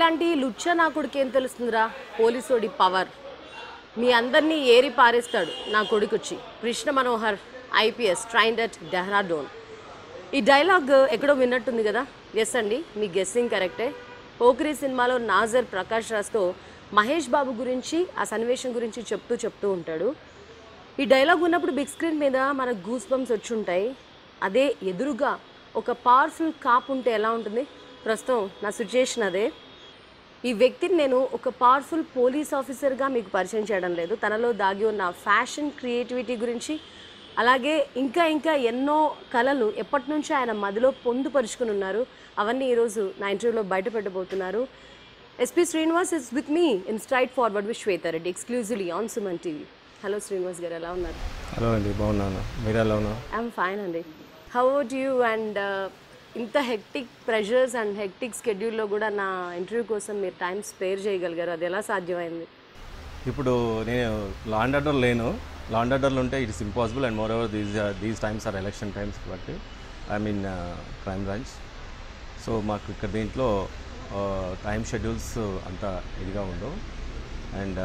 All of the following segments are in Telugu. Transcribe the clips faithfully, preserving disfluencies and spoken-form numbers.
నీలాంటి లుచ్చ నా కొడుకు ఏం తెలుస్తుందిరా పోలీసోడి పవర్ మీ అందరినీ ఏరి పారేస్తాడు నా కొడుకొచ్చి Krishna Manohar IPS trained at Dehradun. ఈ డైలాగ్ ఎక్కడో విన్నట్టుంది కదా? ఎస్ అండి, మీ గెస్సింగ్ కరెక్టే. పోకిరి సినిమాలో నాజర్ ప్రకాష్ రాజ్తో మహేష్ బాబు గురించి ఆ సన్నివేశం గురించి చెప్తూ చెప్తూ ఉంటాడు. ఈ డైలాగ్ ఉన్నప్పుడు బిగ్ స్క్రీన్ మీద మనకు గూస్ బంప్స్ వచ్చి ఉంటాయి. అదే ఎదురుగా ఒక పవర్ఫుల్ కాప్ ఉంటే ఎలా ఉంటుంది? ప్రస్తుతం నా సిచ్యుయేషన్ అదే. ఈ వ్యక్తిని నేను ఒక పవర్ఫుల్ పోలీస్ ఆఫీసర్గా మీకు పరిచయం చేయడం లేదు, తనలో దాగి ఉన్న ఫ్యాషన్ క్రియేటివిటీ గురించి, అలాగే ఇంకా ఇంకా ఎన్నో కళలు ఎప్పటి నుంచో ఆయన మదిలో పొందుపరుచుకుని ఉన్నారు. అవన్నీ ఈరోజు నా ఇంటర్వ్యూలో బయటపెట్టబోతున్నారు. SP Srinivas is with me in straight forward with Shweta Reddy exclusively on Suman TV. Hello Srinivas garu, ఎలా ఉన్నారు? హలో అండి, బాగున్నాను. మీరు ఎలా ఉన్నారు? ఐఎమ్ ఫైన్ అండి. How about you? అండ్ ఇంత హెక్టిక్ ప్రెషర్స్ అండ్ హెక్టిక్ స్కెడ్యూల్లో కూడా నా ఇంటర్వ్యూ కోసం మీరు టైం స్పేర్ చేయగలిగారు, అది ఎలా సాధ్యమైంది? ఇప్పుడు నేను లా అండ్ ఆర్డర్ లేను. లా అండ్ ఆర్డర్లో ఉంటే it's impossible. And moreover these these times are election times బట్టి I mean crime branch. So మాకు ఇక్కడ దీంట్లో టైం షెడ్యూల్స్ అంత ఇదిగా ఉండవు అండ్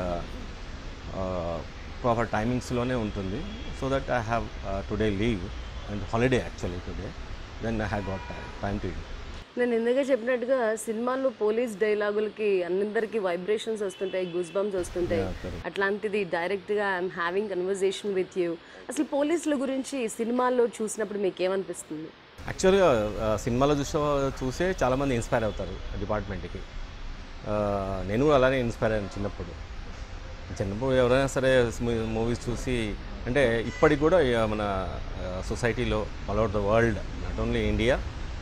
ప్రాపర్ టైమింగ్స్లోనే ఉంటుంది. So that I have today leave and holiday actually today. Then I have got time to you. నేను ఇందాక చెప్పినట్టుగా సినిమాల్లో పోలీస్ డైలాగులకి అందరికీ వైబ్రేషన్స్ వస్తుంటాయి, గూస్ బంప్స్ వస్తుంటాయి. అట్లాంటిది డైరెక్ట్గా I'm having conversation with you. అసలు పోలీసుల గురించి సినిమాల్లో చూసినప్పుడు మీకు ఏమనిపిస్తుంది? యాక్చువల్గా సినిమాలో చూసే చూసే చాలామంది ఇన్స్పైర్ అవుతారు డిపార్ట్మెంట్కి. నేను కూడా అలానే ఇన్స్పైర్ అయ్యాను చిన్నప్పుడు. చిన్నప్పుడు ఎవరైనా సరే మూవీస్ చూసి, అంటే ఇప్పటికి కూడా మన సొసైటీలో all over the world, not only India,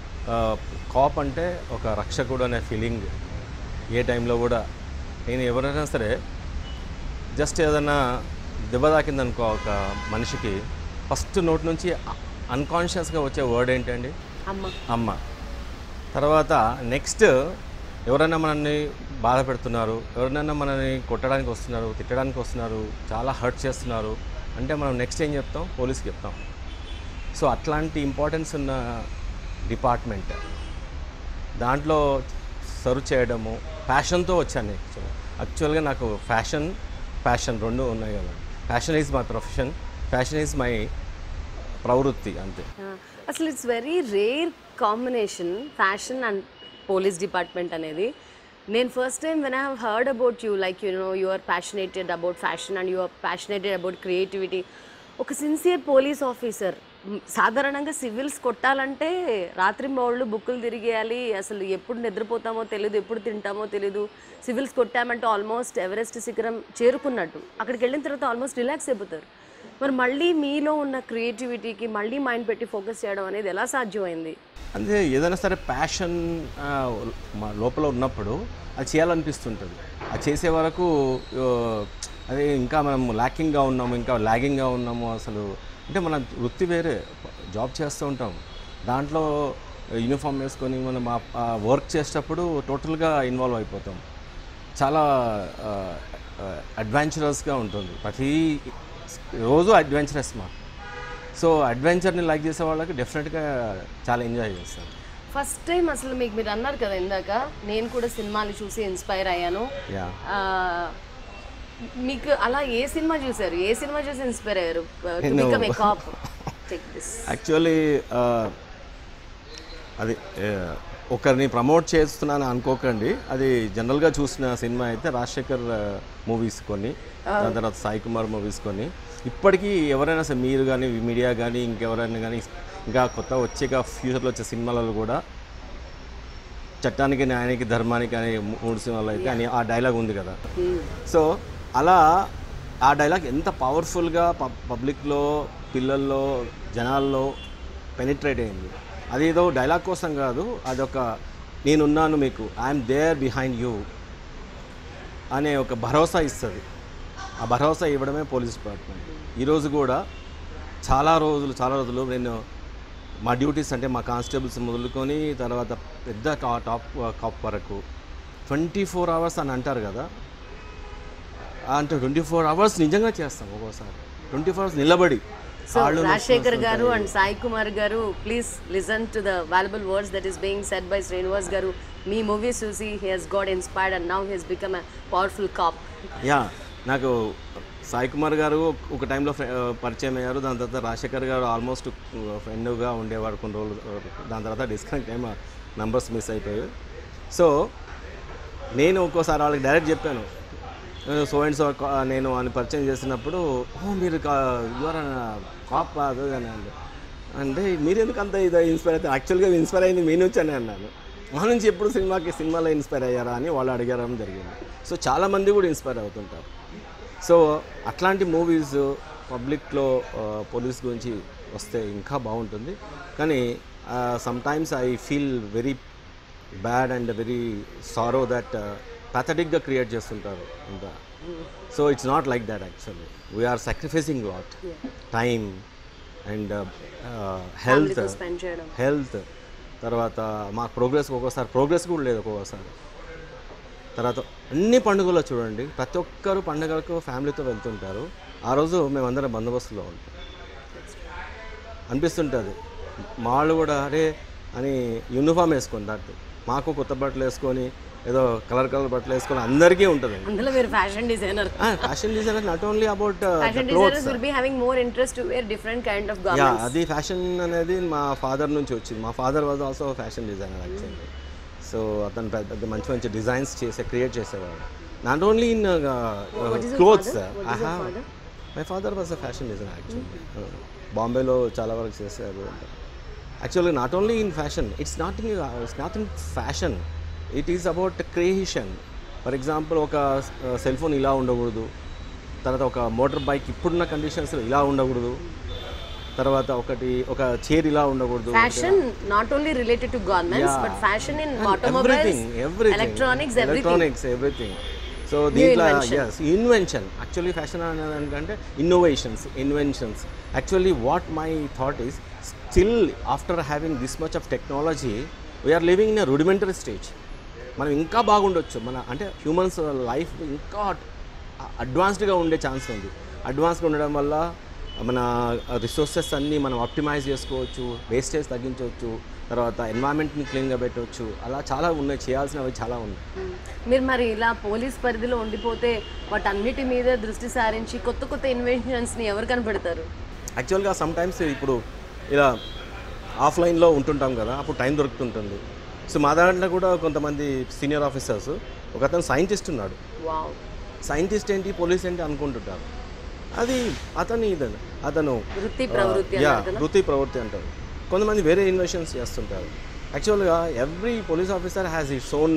cop అంటే ఒక రక్షకుడు అనే ఫీలింగ్ ఏ టైంలో కూడా. నేను ఎవరైనా సరే జస్ట్ ఏదైనా దెబ్బ తాకిందనుకో ఒక మనిషికి, ఫస్ట్ నోట్ నుంచి అన్కాన్షియస్గా వచ్చే వర్డ్ ఏంటండి? అమ్మ. అమ్మ. తర్వాత నెక్స్ట్ ఎవరైనా మనల్ని బాధ పెడుతున్నారు, ఎవరైనా మనల్ని కొట్టడానికి వస్తున్నారు, తిట్టడానికి వస్తున్నారు, చాలా హర్ట్ చేస్తున్నారు అంటే మనం నెక్స్ట్ ఏం చెప్తాం? పోలీస్కి చెప్తాం. సో అట్లాంటి ఇంపార్టెన్స్ ఉన్న డిపార్ట్మెంట్, దాంట్లో సర్వ్ చేయడము ప్యాషన్తో వచ్చాను. యాక్చువల్గా నాకు ఫ్యాషన్ ప్యాషన్ రెండు ఉన్నాయి కదా. Fashion is my profession, fashion is my ప్రవృత్తి, అంతే. అసలు it's very rare combination, fashion and police department అనేది. నేను first time when I have heard about you, like you know you are passionated about fashion and you are passionated about creativity. ఒక సిన్సియర్ పోలీస్ ఆఫీసర్. సాధారణంగా సివిల్స్ కొట్టాలంటే రాత్రి మౌళ్ళు బుక్కులు తిరిగేయాలి, అసలు ఎప్పుడు నిద్రపోతామో తెలీదు, ఎప్పుడు తింటామో తెలీదు. సివిల్స్ కొట్టామంటే ఆల్మోస్ట్ ఎవరెస్ట్ శిఖరం చేరుకున్నట్టు. అక్కడికి వెళ్ళిన తర్వాత ఆల్మోస్ట్ రిలాక్స్ అయిపోతారు. మరి మళ్ళీ మీలో ఉన్న క్రియేటివిటీకి మళ్ళీ మైండ్ పెట్టి ఫోకస్ చేయడం అనేది ఎలా సాధ్యమైంది? అంటే ఏదైనా సరే ప్యాషన్ లోపల ఉన్నప్పుడు అది చేయాలనిపిస్తుంటుంది. అది చేసే వరకు అదే ఇంకా మనం ల్యాకింగ్గా ఉన్నాము, ఇంకా లాగింగ్గా ఉన్నాము. అసలు అంటే మన వృత్తి వేరే, జాబ్ చేస్తూ ఉంటాం, దాంట్లో యూనిఫామ్ వేసుకొని మనం వర్క్ చేసేటప్పుడు టోటల్గా ఇన్వాల్వ్ అయిపోతాం. చాలా అడ్వెంచరస్గా ఉంటుంది, ప్రతి రోజు అడ్వెంచరస్ మాకు. సో అడ్వెంచర్ని లైక్ చేసే వాళ్ళకి డెఫినెట్గా చాలా ఎంజాయ్ చేస్తారు. ఫస్ట్ టైం అసలు మీకు మీరు అన్నారు కదా ఇందాక, నేను కూడా సినిమాలు చూసి ఇన్స్పైర్ అయ్యాను. మీకు అలా ఏ సినిమా చూసారు, ఏ సినిమా చూసి ఇన్స్పైర్ అయ్యారు? యాక్చువల్లీ అది ఒకరిని ప్రమోట్ చేస్తున్నాను అనుకోకండి, అది జనరల్గా చూసిన సినిమా అయితే రాజశేఖర్ మూవీస్ కొన్ని, దాని తర్వాత సాయి కుమార్ మూవీస్ కొన్ని. ఇప్పటికీ ఎవరైనా సరే మీరు కానీ మీడియా కానీ ఇంకెవరైనా కానీ ఇంకా కొత్త వచ్చే ఫ్యూచర్లో వచ్చే సినిమాలలో కూడా చట్టానికి న్యాయానికి ధర్మానికి అనే మూడు సినిమాలు అయితే అని ఆ డైలాగ్ ఉంది కదా. సో అలా ఆ డైలాగ్ ఎంత పవర్ఫుల్గా పబ్లిక్లో, పిల్లల్లో, జనాల్లో పెనిట్రేట్ అయింది. అది ఏదో డైలాగ్ కోసం కాదు, అదొక నేనున్నాను మీకు, ఐఎమ్ దేర్ బిహైండ్ యూ అనే ఒక భరోసా ఇస్తుంది. ఆ భరోసా ఇవ్వడమే పోలీస్ డిపార్ట్మెంట్. ఈరోజు కూడా చాలా రోజులు చాలా రోజులు నేను మా డ్యూటీస్ అంటే మా కానిస్టేబుల్స్ మొదలుకొని తర్వాత పెద్ద టాప్ కాప్ వరకు ట్వంటీ ఫోర్ అవర్స్ అని అంటారు కదా, అంటే ట్వంటీ ఫోర్ అవర్స్ నిజంగా చేస్తాం. ఒక్కోసారి ట్వంటీ ఫోర్ అవర్స్ నిలబడి సో రాజశేఖర్ గారు అండ్ సాయి కుమార్ గారు, please listen to the valuable words that is being said by Srinivas గారు. మీ మూవీస్ చూసి he he's got inspired and now he he's become a powerful cop. Yeah, నాకు సాయి కుమార్ గారు ఒక టైంలో పరిచయం అయ్యారు. దాని తర్వాత రాజశేఖర్ గారు ఆల్మోస్ట్ ఫ్రెండ్గా ఉండేవాడు కొన్ని రోజులు. దాని తర్వాత డిస్కనెక్ట్ అయ్యి నంబర్స్ మిస్ అయిపోయాయి. సో నేను ఒక్కోసారి వాళ్ళకి డైరెక్ట్ చెప్పాను, సో అండ్ సో నేను అని పరిచయం చేసినప్పుడు, ఓ మీరు యువర్ కాప్ అది అని అండి. అంటే మీరు ఎందుకు అంత ఇదో ఇన్స్పైర్ అయితే, యాక్చువల్గా ఇన్స్పైర్ అయింది మీ నుంచి అని అన్నాను. మా నుంచి ఎప్పుడు సినిమాకి సినిమాలో ఇన్స్పైర్ అయ్యారా అని వాళ్ళు అడిగడం జరిగింది. సో చాలామంది కూడా ఇన్స్పైర్ అవుతుంటారు. సో అట్లాంటి మూవీస్ పబ్లిక్లో పోలీస్ గురించి వస్తే ఇంకా బాగుంటుంది. కానీ sometimes I feel very bad and very sorrow that patheticగా క్రియేట్ చేస్తుంటారు ఇంకా. So it's not like that. Actually we are sacrificing lot time and health health తర్వాత మాకు ప్రోగ్రెస్ ఒక్కోసారి ప్రోగ్రెస్ కూడా లేదు ఒక్కొక్కసారి. తర్వాత అన్ని పండుగల్లో చూడండి, ప్రతి ఒక్కరు పండుగలకు ఫ్యామిలీతో వెళ్తుంటారు. ఆ రోజు మేమందరం బందోబస్తులో ఉంటాం. అనిపిస్తుంటుంది మా వాళ్ళు కూడా అరే అని యూనిఫామ్ వేసుకొని, దాంట్లో మాకు కొత్త బట్టలు వేసుకొని ఏదో కలర్ కలర్ బట్టలు వేసుకొని అందరికీ ఉంటుంది. అందులో మీరు fashion designer. Fashion designer not only about fashion designers will be having more interest to wear different kind of garments. అది ఫ్యాషన్ అనేది మా ఫాదర్ నుంచి వచ్చింది. మా father was also fashion designer actually. So అతను పెద్ద మంచి మంచి డిజైన్స్ చేసే క్రియేట్ చేసేవాడు. Not only in clothes. I have my father was a fashion designer actually. బాంబేలో చాలా వరకు చేశారు. Actually not only in fashion, it's not in it's not in fashion, it is about creation. For example ఒక సెల్ ఫోన్ ఇలా ఉండకూడదు, తర్వాత ఒక మోటార్ బైక్ ఇప్పుడున్న కండిషన్స్లో ఇలా ఉండకూడదు, తర్వాత ఒకటి ఒక చైర్ ఇలా ఉండకూడదు. Fashion not only related to garments but fashion in automobiles, electronics, electronics everything. So దీంట్లో ఎస్ ఇన్వెన్షన్. యాక్చువల్లీ ఫ్యాషన్ అనేది అంటే innovations, inventions. Actually what my thought is still after having this much of technology we are living in a rudimentary stage. మనం ఇంకా బాగుండొచ్చు. మన అంటే హ్యూమన్స్ లైఫ్ ఇంకా అడ్వాన్స్డ్గా ఉండే ఛాన్స్ ఉంది. అడ్వాన్స్గా ఉండడం వల్ల మన రిసోర్సెస్ అన్నీ మనం ఆప్టిమైజ్ చేసుకోవచ్చు, వేస్టేజ్ తగ్గించవచ్చు, తర్వాత ఎన్వైరన్మెంట్ని క్లీన్గా పెట్టవచ్చు. అలా చాలా ఉన్నాయి, చేయాల్సినవి చాలా ఉన్నాయి. మీరు మరి ఇలా పోలీస్ పరిధిలో ఉండిపోతే వాటన్నిటి మీద దృష్టి సారించి కొత్త కొత్త ఇన్వెన్షన్స్ని ఎవరు కనపెడతారు? యాక్చువల్గా సమ్టైమ్స్ ఇప్పుడు ఇలా ఆఫ్లైన్లో ఉంటుంటాం కదా, అప్పుడు టైం దొరుకుతుంటుంది. సో మా దాంట్లో కూడా కొంతమంది సీనియర్ ఆఫీసర్స్, ఒక అతను సైంటిస్ట్ ఉన్నాడు. సైంటిస్ట్ ఏంటి పోలీస్ ఏంటి అనుకుంటుంటారు. అది అతని ఇదని అతను వృత్తి ప్రవృత్తి యా వృత్తి ప్రవృత్తి అంటారు. కొంతమంది వేరే ఇన్వెన్షన్స్ చేస్తుంటారు. యాక్చువల్గా every police officer has its own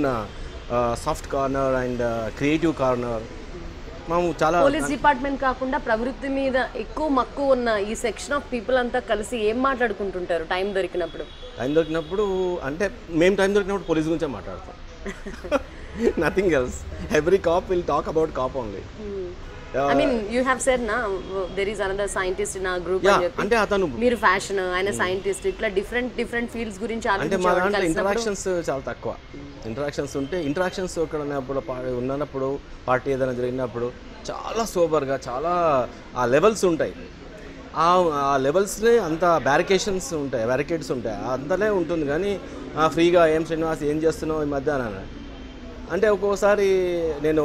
soft corner and creative corner. మేము చాలా పోలీస్ డిపార్ట్మెంట్ కాకుండా ప్రవృత్తి మీద ఎక్కువ మక్కువ ఉన్న ఈ సెక్షన్ ఆఫ్ పీపుల్ అంతా కలిసి ఏం మాట్లాడుకుంటుంటారు టైం దొరికినప్పుడు? టైం దొరికినప్పుడు అంటే మేము టైం దొరికినప్పుడు పోలీస్ గురించే మాట్లాడతాం. Nothing else. Every cop will talk about cop only. I mean, you have said na there is another scientist in our group. Yeah, అంటే అతను మీరు ఫ్యాషన్, ఆయన సైంటిస్ట్, ఇట్లా డిఫరెంట్ డిఫరెంట్ ఫీల్డ్స్ గురించి అంటే మా దాంట్లో ఇంటరాక్షన్స్ చాలా తక్కువ. ఇంటరాక్షన్స్ ఉంటే ఇంటరాక్షన్స్ అక్కడ ఉన్నప్పుడు ఉన్నప్పుడు పార్టీ ఏదైనా జరిగినప్పుడు చాలా సోబర్గా చాలా ఆ లెవెల్స్ ఉంటాయి. ఆ లెవెల్స్నే అంత బ్యారికేషన్స్ ఉంటాయి, బ్యారికేడ్స్ ఉంటాయి, అంతలే ఉంటుంది. కానీ ఫ్రీగా ఏం శ్రీనివాస్ ఏం చేస్తున్నావు ఈ మధ్య అని అంటే ఒక్కోసారి నేను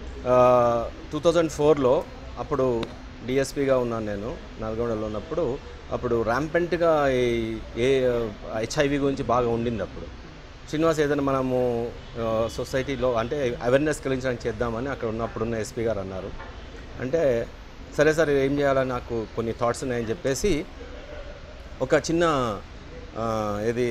టూ థౌజండ్ ఫోర్లో అప్పుడు డిఎస్పీగా ఉన్నాను నేను నల్గొండలో ఉన్నప్పుడు. అప్పుడు ర్యాంపెంట్గా ఏ హెచ్ఐవి గురించి బాగా ఉండింది. అప్పుడు శ్రీనివాస్ ఏదైనా మనము సొసైటీలో అంటే అవేర్నెస్ కలిగించడానికి చేద్దామని అక్కడ ఉన్నప్పుడున్న ఎస్పీ గారు అన్నారు. అంటే సరే సరే ఏం చేయాలని నాకు కొన్ని థాట్స్ ఉన్నాయని చెప్పేసి ఒక చిన్న ఇది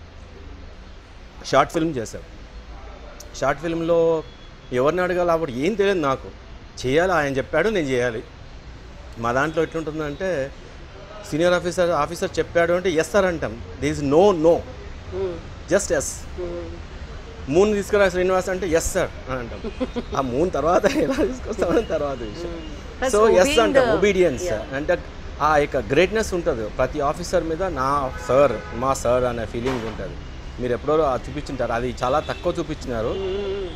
షార్ట్ ఫిల్మ్ చేశారు. షార్ట్ ఫిల్మ్లో ఎవరిని అడగాలి అప్పుడు ఏం తెలియదు నాకు. చేయాలి, ఆయన చెప్పాడు నేను చేయాలి. మా దాంట్లో ఎట్లుంటుందంటే సీనియర్ ఆఫీసర్ ఆఫీసర్ చెప్పాడు అంటే ఎస్ సార్ అంటాం. There is no no, just yes. Moon తీసుకురా శ్రీనివాస్ అంటే ఎస్ సార్ అని అంటాం. ఆ మూన్ తర్వాత ఎలా తీసుకొస్తామని తర్వాత విషయం. సో ఎస్ అంటాం, ఒబీడియన్స్. అంటే ఆ యొక్క గ్రేట్నెస్ ఉంటుంది ప్రతి ఆఫీసర్ మీద. నా సార్ మా సార్ అనే ఫీలింగ్ ఉంటుంది. మీరు ఎప్పుడో చూపించుంటారు, అది చాలా తక్కువ చూపించినారు.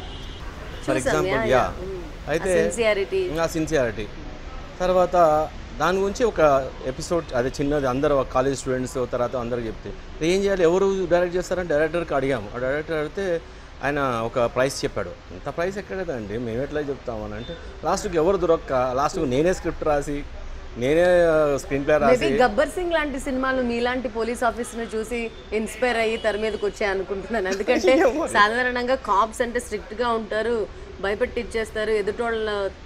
ఫర్ ఎగ్జాంపుల్ యా అయితే ఆ సిన్సియారిటీ తర్వాత దాని గురించి ఒక ఎపిసోడ్ అదే చిన్నది అందరూ కాలేజ్ స్టూడెంట్స్ తర్వాత అందరికి చెప్తే ఏం చేయాలి ఎవరు డైరెక్ట్ చేస్తారని డైరెక్టర్కి అడిగాము. ఆ డైరెక్టర్ అడిగితే ఆయన ఒక ప్రైస్ చెప్పాడు. ఇంత ప్రైస్ ఎక్కడదండి మేము ఎట్లా చెప్తామని అంటే లాస్ట్కి ఎవరు దొరక్క లాస్ట్కి నేనే స్క్రిప్ట్ రాసి నేనే స్క్రీన్ ప్లే రాసి గబ్బర్ సింగ్ లాంటి సినిమాలు మీలాంటి పోలీస్ ఆఫీసర్ని చూసి ఇన్స్పైర్ అయ్యి తెర మీదకి వచ్చాయి అనుకుంటున్నాను. ఎందుకంటే సాధారణంగా కాప్స్ అంటే స్ట్రిక్ట్గా ఉంటారు, భయపెట్టిచ్చేస్తారు, ఎదుటోళ్ళ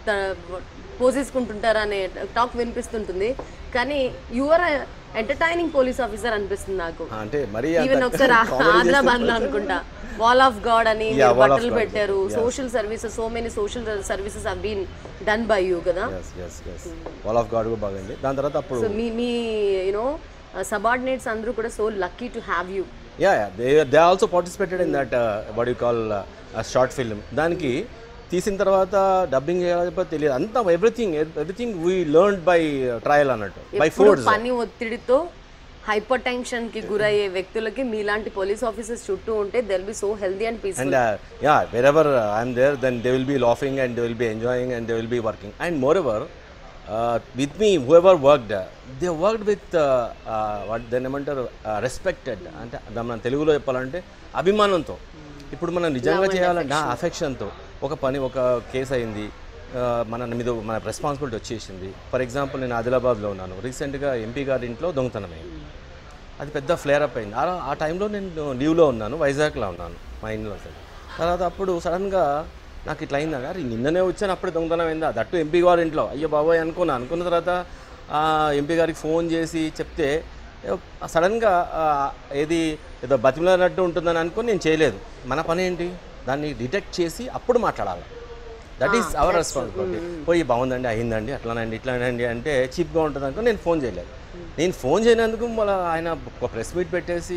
పోసేసుకుంటుంటారు అనే టాక్ వినిపిస్తుంటుంది. కానీ యువర్ ఎంటర్టైనింగ్ పోలీస్ ఆఫీసర్ అనిపిస్తుంది నాకు. అంటే మరి ఈవెన్ ఒకసారి ఆదిలాబాద్ లో అనుకుంటా వాల్ ఆఫ్ గాడ్ అని బట్టలు పెట్టారు. Social services, so many social services have been done by you కదా. వాల్ ఆఫ్ గాడ్ కూడా బాగుంది. దాని తర్వాత అప్పుడు సో మీ మీ యూనో సబార్డినేట్స్ అందరూ కూడా so lucky to have you. Yeah yeah they they also participated in that what you call short film. దానికి తీసిన తర్వాత డబ్బింగ్ చేయాలో తెలియదు అంతా everything everything we learn by trial అన్నట్టు బై ఫోర్స్. పని ఒత్తిడితో హైపర్ టెన్షన్ కి గురయ్యే వ్యక్తులకి మీలాంటి పోలీస్ ఆఫీసర్స్ చుట్టూ ఉంటే they will be so healthy and peaceful. And yeah wherever I'm there then they will be laughing and they will be enjoying and they will be working. And moreover with me whoever worked they worked with what then ఏమంటారు రెస్పెక్టెడ్ అంటే మన తెలుగులో చెప్పాలంటే అభిమానంతో. ఇప్పుడు మనం నిజంగా చేయాలంటే అఫెక్షన్తో ఒక పని ఒక కేసు అయింది మన మీద మన రెస్పాన్సిబిలిటీ వచ్చేసింది. ఫర్ ఎగ్జాంపుల్ నేను ఆదిలాబాద్లో ఉన్నాను, రీసెంట్గా ఎంపీ గారి ఇంట్లో దొంగతనం అయింది, అది పెద్ద ఫ్లేర్ అప్ అయింది. ఆ టైంలో నేను లీవ్లో ఉన్నాను, వైజాగ్లో ఉన్నాను మా ఇంట్లో. తర్వాత అప్పుడు సడన్గా నాకు ఇట్లా అయిందా అరే నిన్ననే వచ్చాను అప్పుడే దొంగతనం అయిందా దట్టు ఎంపీ గారి ఇంట్లో అయ్యో బాబాయ్ అనుకున్నా. అనుకున్న తర్వాత ఎంపీ గారికి ఫోన్ చేసి చెప్తే సడన్గా ఏది ఏదో బతిమలాడినట్టు ఉంటుందని అనుకుని నేను చేయలేదు. మన పని ఏంటి దాన్ని డిటెక్ట్ చేసి అప్పుడు మాట్లాడాలి. That is our responsibility. పోయి బాగుందండి అయిందండి అట్లానండి ఇట్లానండి అంటే చీప్గా ఉంటుంది అనుకో నేను ఫోన్ చేయలేదు. నేను ఫోన్ చేయనందుకు మళ్ళీ ఆయన ఒక ప్రెస్ మీట్ పెట్టేసి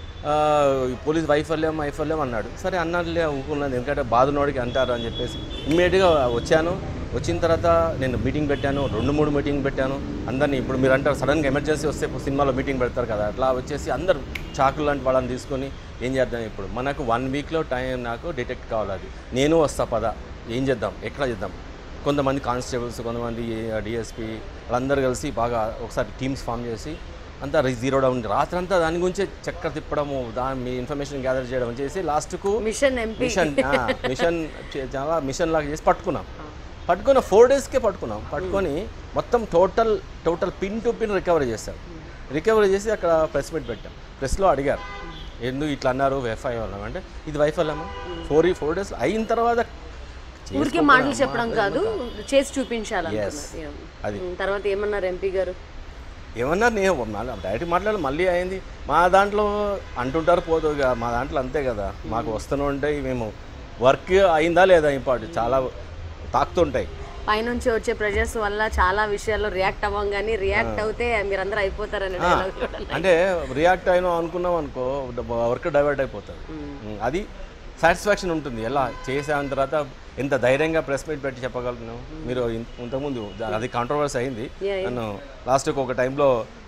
పోలీస్ వైఫల్యం వైఫల్యం అన్నాడు. సరే అన్నాడులే ఊరుకున్నాను ఎందుకంటే బాధనోడికి అంటారు అని చెప్పేసి ఇమ్మీడియట్గా వచ్చాను. వచ్చిన తర్వాత నేను మీటింగ్ పెట్టాను, రెండు మూడు మీటింగ్ పెట్టాను అందరినీ. ఇప్పుడు మీరు అంటారు సడన్గా ఎమర్జెన్సీ వస్తే సినిమాలో మీటింగ్ పెడతారు కదా, అట్లా వచ్చేసి అందరు చాకులు లాంటి వాళ్ళని తీసుకొని ఏం చేద్దాం ఇప్పుడు మనకు వన్ వీక్లో టైం నాకు డిటెక్ట్ కావాలి. అది నేను వస్తా పద ఏం చేద్దాం ఎట్లా చేద్దాం. కొంతమంది కానిస్టేబుల్స్ కొంతమంది డిఎస్పీ వాళ్ళందరూ కలిసి బాగా ఒకసారి టీమ్స్ ఫామ్ చేసి అంతా జీరో డౌన్ రాత్రి అంతా దాని గురించే చక్కర తిప్పడము దాని మీ ఇన్ఫర్మేషన్ గ్యాదర్ చేయడం చేసి లాస్ట్కు మిషన్ మిషన్ మిషన్ చాలా మిషన్ లాగా చేసి పట్టుకున్నాం. పట్టుకున్న ఫోర్ డేస్కే పట్టుకున్నాం. పట్టుకొని మొత్తం total total pin to pin recovery చేస్తాం. రికవరీ చేసి అక్కడ ప్రెస్ మీట్ పెట్టాం. ప్రెస్లో అడిగారు ఎందుకు ఇట్లా అన్నారు వైఫల్యం అంటే ఇది వైఫల్యమా ఫోర్ ఫోర్ డేస్ అయిన తర్వాత ఊరికే మాటలు చెప్పడం కాదు చేసి చూపించాలి. అది తర్వాత ఏమన్నారు ఎంపీ గారు? ఏమన్నారు నేను డైరెక్ట్ మాట్లాడాలి మళ్ళీ అయింది. మా దాంట్లో అంటుంటారు పోదు మా దాంట్లో అంతే కదా, మాకు వస్తూనే ఉంటాయి. మేము వర్క్ అయిందా లేదా ఇంపార్టెంట్ చాలా తాకుతుంటాయి. పైనుంచి వచ్చే ప్రెజర్స్ వల్ల చాలా విషయాల్లో రియాక్ట్ అవ్వం కానీ రియాక్ట్ అవుతే మీరందరూ అయిపోతారని అంటే రియాక్ట్ అయినా అనుకున్నాం అనుకో వర్క్ డైవర్ట్ అయిపోతుంది. అది సాటిస్ఫాక్షన్ ఉంటుంది. ఎలా చేసిన తర్వాత ఎంత ధైర్యంగా ప్రెస్ మీట్ పెట్టి చెప్పగలుగుతున్నాం. మీరు ఇంతకుముందు అది కాంట్రవర్సీ అయింది. నన్ను లాస్ట్కి ఒక టైంలో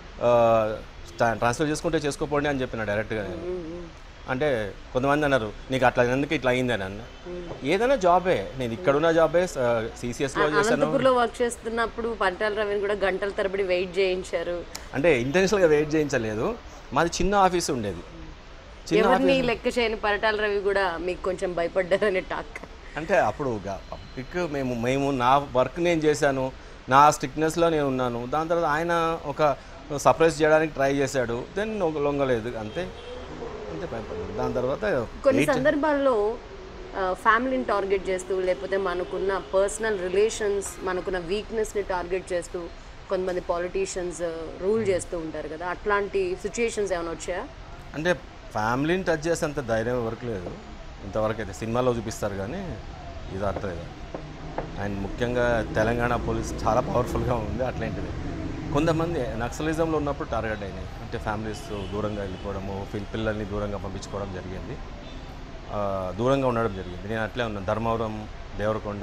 ట్రాన్స్ఫర్ చేసుకుంటే చేసుకోపోండి అని చెప్పిన డైరెక్ట్గా. నేను అంటే కొంతమంది అన్నారు నీకు అట్లా ఎందుకు ఇట్లా అయింది అని అన్న. ఏదైనా జాబే, నేను ఇక్కడున్న జాబే సిసిఎస్లో చేశాను. వర్క్ చేస్తున్నప్పుడు పంటాల రవిని కూడా గంటల తరబడి వెయిట్ చేయించారు. అంటే ఇంటెన్షనల్గా వెయిట్ చేయించలేదు, మాది చిన్న ఆఫీస్ ఉండేది. ఎవరిని లెక్క చేయని పరిటాల రవి కూడా మీకు కొంచెం భయపడ్డారనే టాక్. అంటే అప్పుడు పబ్లిక్ మేము మేము నా వర్క్ నేను చేశాను, నా స్ట్రిక్ట్నెస్లో నేను ఉన్నాను. దాని తర్వాత ఆయన ఒక సర్ప్రైజ్ చేయడానికి ట్రై చేశాడు, దెన్ లొంగలేదు అంతే అంతే భయపడ్డాడు. దాని తర్వాత కొన్ని సందర్భాల్లో ఫ్యామిలీని టార్గెట్ చేస్తూ లేకపోతే మనకున్న పర్సనల్ రిలేషన్స్ మనకున్న వీక్నెస్ని టార్గెట్ చేస్తూ కొంతమంది పాలిటీషియన్స్ రూల్ చేస్తూ ఉంటారు కదా, అట్లాంటి సిచ్యుయేషన్స్ ఏమైనా వచ్చాయా? అంటే ఫ్యామిలీని టచ్ చేసేంత ధైర్యం ఎవరికి లేదు ఇంతవరకు అయితే. సినిమాలో చూపిస్తారు కానీ ఇది అట్లా. అండ్ ముఖ్యంగా తెలంగాణ పోలీస్ చాలా పవర్ఫుల్గా ఉంది. అట్లాంటిది కొంతమంది నక్సలిజంలో ఉన్నప్పుడు టార్గెట్ అయినాయి. అంటే ఫ్యామిలీస్ దూరంగా వెళ్ళిపోవడము, పిల్లల్ని దూరంగా పంపించుకోవడం జరిగింది, దూరంగా ఉండడం జరిగింది. నేను అట్లే ఉన్నాను. ధర్మవరం, దేవరకొండ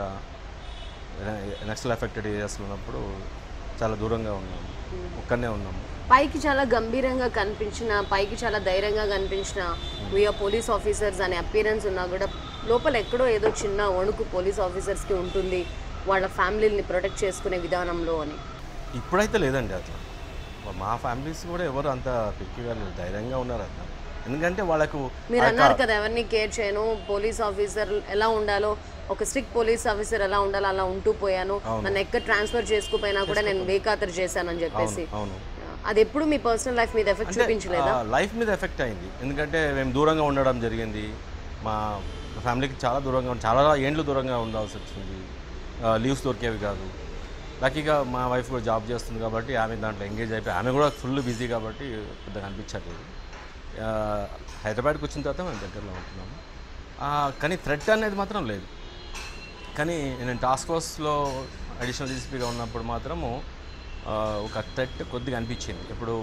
నక్సల్ ఎఫెక్టెడ్ ఏరియాస్లో ఉన్నప్పుడు చాలా దూరంగా ఉన్నాము, ఒక్కనే ఉన్నాము. పైకి చాలా గంభీరంగా కనిపించిన, పైకి చాలా ధైర్యంగా కనిపించిన వీఆర్ పోలీస్ ఆఫీసర్స్ అనే అపీరెన్స్ ఉన్నా కూడా లోపల ఎక్కడో ఏదో చిన్న వణుకు పోలీస్ ఆఫీసర్స్కి ఉంటుంది వాళ్ళ ఫ్యామిలీని ప్రొటెక్ట్ చేసుకునే విధానంలో అని. ఇప్పుడైతే లేదండి అట్లా. మా ఫ్యామిలీస్ కూడా ఎవరు అంత పిక్కిగా ధైర్యంగా ఉన్నారు అట్లా. ఎందుకంటే వాళ్ళకు మీరు అన్నారు కదా ఎవరిని కేర్ చేయను, పోలీస్ ఆఫీసర్ ఎలా ఉండాలో, ఒక స్ట్రిక్ట్ పోలీస్ ఆఫీసర్ ఎలా ఉండాలో అలా ఉంటూ పోయాను, నన్ను ఎక్కడ ట్రాన్స్ఫర్ చేసుకుపోయినా కూడా నేను బేఖాతరు చేశానని చెప్పేసి. అవును, అది ఎప్పుడు మీ పర్సనల్ లైఫ్ మీద ఎఫెక్ట్ చూపించలేదా? లైఫ్ మీద ఎఫెక్ట్ అయింది. ఎందుకంటే మేము దూరంగా ఉండడం జరిగింది, మా ఫ్యామిలీకి చాలా దూరంగా, చాలా ఏండ్లు దూరంగా ఉండాల్సి వచ్చింది. లీవ్స్ దొరికేవి కాదు. లక్కీగా మా వైఫ్ కూడా జాబ్ చేస్తుంది కాబట్టి ఆమె దాంట్లో ఎంగేజ్ అయిపోయి, ఆమె కూడా ఫుల్ బిజీ కాబట్టి పెద్దగా అనిపించట్లేదు. హైదరాబాద్కి వచ్చిన తర్వాత మేము దగ్గరలో ఉంటున్నాము. కానీ థ్రెట్ అనేది మాత్రం లేదు. కానీ నేను టాస్క్ ఫోర్స్లో అడిషనల్ డీసీపీగా ఉన్నప్పుడు మాత్రము ఒక థ్రెట్ కొద్దిగా అనిపించింది. ఇప్పుడు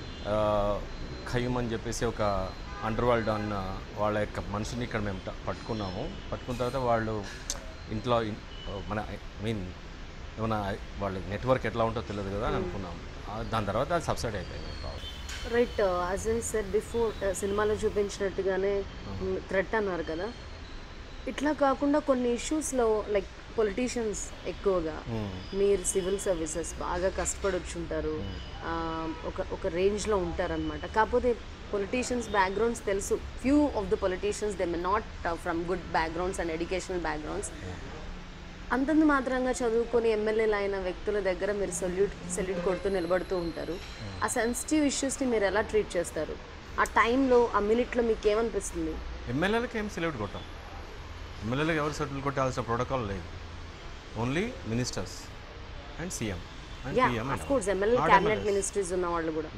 ఖయ్యం అని చెప్పేసి ఒక అండర్ వరల్డ్ అన్న వాళ్ళ యొక్క మనిషిని ఇక్కడ మేము పట్టుకున్నాము. పట్టుకున్న తర్వాత వాళ్ళు ఇంట్లో మన ఐ మీన్ ఏమన్నా వాళ్ళ నెట్వర్క్ ఎట్లా ఉంటుందో తెలియదు కదా అని అనుకున్నాము. దాని తర్వాత అది సబ్సైడ్ అయిపోయింది. Right, as I said before, సినిమాలో చూపించినట్టుగానే థ్రెట్ అన్నారు కదా, ఇట్లా కాకుండా కొన్ని ఇష్యూస్లో లైక్ పొలిటీషియన్స్ ఎక్కువగా, మీరు సివిల్ సర్వీసెస్ బాగా కష్టపడి వచ్చి ఉంటారు, ఒక ఒక రేంజ్లో ఉంటారనమాట. కాకపోతే పొలిటీషియన్స్ బ్యాక్గ్రౌండ్స్ తెలుసు, few of the politicians they may not from good backgrounds and educational backgrounds. అంతంత మాత్రంగా చదువుకొని ఎమ్మెల్యేలు అయిన వ్యక్తుల దగ్గర మీరు సెల్యూట్ సెల్యూట్ కొడుతూ నిలబడుతూ ఉంటారు. ఆ సెన్సిటివ్ ఇష్యూస్ని మీరు ఎలా ట్రీట్ చేస్తారు? ఆ టైంలో, ఆ మినిట్లో మీకు ఏమనిపిస్తుంది? ఎమ్మెల్యేలకు ఏం సెల్యూట్ కొట్టాం. ఎమ్మెల్యేలకు ఎవరు సెల్యూట్ కొట్టాల్సిన ప్రోటోకాల్ లేదు. Only ministers and CM and PM. Of course MLA cabinet ministries ఉన్న వాళ్ళు కూడా.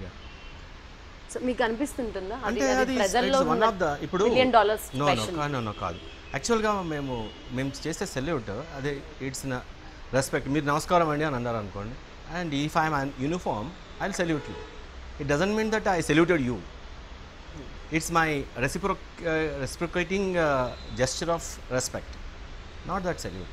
సో మీకు అనిపిస్తుంటుందా అంటే అది వన్ ఆఫ్ ద ఇప్పుడు million dollars? No no no కాదు. యాక్చువల్గా మేము మేము చేసే సెల్యూట్ అదే, ఇట్స్ నా రెస్పెక్ట్. మీరు నమస్కారం అండి అని అన్నారు అనుకోండి, and if I'm on uniform I will salute you. It doesn't mean that I saluted you. It's my recipro reciprocating gesture of respect, not that salute.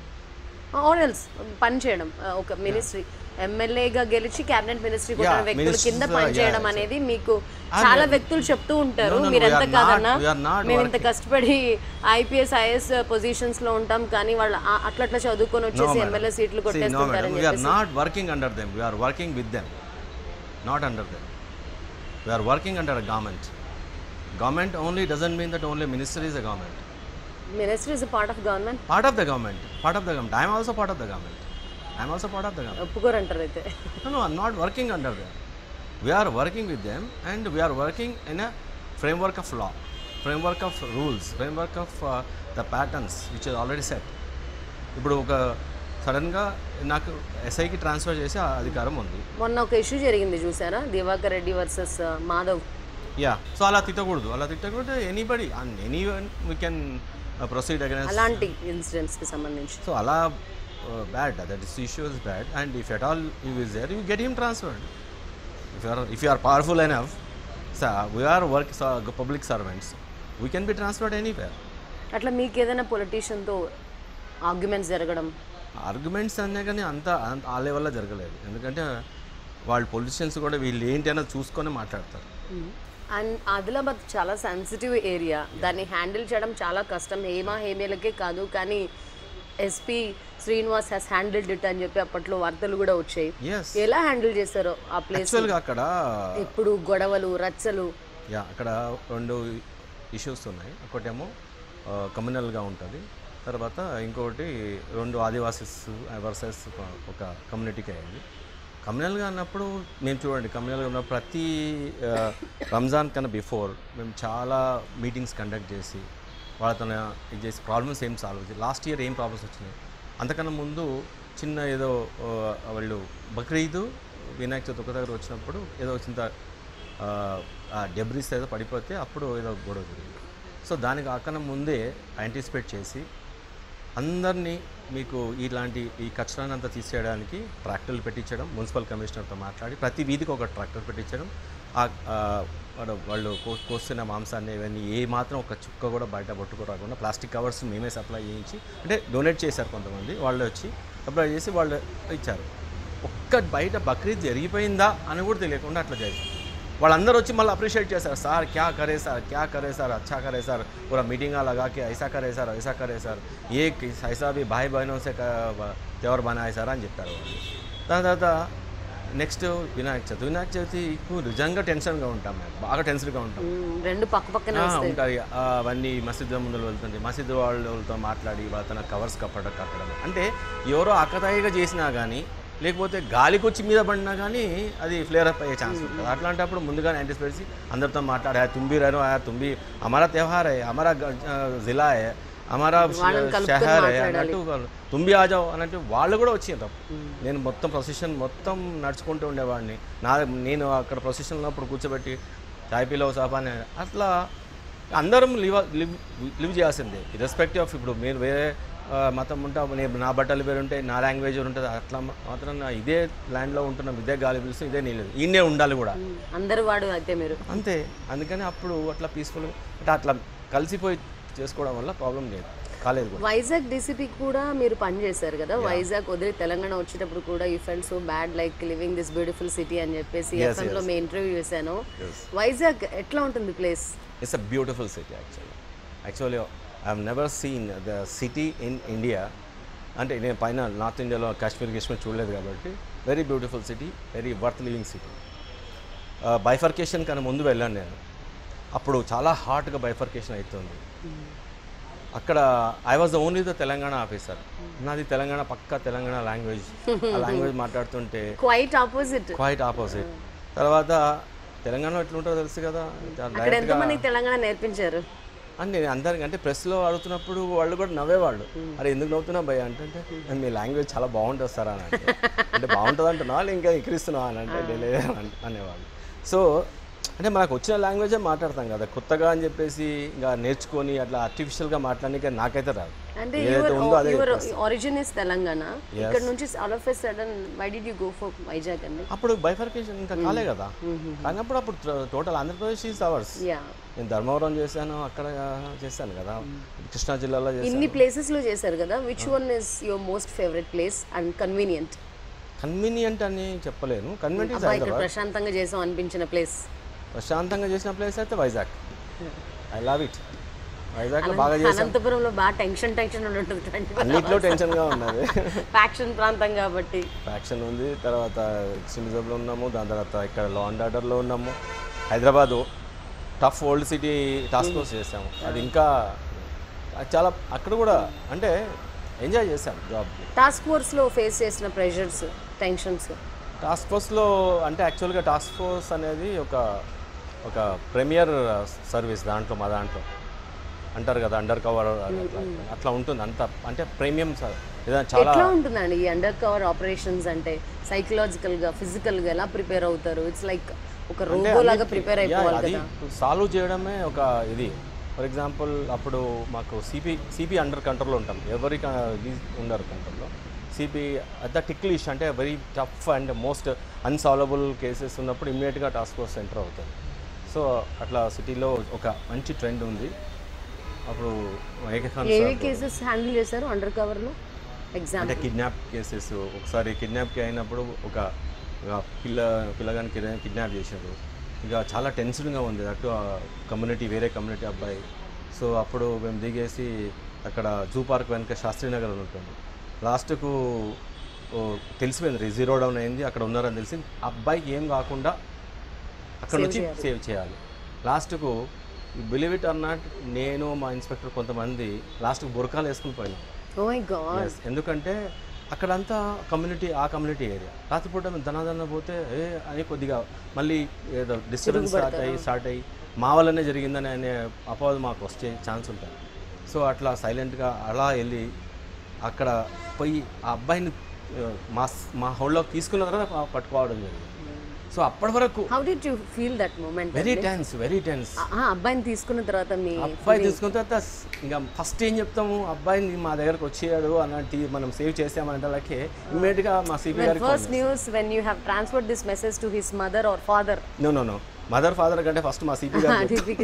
Or else పని చేయడం, ఒక మినిస్ట్రీ ఎమ్మెల్యేగా గెలిచి క్యాబినెట్ మినిస్ట్రీ కూడా వ్యక్తుల కింద పనిచేయడం అనేది మీకు చాలా వ్యక్తులు చెప్తూ ఉంటారు. మీరు ఎంత కాదన్నా మేము ఇంత కష్టపడి ఐపీఎస్ ఐఏఎస్ పొజిషన్స్ లో ఉంటాం, కానీ వాళ్ళు అట్లా అట్లా చదువుకొని వచ్చేసి ఎమ్మెల్యే సీట్లు కొట్టేస్తుంటారు. We are not working under them, we are working with them, not under them. We are working under a government. Government only doesn't mean that only minister is a government. Minister is a part of government? Part of the government, part of the government. I am also part of the government. I am also part of the government. ఒప్పుకోరంటారు అయితే? No, no, I am not working under them. We are working with them and we are working in a framework of law, framework of rules, framework of uh, the patterns which is already set. ఇప్పుడు ఒక సడన్గా నాకు ఎస్ఐకి ట్రాన్స్ఫర్ చేసే అధికారం ఉంది. మొన్న ఒక ఇష్యూ జరిగింది చూసారా, Diwakar Reddy versus Madhav. Yeah, so అలా తిట్టకూడదు, అలా తిట్టకూడదు. Anybody and anyone we can proceed against అలాంటి ఇన్సిడెంట్స్కి సంబంధించి. సో అలా bad, that is issue is bad, and if at all you is there you get him transferred. If you are if you are powerful enough, sir, we are work uh, public servants, we can be transferred anywhere. అట్లా మీకు ఏదైనా పొలిటీషియన్తో ఆర్గ్యుమెంట్స్ జరగడం? ఆర్గ్యుమెంట్స్ అనే కానీ అంత ఆ లెవెల్లో జరగలేదు. ఎందుకంటే వాళ్ళు పొలిటీషియన్స్ కూడా వీళ్ళు ఏంటి అన్నది చూసుకొని మాట్లాడతారు. అండ్ ఆదిలాబాద్ చాలా సెన్సిటివ్ ఏరియా, దాన్ని హ్యాండిల్ చేయడం చాలా కష్టం. హేమా హేమేలకే కాదు, కానీ SP Srinivas has handled it అని చెప్పి అప్పట్లో వార్తలు కూడా వచ్చాయి. ఎలా హ్యాండిల్ చేస్తారో ఆ ప్లేస్? అక్కడ ఇప్పుడు గొడవలు, రచ్చలు. యా, అక్కడ రెండు ఇష్యూస్ ఉన్నాయి. ఒకటేమో కమ్యూనల్గా ఉంటుంది, తర్వాత ఇంకొకటి రెండు ఆదివాసీస్ వర్సెస్ ఒక కమ్యూనిటీకి అయ్యింది. కమ్యూనల్గా అన్నప్పుడు మేము చూడండి, కమ్యూనల్గా ఉన్న ప్రతి రంజాన్ కన్నా బిఫోర్ మేము చాలా మీటింగ్స్ కండక్ట్ చేసి వాళ్ళతో ఇది చేసి ప్రాబ్లమ్స్ ఏం సాల్వ్ చేసి, లాస్ట్ ఇయర్ ఏం ప్రాబ్లమ్స్ వచ్చినాయి, అంతకన్నా ముందు చిన్న ఏదో వాళ్ళు బక్రీదు వినాయక చవితి ఒక దగ్గర వచ్చినప్పుడు ఏదో చింత డెబ్రిస్ ఏదో పడిపోతే అప్పుడు ఏదో గొడవ జరిగింది. సో దానికి అక్కన ముందే యాంటిసిపేట్ చేసి అందరినీ మీకు ఇలాంటి ఈ కచరాన్ని అంతా తీసేయడానికి ట్రాక్టర్లు పెట్టించడం, మున్సిపల్ కమిషనర్తో మాట్లాడి ప్రతి వీధికి ఒక ట్రాక్టర్ పెట్టించడం, వాళ్ళు కోస్తున్న మాంసాన్ని ఇవన్నీ ఏ మాత్రం ఒక చుక్క కూడా బయట పట్టుకోరాకుండా ప్లాస్టిక్ కవర్స్ మేమే సప్లై చేయించి, అంటే డొనేట్ చేశారు కొంతమంది, వాళ్ళు వచ్చి సప్లై చేసి వాళ్ళు ఇచ్చారు. ఒక్క బయట బక్రీద్ జరిగిపోయిందా అని కూడా తెలియకుండా అట్లా చేశారు. వాళ్ళందరూ వచ్చి మళ్ళీ అప్రిషియేట్ చేశారు, సార్ క్యా కరే సార్ క్యా కరే సార్ అచ్చా కరే సార్ పూరా మీటింగా లగాకే ఐసా కరే సార్ ఐసా కరే సార్ ఏ ఐసా భీ భాయ్ బహనోं से त्योहार बनाए సార్ అని చెప్పారు వాళ్ళు. దాని తర్వాత నెక్స్ట్ వినాయక చవితి వినాయక చవితి నిజంగా టెన్షన్గా ఉంటాం మేము, బాగా టెన్షన్గా ఉంటాం. రెండు పక్క పక్కనే ఉంటాయి అవన్నీ మసీదుల ముందు వెళ్తుంది, మసీదు వాళ్ళతో మాట్లాడి వాళ్ళతో కవర్స్ కప్పడం కట్టడం అంటే ఎవరో అక్కతాయిగా చేసినా కానీ లేకపోతే గాలికి వచ్చి మీద పడినా కానీ అది ఫ్లేర్ అప్ అయ్యే ఛాన్స్ ఉంటుంది. అట్లాంటప్పుడు ముందుగానే యాంటిసిపేట్ చేసి అందరితో మాట్లాడే Thumbi run Thumbi Amara త్యోహార్ high, Amara జిలా high, Amara షహర్ high అన్నట్టు తుంబి ఆజావ్ అన్నట్టు వాళ్ళు కూడా వచ్చిండ్రు. నేను మొత్తం ప్రొసెషన్ మొత్తం నడుచుకుంటూ ఉండేవాడిని. నా నేను అక్కడ ప్రొసెషన్ ఉన్నప్పుడు కూర్చోబెట్టి చాయ్పీలో సాపానే అట్లా అందరం లివ్ లివ్ లివ్ చేయాల్సిందే ఇర్రెస్పెక్టివ్ ఆఫ్. ఇప్పుడు మీరు వేరే మతం ఉంటా, నేను నా బట్టలు వేరు ఉంటాయి, నా లాంగ్వేజ్ ఉంటుంది, అట్లా మాత్రం ఇదే ల్యాండ్లో ఉంటున్నాం, ఇదే గాలి పిలుస్తాం, ఇదే నీళ్ళు, ఈయనే ఉండాలి కూడా అందరు వాడు అయితే మీరు అంతే. అందుకని అప్పుడు అట్లా పీస్ఫుల్గా అంటే అట్లా కలిసిపోయి చేసుకోవడం వల్ల ప్రాబ్లం లేదు కాలేదు. వైజాగ్ డీసీపీ కూడా మీరు పనిచేశారు కదా, వైజాగ్ వదిలి తెలంగాణ వచ్చేటప్పుడు కూడా you felt so bad like living this beautiful city అని చెప్పేసి ఎఫ్ఎంలో మీ ఇంటర్వ్యూ చేశాను. వైజాగ్ ఎట్లా ఉంటుంది place? It's a beautiful city actually. Actually I have never seen the city in India. అంటే నేను పైన నార్త్ ఇండియాలో కాశ్మీర్ కాశ్మీర్ చూడలేదు కాబట్టి very beautiful city, very worth living city. Bifurcation కన్నా ముందు వెళ్ళాను నేను, అప్పుడు చాలా హాట్గా బైఫర్కేషన్ అవుతుంది. అక్కడ I was the only the Telangana officer. నాది తెలంగాణ పక్కా తెలంగాణ లాంగ్వేజ్, ఆ లాంగ్వేజ్ మాట్లాడుతుంటే క్వైట్ ఆపోజిట్ క్వైట్ ఆపోజిట్. తర్వాత తెలంగాణలో ఎట్లుంటుందో తెలుసు కదా, తెలంగాణ నేర్పించారు అని నేను అందరికి అంటే ప్రెస్లో అడుగుతున్నప్పుడు వాళ్ళు కూడా నవ్వేవాళ్ళు, అరే ఎందుకు నవ్వుతున్నా భయ్య అంటే మీ లాంగ్వేజ్ చాలా బాగుంటుంది సార్ అని అంటే అంటే బాగుంటుంది అంటున్నా ఇంకా ఎక్కిరిస్తున్నావా అని అంటే లేదు అనేవాళ్ళు. సో అంటే మనకు వచ్చిన లాంగ్వేజే మాట్లాడతాం కదా, కొత్తగా అని చెప్పేసి ఇంకా నేర్చుకొని అట్లా ఆర్టిఫిషియల్గా మాట్లాడడానికి నాకైతే రాదు. అంటే యువర్ ఒరిజిన్ ఇస్ తెలంగాణ, ఇక్కడ నుంచి all of a sudden why did you go for Vizag అండి? అప్పుడు బైఫర్కేషన్ ఇంకా కాలే కదా, కానప్పుడు అప్పుడు టోటల్ ఆంధ్రప్రదేశ్ ఈజ్ అవర్స్. నేను ధర్మవరం చేశాను, అక్కడ చేశాను కదా, కృష్ణా జిల్లాలో చేశాను. ఇన్ని ప్లేసెస్ లో చేశారు కదా, which one is your most favourite place and convenient? Convenient అని చెప్పలేను, కన్వీనియంట్ ప్రశాంతంగా చేసాం అనిపించిన ప్లేస్, ప్రశాంతంగా చేసిన ప్లేస్ అయితే వైజాగ్. I love it. వైజాగ్లో బాగా చేశాను. అనంతపురంలో బాగా టెన్షన్ టెన్షన్ ఉంటుంది, అన్నిట్లో టెన్షన్గా ఉన్నది, ఫ్యాక్షన్ ప్రాంతం కాబట్టి ఫ్యాక్షన్ ఉంది. తర్వాత సిమిజబ్లో ఉన్నాము, దాని తర్వాత ఇక్కడ లా అండ్ ఆర్డర్లో ఉన్నాము. Hyderabad tough old city task force చేసాము, అది ఇంకా చాలా అక్కడ కూడా అంటే ఎంజాయ్ చేశాము జాబ్. టాస్క్ ఫోర్స్లో ఫేస్ చేసిన ప్రెషర్స్, టెన్షన్స్? టాస్క్ ఫోర్స్లో అంటే యాక్చువల్గా టాస్క్ ఫోర్స్ అనేది ఒక ఒక ప్రీమియర్ సర్వీస్ దాంట్లో, మా దాంట్లో అంటారు కదా అండర్ కవర్ అట్లా ఉంటుంది అంత, అంటే ప్రీమియం సార్. చాలా ఉంటుందండి ఈ అండర్ కవర్ ఆపరేషన్స్ అంటే సైకలాజికల్గా ఫిజికల్గా ఎలా ప్రిపేర్ అవుతారు? ఇట్స్ లైక్ ఒక రోబో లాగా ప్రిపేర్ అయిపోవాలి కదా. సాల్వ్ చేయడమే ఒక ఇది. ఫర్ ఎగ్జాంపుల్ అప్పుడు మాకు సిపి సిపి అండర్ కంట్రోల్లో ఉంటాం, ఎవరి ఉండరు కంట్రోల్లో. సిపి అట్ ద టిక్లిష్ అంటే very tough and most unsolvable cases ఉన్నప్పుడు ఇమ్మీడియట్గా టాస్క్ ఫోర్స్ సెంటర్ అవుతుంది. సో అట్లా సిటీలో ఒక మంచి ట్రెండ్ ఉంది. అప్పుడు ఏవి కేసెస్ హ్యాండిల్ చేశారు అండర్ కవర్లో? ఎగ్జాంపుల్ అంటే కిడ్నాప్ కేసెస్. ఒకసారి కిడ్నాప్కి అయినప్పుడు ఒక పిల్ల పిల్లగాని కిడ్నాప్ చేశారు, ఇక చాలా టెన్షన్గా ఉంది అటు కమ్యూనిటీ, వేరే కమ్యూనిటీ అబ్బాయి. సో అప్పుడు మేము దిగేసి అక్కడ జూ పార్క్ వెనక శాస్త్రీనగర్ ఉంటుంది, లాస్ట్కు తెలిసిపోయింది జీరో డౌన్ అయింది, అక్కడ ఉన్నారని తెలిసి అబ్బాయికి ఏం కాకుండా అక్కడ నుంచి సేవ్ చేయాలి. లాస్ట్కు బిలీవ్ ఇట్ ఆర్ నాట్, నేను మా ఇన్స్పెక్టర్ కొంతమంది లాస్ట్కు బురకాలు వేసుకుని పోయినాం. ఎందుకంటే అక్కడంతా కమ్యూనిటీ, ఆ కమ్యూనిటీ ఏరియా. రాత్రిపూట మేము ధనాధన పోతే ఏ అని కొద్దిగా మళ్ళీ ఏదో డిస్టర్బెన్స్ స్టార్ట్ అయ్యి స్టార్ట్ అయ్యి మా వల్లనే జరిగిందని అనే అపవాదం మాకు వచ్చే ఛాన్స్ ఉంటుంది. సో అట్లా సైలెంట్గా అలా వెళ్ళి అక్కడ పోయి ఆ అబ్బాయిని మా మా హోల్డ్లోకి తీసుకున్న తర్వాత పట్టుకోవడం జరిగింది. సో అప్పటి వరకు how did you feel that moment? Very tense very tense. అబ్బాయిని తీసుకున్న తర్వాత మీ అబ్బాయి తీసుకున్న తర్వాత ఇంకా ఫస్ట్ ఏం చెప్తాము, అబ్బాయిని మా దగ్గరకు వచ్చేయాడు అన్నట్టు మనం సేవ్ చేసామంటే ఇమ్మీడియట్గా మా సిపి గారికి first news when you have transferred this message to his mother or father? No no no mother father కంటే ఫస్ట్ మా సిపి గారికి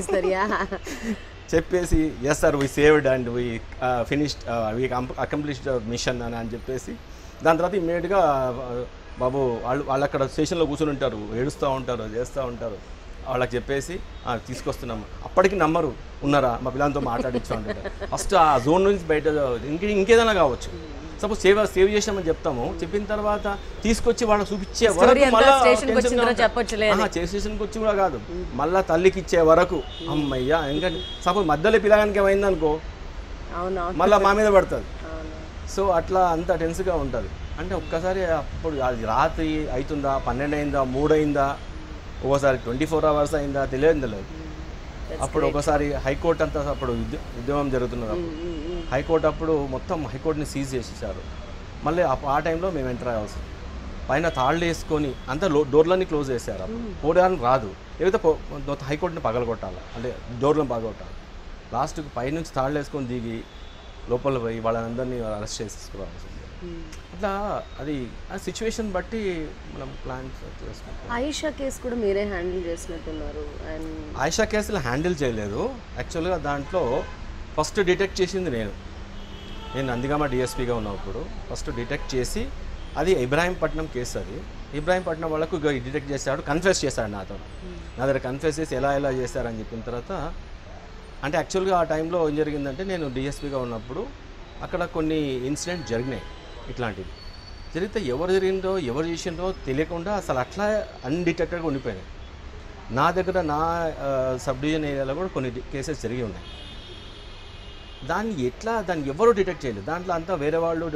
చెప్పేసి yes sir we saved and we finished we accomplished mission అని అని చెప్పేసి దాని తర్వాత ఇమ్మీడియట్గా బాబు వాళ్ళు వాళ్ళు అక్కడ స్టేషన్లో కూర్చొని ఉంటారు, ఏడుస్తూ ఉంటారు, చేస్తూ ఉంటారు, వాళ్ళకి చెప్పేసి తీసుకొస్తున్నాము. అప్పటికి నమ్మరు, ఉన్నారా మా పిల్లలతో మాట్లాడించు అంటారు. ఫస్ట్ ఆ జోన్ నుంచి బయట ఇంక ఇంకేదైనా కావచ్చు, సపోజ్ సేవ్ సేవ్ చేసామని చెప్తాము, చెప్పిన తర్వాత తీసుకొచ్చి వాళ్ళకి చూపించే Story వరకు అంతా మళ్ళీ స్టేషన్కి వచ్చిన తర్వాత చెప్పొచ్చులే అని. స్టేషన్కి వచ్చి కూడా కాదు, మళ్ళీ తల్లికి ఇచ్చే వరకు అమ్మయ్యా. ఎందుకంటే సపోజ్ మధ్యలో పిల్లగానికి ఏమైంది అనుకో అవునా మళ్ళీ మా మీద పడుతుంది. అవునా సో అట్లా అంత టెన్స్గా ఉంటుంది. అంటే ఒక్కసారి అప్పుడు అది రాత్రి అవుతుందా, పన్నెండు అయిందా, మూడు అయిందా, ఒక్కోసారి ట్వంటీ ఫోర్ అవర్స్ అయిందా తెలియదు తెలియదు. అప్పుడు ఒకసారి హైకోర్టు అంతా అప్పుడు ఉద్య ఉద్యమం జరుగుతున్నది. అప్పుడు హైకోర్టు అప్పుడు మొత్తం హైకోర్టుని సీజ్ చేసేసారు. మళ్ళీ ఆ టైంలో మేము ఎంటర్ అవ్వాల్సి పైన తాళ్ళు వేసుకొని అంతా లో డోర్లన్నీ క్లోజ్ చేశారు. అప్పుడు పోవడానికి రాదు, లేకపోతే హైకోర్టుని పగలగొట్టాలి, అంటే డోర్లను పగలగొట్టాలి. లాస్ట్కి పైనుంచి తాళ్ళు వేసుకొని దిగి లోపల పోయి వాళ్ళందరినీ అరెస్ట్ చేసేసుకోవాల్సి ఉంది. అట్లా అది ఆ సిచ్యువేషన్ బట్టి మనం ప్లాన్ చేసుకుంటాం. ఆయిషా కేసు కూడా మీరే హ్యాండిల్ చేసినట్టున్నారు. అండ్ ఆయిషా కేసులు హ్యాండిల్ చేయలేదు. యాక్చువల్గా దాంట్లో ఫస్ట్ డిటెక్ట్ చేసింది నేను నేను నందిగామ డిఎస్పీగా ఉన్నప్పుడు ఫస్ట్ డిటెక్ట్ చేసి, అది ఇబ్రాహీంపట్నం కేసు. అది ఇబ్రాహీంపట్నం వాళ్ళకు డిటెక్ట్ చేశాడు, కన్ఫెస్ చేశాడు నాతో. నా దగ్గర కన్ఫెస్ చేసి ఎలా ఎలా చేశారని చెప్పిన తర్వాత, అంటే యాక్చువల్గా ఆ టైంలో ఏం జరిగిందంటే నేను డిఎస్పీగా ఉన్నప్పుడు అక్కడ కొన్ని ఇన్సిడెంట్ జరిగినాయి. ఇట్లాంటివి జరిగితే ఎవరు జరిగిందో ఎవరు చేసిందో తెలియకుండా అసలు అట్లా అన్డిటెక్టెడ్గా ఉండిపోయినాయి. నా దగ్గర నా సబ్ డివిజన్ ఏరియాలో కూడా కొన్ని కేసెస్ జరిగి ఉన్నాయి. దాన్ని ఎట్లా దాన్ని ఎవరు డిటెక్ట్ చేయలేదు. దాంట్లో అంతా వేరే వాళ్ళు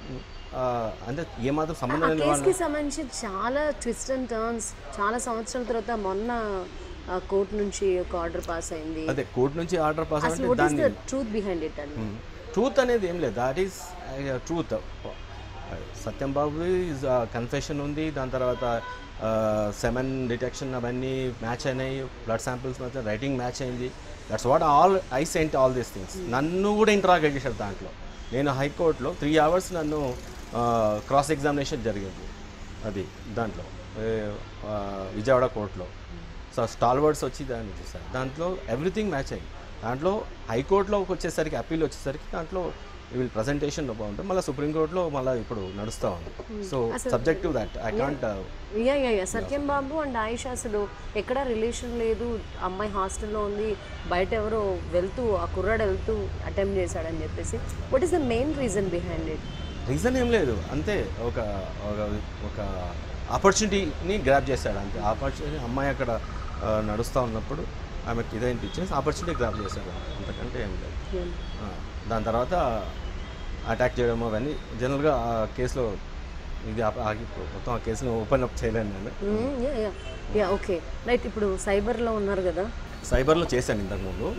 అంటే ఏమాత్రం సంబంధం లేని కేసుకి సంబంధించి చాలా ట్విస్ట్ అండ్ టర్న్స్, చాలా సంవత్సరాల తర్వాత మొన్న కోర్టు నుంచి ఒక ఆర్డర్ పాస్ అయింది. అదే కోర్టు నుంచి ఆర్డర్ పాస్ అసలు what is the truth behind it అండి? ట్రూత్ అనేది ఏం లేదు, that is truth. Satyam Babu is confession ఉంది, దాని తర్వాత సెమెన్ డిటెక్షన్ అవన్నీ మ్యాచ్ అయినాయి, బ్లడ్ శాంపిల్స్ మాత్రం రైటింగ్ మ్యాచ్ అయింది. That's what all I sent all these things. నన్ను కూడా ఇంటరాగేట్ చేశారు దాంట్లో. నేను హైకోర్టులో త్రీ అవర్స్ నన్ను క్రాస్ ఎగ్జామినేషన్ జరిగింది. అది దాంట్లో విజయవాడ కోర్టులో. సో స్టాల్వర్డ్స్ వచ్చి దాన్ని చూసారు, దాంట్లో ఎవ్రీథింగ్ మ్యాచ్ అయింది. దాంట్లో హైకోర్టులోకి వచ్చేసరికి అప్పీల్ వచ్చేసరికి దాంట్లో వీళ్ళు ప్రజెంటేషన్ బాగుంటుంది, మళ్ళీ సుప్రీంకోర్టులో మళ్ళీ ఇప్పుడు నడుస్తూ ఉంది. So subject to that I can't. Yeah yeah yeah Satyam Babu and Ayesha అసలు ఎక్కడా రిలేషన్ లేదు, అమ్మాయి హాస్టల్లో ఉంది, బయట ఎవరో వెళ్తూ ఆ కుర్రాడు వెళ్తూ అటెంప్ట్ చేశాడని చెప్పేసి, what is the main reason behind it? Reason ఏం లేదు, అంతే ఒక ఒక ఆపర్చునిటీని గ్రాప్ చేశాడు అంతే. ఆపర్చునిటీ అమ్మాయి అక్కడ నడుస్తూ ఉన్నప్పుడు ఆమెకి ఇదనిపించేసి ఆపర్చునిటీ గ్రాప్ చేశాడు, అంతకంటే ఏం లేదు. దాని తర్వాత అటాక్ చేయడం అవన్నీ జనరల్గా ఆ కేసులో ఇది మొత్తం ఆ కేసులో ఓపెన్ అప్ చేయలేను నేను. Yeah okay right. ఇప్పుడు సైబర్లో ఉన్నారు కదా? సైబర్లో చేశాను ఇంతకుముందు.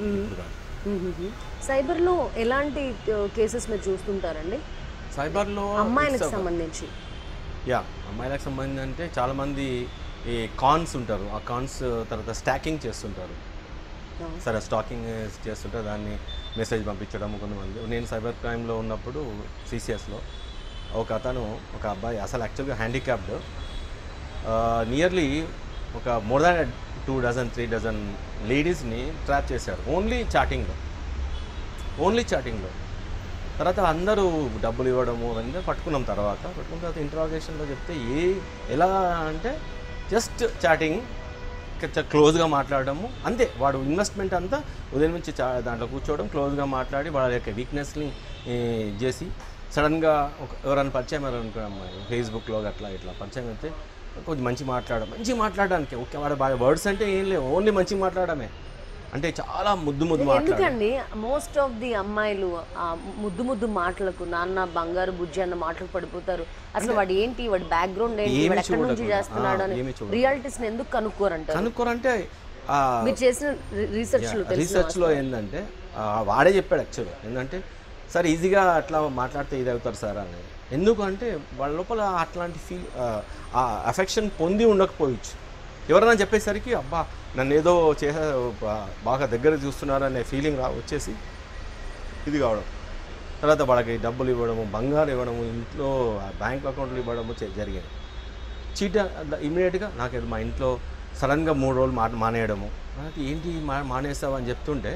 సైబర్లో ఎలాంటి కేసెస్ మీరు చూస్తుంటారండి సైబర్లో? అమ్మాయిలకు సంబంధించి. యా అమ్మాయిలకు సంబంధించి అంటే చాలామంది ఈ కాన్స్ ఉంటారు, ఆ కాన్స్ తర్వాత స్టాకింగ్ చేస్తుంటారు. సరే స్టాకింగ్ చేస్తుంటే దాన్ని మెసేజ్ పంపించడం కొంతమంది. నేను సైబర్ క్రైమ్లో ఉన్నప్పుడు సిసిఎస్లో ఒక అతను ఒక అబ్బాయి అసలు యాక్చువల్గా హ్యాండిక్యాప్డ్, నియర్లీ ఒక more than two dozen three dozen లేడీస్ని ట్రాప్ చేశారు ఓన్లీ చాటింగ్లో ఓన్లీ చాటింగ్లో తర్వాత అందరూ డబ్బులు ఇవ్వడము అవన్నీ పట్టుకున్నాం. తర్వాత పట్టుకున్న తర్వాత ఇంట్రాగేషన్లో చెప్తే ఏ ఎలా అంటే జస్ట్ చాటింగ్, క్లోజ్గా మాట్లాడము అంతే. వాడు ఇన్వెస్ట్మెంట్ అంతా ఉదయం నుంచి చా దాంట్లో కూర్చోవడం, క్లోజ్గా మాట్లాడి వాళ్ళ యొక్క వీక్నెస్ని చేసి సడన్గా ఒక ఎవరైనా పరిచయం అనుకున్నాం ఫేస్బుక్లో అట్లా ఇట్లా పరిచయం అయితే కొంచెం మంచి మాట్లాడడం మంచి మాట్లాడడానికి ఓకే. వాడు బాగా వర్డ్స్ అంటే ఏం లేవు, ఓన్లీ మంచి మాట్లాడమే, అంటే చాలా ముద్దు ముద్దు మాట్లాడు. ఎందుకండి మోస్ట్ ఆఫ్ ది అమ్మాయిలు ముద్దు ముద్దు మాటలకు నాన్న బంగారు బుజ్జి అన్న మాటలకు పడిపోతారు. అసలు వాడు ఏంటి, వాడి బ్యాక్గ్రౌండ్ ఏంటి, వాడు ఎక్కడి నుంచి చేస్తున్నాడు అని రియాలిటీస్ని ఎందుకు కనుక్కోరంటారు? కనుక్కోరంటే మీరు చేసిన రీసెర్చ్లో రీసెర్చ్లో ఏంటంటే వాడే చెప్పాడు యాక్చువల్గా ఏంటంటే సార్ ఈజీగా అట్లా మాట్లాడితే ఇది అవుతారు సార్ అని. ఎందుకు అంటే వాళ్ళ లోపల అట్లాంటి ఫీల్ ఆ అఫెక్షన్ పొంది ఉండకపోవచ్చు. ఎవరైనా చెప్పేసరికి అబ్బా నన్ను ఏదో చేసే బాగా దగ్గర చూస్తున్నారు అనే ఫీలింగ్ రా వచ్చేసి ఇది కావడం. తర్వాత వాళ్ళకి డబ్బులు ఇవ్వడము, బంగారు ఇవ్వడము, ఇంట్లో బ్యాంక్ అకౌంట్లు ఇవ్వడము జరిగింది. చీట ఇమీడియట్గా నాకు మా ఇంట్లో సడన్గా మూడు రోజులు మా మానేయడము. నాకు ఏంటి మా మానేస్తావు అని చెప్తుంటే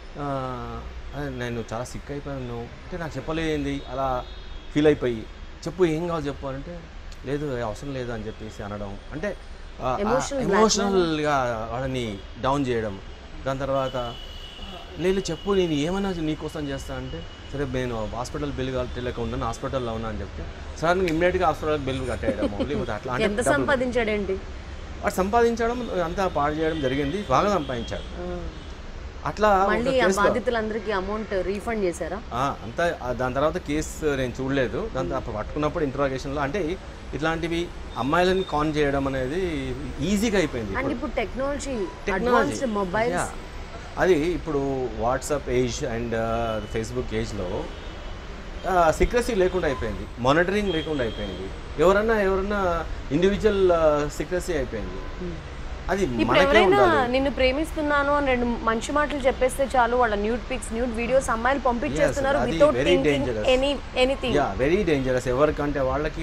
నేను చాలా సిక్ అయిపోయాను అంటే నాకు చెప్పలేంది అలా ఫీల్ అయిపోయి చెప్పు ఏం కావాలి చెప్పు అంటే లేదు అవసరం లేదు అని చెప్పేసి అనడం, అంటే ఎమోషనల్గా వాళ్ళని డౌన్ చేయడం. దాని తర్వాత నేను చెప్పు నేను ఏమైనా నీకోసం చేస్తా అంటే సరే నేను హాస్పిటల్ బిల్ కట్టలేక ఉన్నాను హాస్పిటల్లో ఉన్నా అని చెప్తే సార్ నువ్వు ఇమ్మీడియట్గా హాస్పిటల్ బిల్ కట్టేయడం లేకపోతే అట్లా అంటే ఎంత సంపాదించాడేంటి వాడు సంపాదించడం అంతా పాడు చేయడం జరిగింది బాగా సంపాదించాడు అట్లా మళ్ళీ ఆ బాధితులందరికీ అమౌంట్ రీఫండ్ చేశారా అంతా దాని తర్వాత కేసు నేను చూడలేదు దాని తర్వాత పట్టుకున్నప్పుడు ఇంట్రాగేషన్లో అంటే ఇట్లాంటివి అమ్మాయిలని కాన్ చేయడం అనేది ఈజీగా అయిపోయింది అండ్ ఇప్పుడు టెక్నాలజీ టెక్నాలజీ మొబైల్స్ అది ఇప్పుడు వాట్సాప్ ఏజ్ అండ్ ఫేస్బుక్ ఏజ్లో సీక్రెసీ లేకుండా అయిపోయింది మానిటరింగ్ లేకుండా అయిపోయింది ఎవరన్నా ఎవరన్నా ఇండివిజువల్ సీక్రెసీ అయిపోయింది అది ఇప్పుడు ఎవరైనా నిన్ను ప్రేమిస్తున్నాను అని రెండు మంచి మాటలు చెప్పేస్తే చాలు వాళ్ళ న్యూడ్ పిక్స్ న్యూడ్ వీడియోస్ అమ్మాయిలు పంపించేస్తున్నారు without thinking any anything yeah very dangerous ఎవరికంటే వాళ్ళకి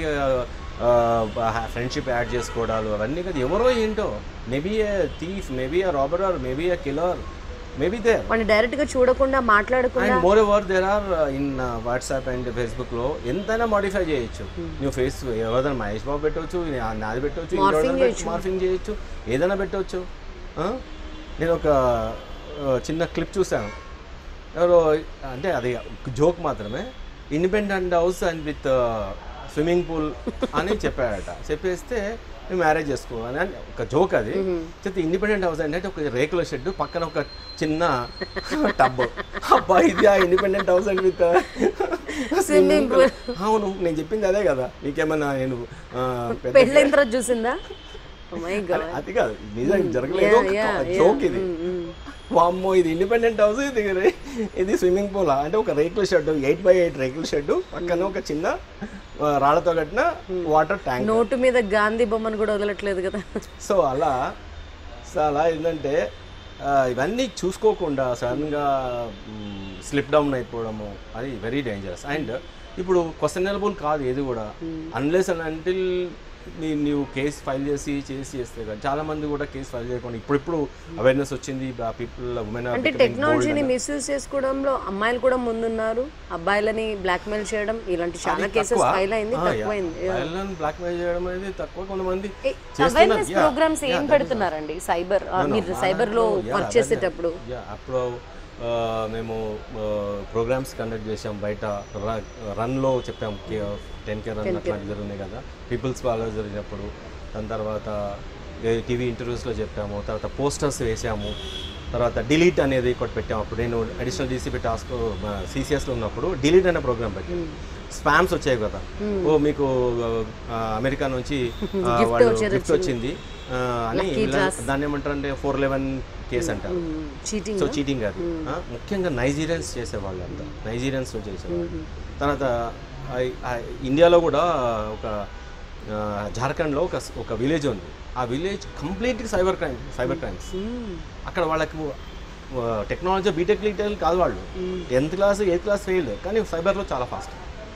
ఫ్రెండ్షిప్ యాడ్ చేసుకోవడాలు అవన్నీ కదా ఎవరో ఏంటో maybe a thief maybe a robber or maybe a killer maybe there మనం డైరెక్ట్ గా చూడకుండా మాట్లాడకుండా and moreover there are in WhatsApp and Facebook లో ఎంతైనా మాడిఫై చేయొచ్చు నువ్వు ఫేస్ ఎవరైనా మహేష్ బాబు పెట్టవచ్చు నాది పెట్టవచ్చు మార్ఫింగ్ చేయొచ్చు ఏదైనా పెట్టవచ్చు నేను ఒక చిన్న క్లిప్ చూసాను ఎవరో అంటే అది జోక్ మాత్రమే independent house and with swimming pool అని చెప్పాడట చెప్పేస్తే మేము మ్యారేజ్ చేసుకోవాలి అని ఒక జోక్ అది చెప్తే ఇండిపెండెంట్ హౌస్ అంటే ఒక రేకుల షెడ్ పక్కన ఒక చిన్న టబ్ అబ్బా ఇది ఆ independent house and with swimming pool అవును నేను చెప్పింది అదే కదా నీకేమన్నా నేను పెళ్ళైన తర్వాత చూసిందా అది కాదు నిజంగా జరగలేదు జోక్ ఇది వామ్మో ఇది ఇండిపెండెంట్ హౌస్ ఇది ఇది స్విమ్మింగ్ పూల్ అంటే ఒక రేకుల షెడ్ ఎయిట్ బై ఎయిట్ రేకుల షెడ్ పక్కన ఒక చిన్న రాళ్లతో కట్టిన వాటర్ ట్యాంక్ నోటు మీద గాంధీ బొమ్మను కూడా వదలట్లేదు కదా సో అలా సో అలా ఏంటంటే ఇవన్నీ చూసుకోకుండా సడన్గా స్లిప్ డౌన్ అయిపోవడము అది వెరీ డేంజరస్ అండ్ ఇప్పుడు క్వశ్చనబుల్ కాదు ఏది కూడా అన్లెస్ అండ్ అంటిల్ నీ నువ్వు కేసు ఫైల్ చేసి చేసి చేస్తే కానీ చాలా మంది కూడా కేసు ఫైల్ చేయకుండా ఇప్పుడు ఇప్పుడు అవేర్నెస్ వచ్చింది పీపుల్ ఉమెన్ అంటే టెక్నాలజీని మిస్యూజ్ చేసుకోవడంలో అమ్మాయిలు కూడా ముందున్నారు అబ్బాయిలని బ్లాక్మెయిల్ చేయడం ఇలాంటి చాలా కేసెస్ ఫైల్ అయింది తక్కువైంది అబ్బాయిలను బ్లాక్మెయిల్ చేయడం అనేది తక్కువ కొంతమంది అవేర్నెస్ ప్రోగ్రామ్స్ ఏం పెడుతున్నారండి సైబర్ మీరు సైబర్ లో వర్క్ చేసేటప్పుడు అప్పుడు మేము ప్రోగ్రామ్స్ కండక్ట్ చేసాం బయట రన్లో చెప్పాం టెన్ కే రన్ అట్లాంటివి జరిగినాయి కదా పీపుల్స్ వాళ్ళు జరిగినప్పుడు దాని తర్వాత టీవీ ఇంటర్వ్యూస్లో చెప్పాము తర్వాత పోస్టర్స్ వేసాము తర్వాత డిలీట్ అనేది ఒకటి పెట్టాము అప్పుడు నేను అడిషనల్ డీసీపీ టాస్క్ సిసిఎస్లో ఉన్నప్పుడు డిలీట్ అనే ప్రోగ్రామ్ పెట్టాను స్పామ్స్ వచ్చాయి కదా ఓ మీకు అమెరికా నుంచి వాళ్ళు గిఫ్ట్ వచ్చింది అని దాన్ని ఏమంటారంటే ఫోర్ లెవెన్ కేసు అంటారు సో చీటింగ్ అది ముఖ్యంగా నైజీరియన్స్ చేసేవాళ్ళు అంతా నైజీరియన్స్ చేసేవాళ్ళు తర్వాత ఇండియాలో కూడా ఒక జార్ఖండ్లో ఒక ఒక విలేజ్ ఉంది ఆ విలేజ్ కంప్లీట్గా సైబర్ క్రైమ్ సైబర్ క్రైమ్స్ అక్కడ వాళ్ళకి టెక్నాలజీ బీటెక్ లీటెల్ కాదు వాళ్ళు tenth class eighth class fail కానీ సైబర్లో చాలా ఫాస్ట్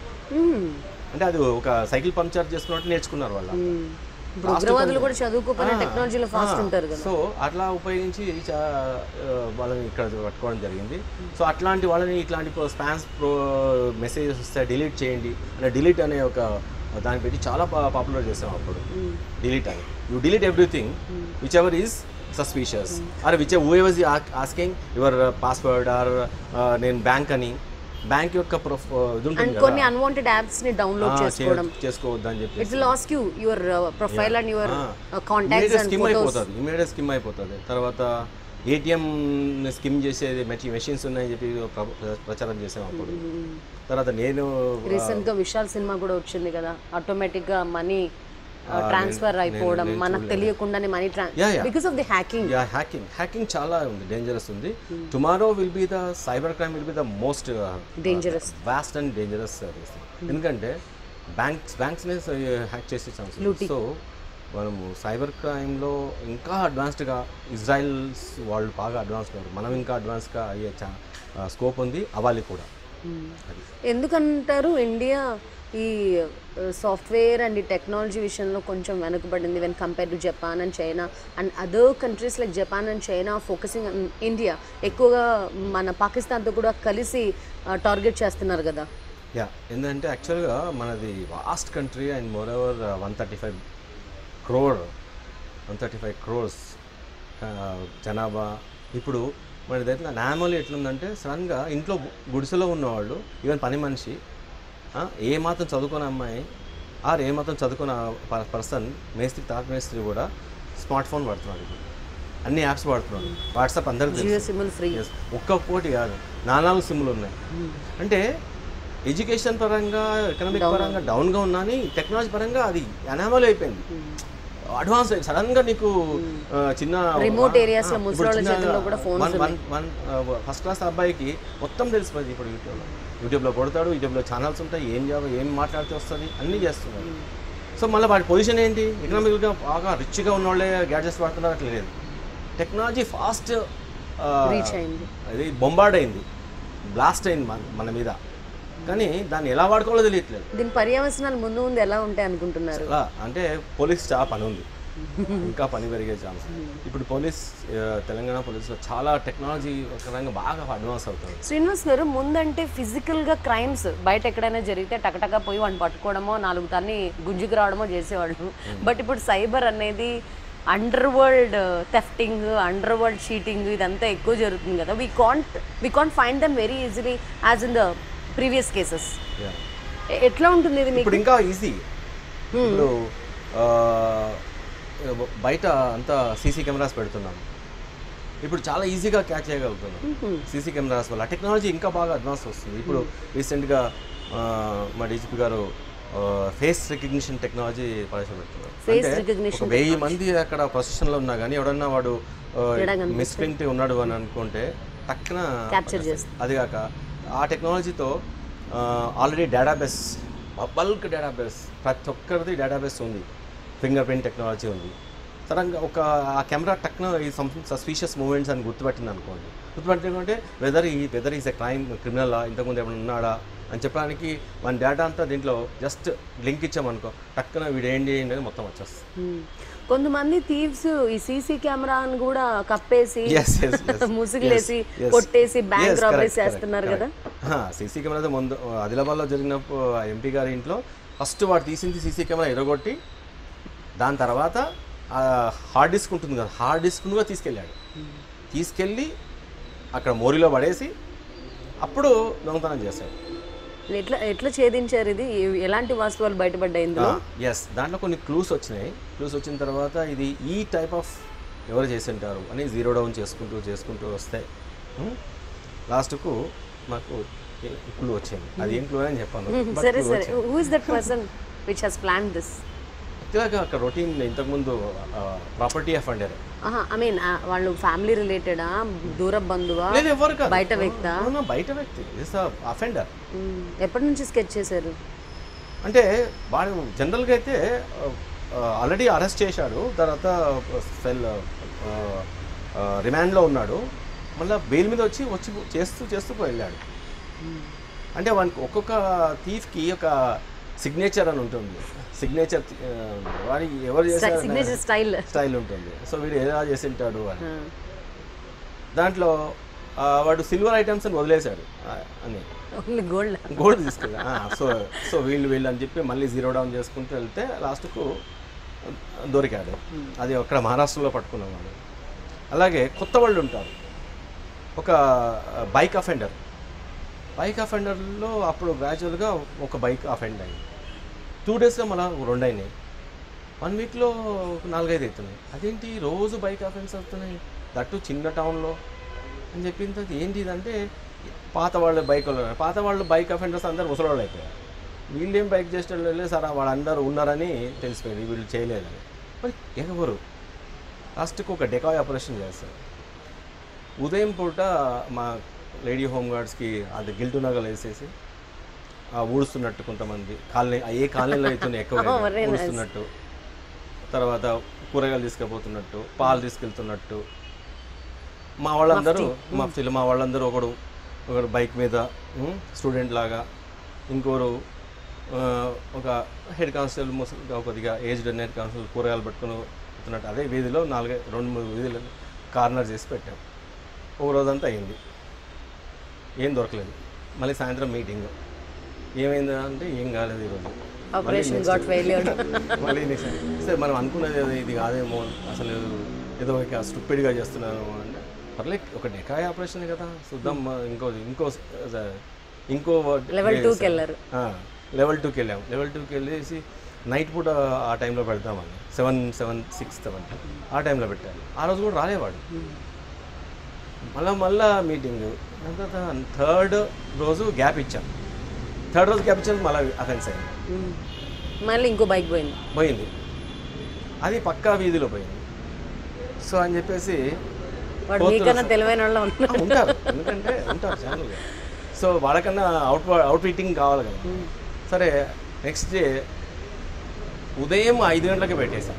అంటే అది ఒక సైకిల్ పంక్చర్ చేసుకున్నట్టు నేర్చుకున్నారు వాళ్ళు కూడా చదువుకోకుండా టెక్నాలజీలో ఫాస్ట్ ఉంటారు కదా సో అట్లా ఉపయోగించి వాళ్ళని ఇక్కడ పట్టుకోవడం జరిగింది సో అట్లాంటి వాళ్ళని ఇట్లాంటి స్పామ్స్ ప్రో మెసేజెస్ వస్తే డిలీట్ చేయండి అంటే డిలీట్ అనే ఒక దాన్ని పెట్టి చాలా పాపులర్ చేసాం అప్పుడు డిలీట్ అని you delete everything whichever is suspicious or which whoever asking your password or నేను బ్యాంక్ అని బ్యాంక్ యొక్క కొన్ని అన్వాంటెడ్ యాప్స్ ని డౌన్లోడ్ చేసుకోవడం చేసుకోవద్దు అని చెప్పి it will ask you your profile and your contacts and skim అయిపోతుంది ఇమిడియట్ స్కిమ్ అయిపోతుంది తర్వాత ఏటీఎం స్కిమ్ చేసేది మెషిన్స్ ఉన్నాయని చెప్పి ప్రచారం చేసాం అప్పుడు తర్వాత నేను రీసెంట్ గా విశాల్ సినిమా కూడా వచ్చింది కదా ఆటోమేటిక్ గా మనీ ట్రాన్స్ఫర్ అయిపోవడం మనకు తెలియకుండానే money transfer because of the hacking yeah hacking hacking చాలా ఉంది డేంజరస్ ఉంది tomorrow will be the cyber crime will be the most dangerous vast and dangerous service ఎందుకంటే బ్యాంక్స్ బ్యాంక్స్నే హ్యాక్ చేసే ఛాన్స్ ఉంది సో మనము సైబర్ క్రైమ్లో ఇంకా అడ్వాన్స్డ్గా ఇజ్రాయిల్స్ వాళ్ళు బాగా అడ్వాన్స్గా ఉన్నారు మనం ఇంకా అడ్వాన్స్గా అయ్యే స్కోప్ ఉంది అవ్వాలి కూడా ఎందుకంటారు ఇండియా ఈ సాఫ్ట్వేర్ అండ్ ఈ టెక్నాలజీ విషయంలో కొంచెం వెనుకబడింది when compare to Japan and China and other countries like Japan and China focusing India ఎక్కువగా మన పాకిస్తాన్తో కూడా కలిసి టార్గెట్ చేస్తున్నారు కదా యా ఎందుకంటే యాక్చువల్గా మనది vast country and moreover one thirty five crore one thirty five crores జనాభా ఇప్పుడు మరి దగ్గర నార్మల్ ఎట్లుందంటే సడన్గా ఇంట్లో గుడిసెలో ఉన్నవాళ్ళు ఈవెన్ పని మనిషి ఏ మాత్రం చదువుకున్న అమ్మాయి ఆర్ ఏ మాత్రం చదువుకున్న పర్సన్ మేస్త్రి తాత మేస్త్రి కూడా స్మార్ట్ ఫోన్ వాడుతున్నాడు ఇప్పుడు అన్ని యాప్స్ వాడుతున్నాడు వాట్సాప్ అందరికీ తెలుసు ఒక్క పోటీ కాదు నాలుగు సిమ్లు ఉన్నాయి అంటే ఎడ్యుకేషన్ పరంగా ఎకనామిక్ పరంగా డౌన్గా ఉన్నా అని టెక్నాలజీ పరంగా అది అనామల్ అయిపోయింది అడ్వాన్స్ సడన్గా నీకు చిన్న రిమోట్ ఏరియాస్లో ముసలోళ్ళ చేతుల్లో కూడా phones one one first class అబ్బాయికి మొత్తం తెలిసిపోయింది ఇప్పుడు యూట్యూబ్లో యూట్యూబ్లో కొడతాడు యూట్యూబ్లో ఛానల్స్ ఉంటాయి ఏం జాబ్ ఏం మాట్లాడితే వస్తుంది అన్నీ చేస్తున్నారు సో మళ్ళీ వాడి పొజిషన్ ఏంటి ఎకనామిక్గా బాగా రిచ్గా ఉన్నవాళ్ళే గ్యాడ్జెట్స్ వాడుతున్నారు అట్లా లేదు టెక్నాలజీ ఫాస్ట్ రీచ్ అయింది అది బొంబార్డ్ అయింది బ్లాస్ట్ అయింది మన మన మీద కానీ దాన్ని ఎలా వాడుకోవాలో తెలియట్లేదు దీని పర్యవసనాలు ముందు ముందు ఎలా ఉంటాయి అనుకుంటున్నారు అంటే పోలీస్ చాలా పని ఉంది ఇంకా పని పెరిగే ఛాన్స్ ఇప్పుడు పోలీస్ తెలంగాణ పోలీసులో చాలా టెక్నాలజీ పరంగా బాగా అడ్వాన్స్ అవుతుంది శ్రీనివాస్ గారు ముందంటే ఫిజికల్గా క్రైమ్స్ బయట ఎక్కడైనా జరిగితే టకటగా పోయి వాడిని పట్టుకోవడమో నాలుగు తన్ని గుంజుకు రావడమో చేసేవాళ్ళు బట్ ఇప్పుడు సైబర్ అనేది underworld thefting underworld cheating ఇదంతా ఎక్కువ జరుగుతుంది కదా we can't we can't find them very easily as in the previous cases ఎట్లా ఉంటుంది ఇది మీకు ఇప్పుడు ఇంకా ఈజీ ఇప్పుడు బయట అంతా సీసీ కెమెరాస్ పెడుతున్నాం ఇప్పుడు చాలా ఈజీగా క్యాచ్ చేయగలుగుతున్నాం సీసీ కెమెరాస్ వల్ల టెక్నాలజీ ఇంకా బాగా అడ్వాన్స్ వస్తుంది ఇప్పుడు రీసెంట్గా మా డీజీపీ గారు ఫేస్ రికగ్నిషన్ టెక్నాలజీ ప్రవేశపెడుతున్నారు ఒక వెయ్యి మంది అక్కడ ప్రొసెషన్లో ఉన్నా కానీ ఎవడన్నా వాడు మిస్ప్రింట్ ఉన్నాడు అని అనుకుంటే టక్కున అది కాక ఆ టెక్నాలజీతో ఆల్రెడీ డేటాబేస్ బల్క్ డేటాబేస్ ప్రతి ఒక్కరిది డేటాబేస్ ఉంది ఫింగర్ ప్రింట్ టెక్నాలజీ ఉంది సడన్గా ఒక ఆ కెమెరా టక్న ఈ సంథింగ్ సస్పీషియస్ మూమెంట్స్ అని గుర్తుపెట్టింది అనుకోండి గుర్తుపెట్టిందంటే వెదర్ ఈ whether is a crime criminal ఇంతకుముందు ఏమైనా ఉన్నాడా అని చెప్పడానికి మన డేటా అంతా దీంట్లో జస్ట్ లింక్ ఇచ్చామనుకో టక్కున వీడు ఏంటి అనేది మొత్తం వచ్చేస్తుంది కొంతమంది థీవ్స్ ఈ సీసీ కెమెరాను కూడా కప్పేసి ముసుగులేసి కొట్టేసి బ్యాంక్ రాబరీస్ చేస్తున్నారు కదా సీసీ కెమెరా ముందు ఆదిలాబాద్లో జరిగినప్పుడు ఎంపీ గారి ఇంట్లో ఫస్ట్ వాడు తీసింది సీసీ కెమెరా ఎరగొట్టి దాని తర్వాత హార్డ్ డిస్క్ ఉంటుంది కదా హార్డ్ డిస్క్ను కూడా తీసుకెళ్ళాడు తీసుకెళ్ళి అక్కడ మోరీలో పడేసి అప్పుడు దొంగతనం చేశాడు ఎట్లా ఎట్లా ఛేదించారు ఇది ఎలాంటి వాస్తవాలు బయటపడ్డాయి ఇందులో ఎస్ దాంట్లో కొన్ని క్లూస్ వచ్చినాయి క్లూస్ వచ్చిన తర్వాత ఇది ఈ టైప్ ఆఫ్ ఎవరు చేసి ఉంటారు అని జీరో డౌన్ చేసుకుంటూ చేసుకుంటూ వస్తాయి లాస్ట్కు మాకు క్లూ వచ్చింది అది ఏం క్లూ అని చెప్పాను సరే సరే who is that person which has planned this ఇలాగా అక్కడ రొటీన్ ఇంతకుముందు ప్రాపర్టీ అఫెండర్ ఐ మీన్ వాళ్ళు ఫ్యామిలీ రిలేటెడా దూర బంధువా బయట వ్యక్తా బయట వ్యక్తి అఫెండర్ ఎప్పటి నుంచి స్కెచ్ చేశారు అంటే వాడు జనరల్గా అయితే ఆల్రెడీ అరెస్ట్ చేశాడు తర్వాత సెల్ రిమాండ్లో ఉన్నాడు మళ్ళీ బెయిల్ మీద వచ్చి వచ్చి చేస్తూ చేస్తూ వెళ్ళాడు అంటే వానికి ఒక్కొక్క థీఫ్కి ఒక సిగ్నేచర్ అని ఉంటుంది సిగ్నేచర్ వాడి ఎవరు చేశారు స్టైల్ స్టైల్ ఉంటుంది సో వీడు ఎలా చేసి ఉంటాడు అని దాంట్లో వాడు సిల్వర్ ఐటమ్స్ అని వదిలేశాడు అని గోల్డ్ గోల్డ్ తీసుకెళ్ళా సో సో వీళ్ళు వీళ్ళు అని చెప్పి మళ్ళీ జీరో డౌన్ చేసుకుంటూ వెళ్తే లాస్ట్కు దొరికాడు అది అక్కడ మహారాష్ట్రలో పట్టుకున్నాం వాడు అలాగే కొత్త వాళ్ళు ఉంటారు ఒక బైక్ అఫెండర్ బైక్ అఫెండర్లో అప్పుడు గ్రాడ్యువల్గా ఒక బైక్ అఫెండ్ అయింది టూ డేస్లో మళ్ళీ రెండు అయినాయి వన్ వీక్లో నాలుగైదు అవుతున్నాయి అదేంటి రోజు బైక్ అఫెన్స్ అవుతున్నాయి దట్టు చిన్న టౌన్లో అని చెప్పింది అది ఏంటి ఇదంటే పాత వాళ్ళు బైక్ పాత వాళ్ళు బైక్ అఫెండర్స్ అందరూ ముసలోళ్ళు అయిపోయారు వీళ్ళేం బైక్ చేసేటోళ్ళు వెళ్ళి సార్ వాళ్ళందరూ ఉన్నారని తెలిసిపోయింది వీళ్ళు చేయలేదని మరి ఎవరు లాస్ట్కి ఒక డెకాయ్ ఆపరేషన్ చేస్తారు ఉదయం పూట మా లేడీ హోమ్ గార్డ్స్కి అది గిల్టు నగలు వేసేసి ఊడుస్తున్నట్టు కొంతమంది కాలనీ ఏ కాలనీలో అవుతున్నాయి ఎక్కువ ఊడుస్తున్నట్టు తర్వాత కూరగాయలు తీసుకుపోతున్నట్టు పాలు తీసుకెళ్తున్నట్టు మా వాళ్ళందరూ మా మా వాళ్ళందరూ ఒకడు ఒకడు బైక్ మీద స్టూడెంట్ లాగా ఇంకోరు ఒక హెడ్ కానిస్టేబుల్ ముసలి కొద్దిగా ఏజ్డ్ హెడ్ కానిస్టేబుల్ కూరగాయలు పట్టుకుని పోతున్నట్టు అదే వీధిలో నాలుగై రెండు మూడు వీధులు కార్నర్ చేసి పెట్టాం ఒక రోజంతా అయింది ఏం దొరకలేదు మళ్ళీ సాయంత్రం మీటింగ్ ఏమైంది అంటే ఏం కాలేదు ఈరోజు ఆపరేషన్ గాట్ ఫెయిల్యూర్ మళ్ళీ నెక్స్ట్ సరే మనం అనుకున్నది ఇది కాదేమో అసలు ఏదో ఇక స్టూపిడ్గా చేస్తున్నాను అంటే పర్లేదు ఒక డెకాయ్ ఆపరేషన్ కదా చూద్దాం ఇంకో ఇంకో ఇంకో లెవెల్ టూకి వెళ్ళారు. లెవెల్ టూకి వెళ్ళాము. లెవెల్ టూకి వెళ్ళేసి నైట్ పూట ఆ టైంలో పెడతామని సెవెన్ సెవెన్ సిక్స్ సెవెన్ ఆ టైంలో పెట్టారు. ఆ రోజు కూడా రాలేవాడు. మళ్ళా మళ్ళా మీటింగ్ తర్వాత థర్డ్ రోజు గ్యాప్ ఇచ్చాం. థర్డ్ రోజు గ్యాప్ ఇచ్చాను మళ్ళీ అఫెన్స్ అయింది. మళ్ళీ ఇంకో బైక్ పోయింది పోయింది అది పక్కా వీధిలో పోయింది. సో అని చెప్పేసి తెలివైన వాళ్ళు ఉంటారు, ఎందుకంటే ఉంటారు ఛానల్గా. సో వాళ్ళకన్నా అవుట్ అవుట్ ఫిట్టింగ్ కావాలి కదా. సరే నెక్స్ట్ డే ఉదయం ఐదు గంటలకి పెట్టేశాం.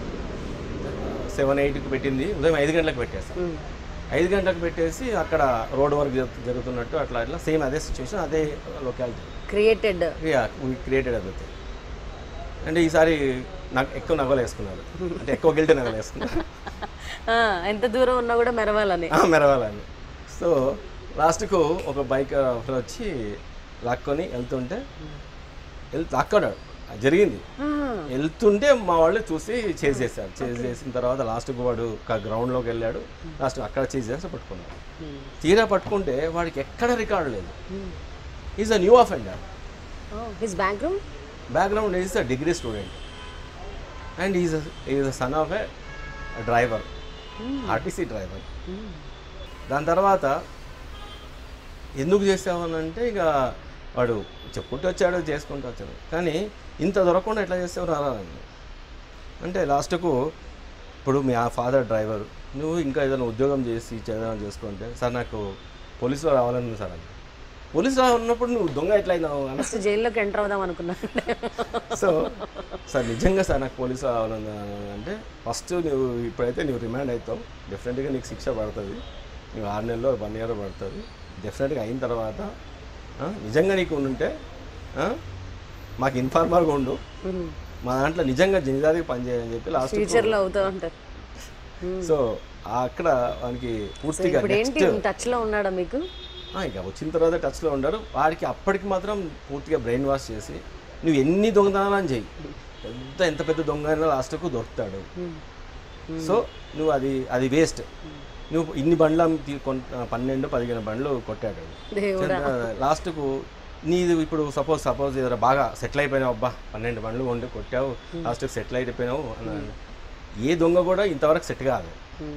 సెవెన్ ఎయిట్కి పెట్టింది, ఉదయం ఐదు గంటలకు పెట్టేశాం. ఐదు గంటలకు పెట్టేసి అక్కడ రోడ్ వర్క్ జరుగుతున్నట్టు అట్లా అట్లా సేమ్ అదే సిచ్యువేషన్, అదే లొకాలిటీ క్రియేటెడ్ క్రియేటెడ్ అవుతుంది. అంటే ఈసారి నాకు ఎక్కువ నగలు వేసుకున్నారు, అంటే ఎక్కువ గిల్ట్ నగలు వేసుకున్నారు. ఎంత దూరం ఉన్నా కూడా మెరవాలని మెరవాలని సో లాస్ట్కు ఒక బైక్ వచ్చి లాక్కొని వెళ్తుంటే వెళ్తూ లాక్కోడు జరిగింది. వెళ్తుంటే మా వాళ్ళు చూసి చేజ్ చేశారు. చేజ్ చేసిన తర్వాత లాస్ట్కు వాడు ఒక గ్రౌండ్లోకి వెళ్ళాడు. లాస్ట్ అక్కడ చేజ్ చేసి పట్టుకున్నాడు. తీరా పట్టుకుంటే వాడికి ఎక్కడ రికార్డు లేదు. Is a new offender. His background background is a degree student and is is a son of a driver, RTC driver. దాని తర్వాత ఎందుకు చేసావనంటే ఇక వాడు చెప్పుకుంటూ వచ్చాడు, చేసుకుంటూ వచ్చాడు. కానీ ఇంత దొరకకుండా ఎట్లా చేసావు రాలని అంటే లాస్ట్కు ఇప్పుడు మీ ఆ ఫాదర్ డ్రైవర్, నువ్వు ఇంకా ఏదైనా ఉద్యోగం చేసి చేద్దామని చేసుకుంటే సార్ నాకు పోలీసులో రావాలని సార్ అని. పోలీసులో ఉన్నప్పుడు నువ్వు దొంగ ఎట్లయినావు అని జైల్లోకి ఎంటర్ అవుదాం అనుకున్నా. సో సార్ నిజంగా సార్ నాకు పోలీసులో రావాలని అంటే ఫస్ట్ నువ్వు ఇప్పుడైతే నువ్వు రిమాండ్ అవుతావు, డెఫినెట్గా నీకు శిక్ష పడుతుంది. నువ్వు ఆరు నెలలో వన్ ఇయర్ పడుతుంది. డెఫినెట్గా అయిన తర్వాత నిజంగా నీకు ఉండుంటే మాకు ఇన్ఫార్మర్గా ఉండు, మా దాంట్లో నిజంగా జినిదారికి పనిచేయని చెప్పి లాస్ట్ ఫ్యూచర్లో అవుతూ ఉంటారు. సో అక్కడ వానికి పూర్తిగా టచ్లో ఉన్నాడా మీకు? ఇక వచ్చిన తర్వాత టచ్లో ఉండరు. వాడికి అప్పటికి మాత్రం పూర్తిగా బ్రెయిన్ వాష్ చేసి నువ్వు ఎన్ని దొంగతనాలని చెయ్యి, పెద్ద ఎంత పెద్ద దొంగ అయినా లాస్ట్కు దొరుకుతాడు. సో నువ్వు అది అది వేస్ట్. నువ్వు ఇన్ని బండ్లు పన్నెండు పదిహేను బండ్లు కొట్టాడు లాస్ట్కు. నీది ఇప్పుడు సపోజ్ సపోజ్ ఏదైనా బాగా సెటిల్ అయిపోయినావు, అబ్బా పన్నెండు బండ్లు కొండి కొట్టావు, లాస్ట్కి సెటిల్ అయిపోయినావు అన్నాను. ఏ దొంగ కూడా ఇంతవరకు సెట్ కాదు.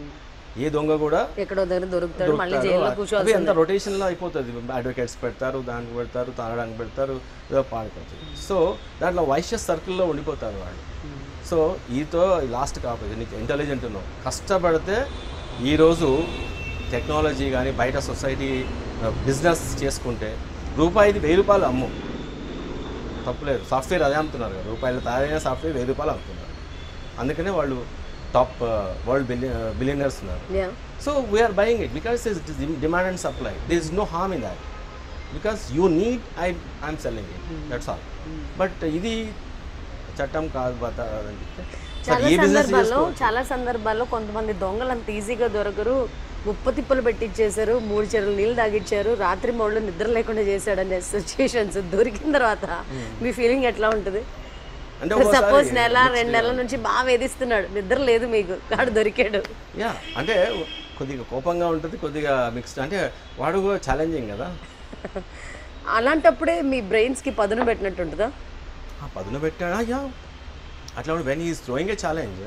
ఏ దొంగ కూడా ఎక్కడో దగ్గర దొరుకుతాడు, మళ్ళీ జైల్లో కూర్చోవాలి. అంత రొటేషన్లో అయిపోతుంది. అడ్వకేట్స్ పెడతారు, దానికి పెడతారు, తాగడానికి పెడతారు, ఏదో పాడిపోతుంది. సో దాంట్లో వైశ్యస్ సర్కిల్లో ఉండిపోతారు వాళ్ళు. సో ఈతో లాస్ట్ కాకపోతే నీకు ఇంటెలిజెంట్ ఉన్నావు, కష్టపడితే ఈరోజు టెక్నాలజీ కానీ బయట సొసైటీ బిజినెస్ చేసుకుంటే రూపాయిది వెయ్యి రూపాయలు అమ్ము, తప్పులేదు. సాఫ్ట్వేర్ అదే అమ్ముతున్నారు కదా, రూపాయలు తయారైన సాఫ్ట్వేర్ వెయ్యి రూపాయలు అమ్ముతున్నారు. అందుకనే వాళ్ళు టాప్ వరల్డ్ బిలియన్ బిలియనర్స్ ఉన్నారు. So we are buying it because it's demand and supply. There is no harm in that because you need I I'm selling it, that's all. But ఇది చట్టం కాదు. చాలా సందర్భాల్లో చాలా సందర్భాల్లో కొంతమంది దొంగలు అంత ఈజీగా దొరకరు. ముప్ప తిప్పలు పెట్టించేశారు, మూడు చెరువులు నీళ్ళు తాగిచ్చారు, రాత్రి మూడు నిద్ర లేకుండా చేశాడనే సిచ్యుయేషన్స్ దొరికిన తర్వాత మీ ఫీలింగ్ ఎట్లా ఉంటుంది? సపోజ్ నెల రెండు నెలల నుంచి బాగా వేధిస్తున్నాడు, నిద్ర లేదు మీకు, వాడు దొరికాడు. యా అంటే కొద్దిగా కోపంగా ఉంటుంది, కొద్దిగా మిక్స్డ్. అంటే వాడు కూడా ఛాలెంజింగ్ కదా. అలాంటప్పుడే మీ బ్రెయిన్స్కి పదును పెట్టినట్టు ఉంటుందా? పదును పెట్టాడా? యా అట్లా when is throwing a challenge,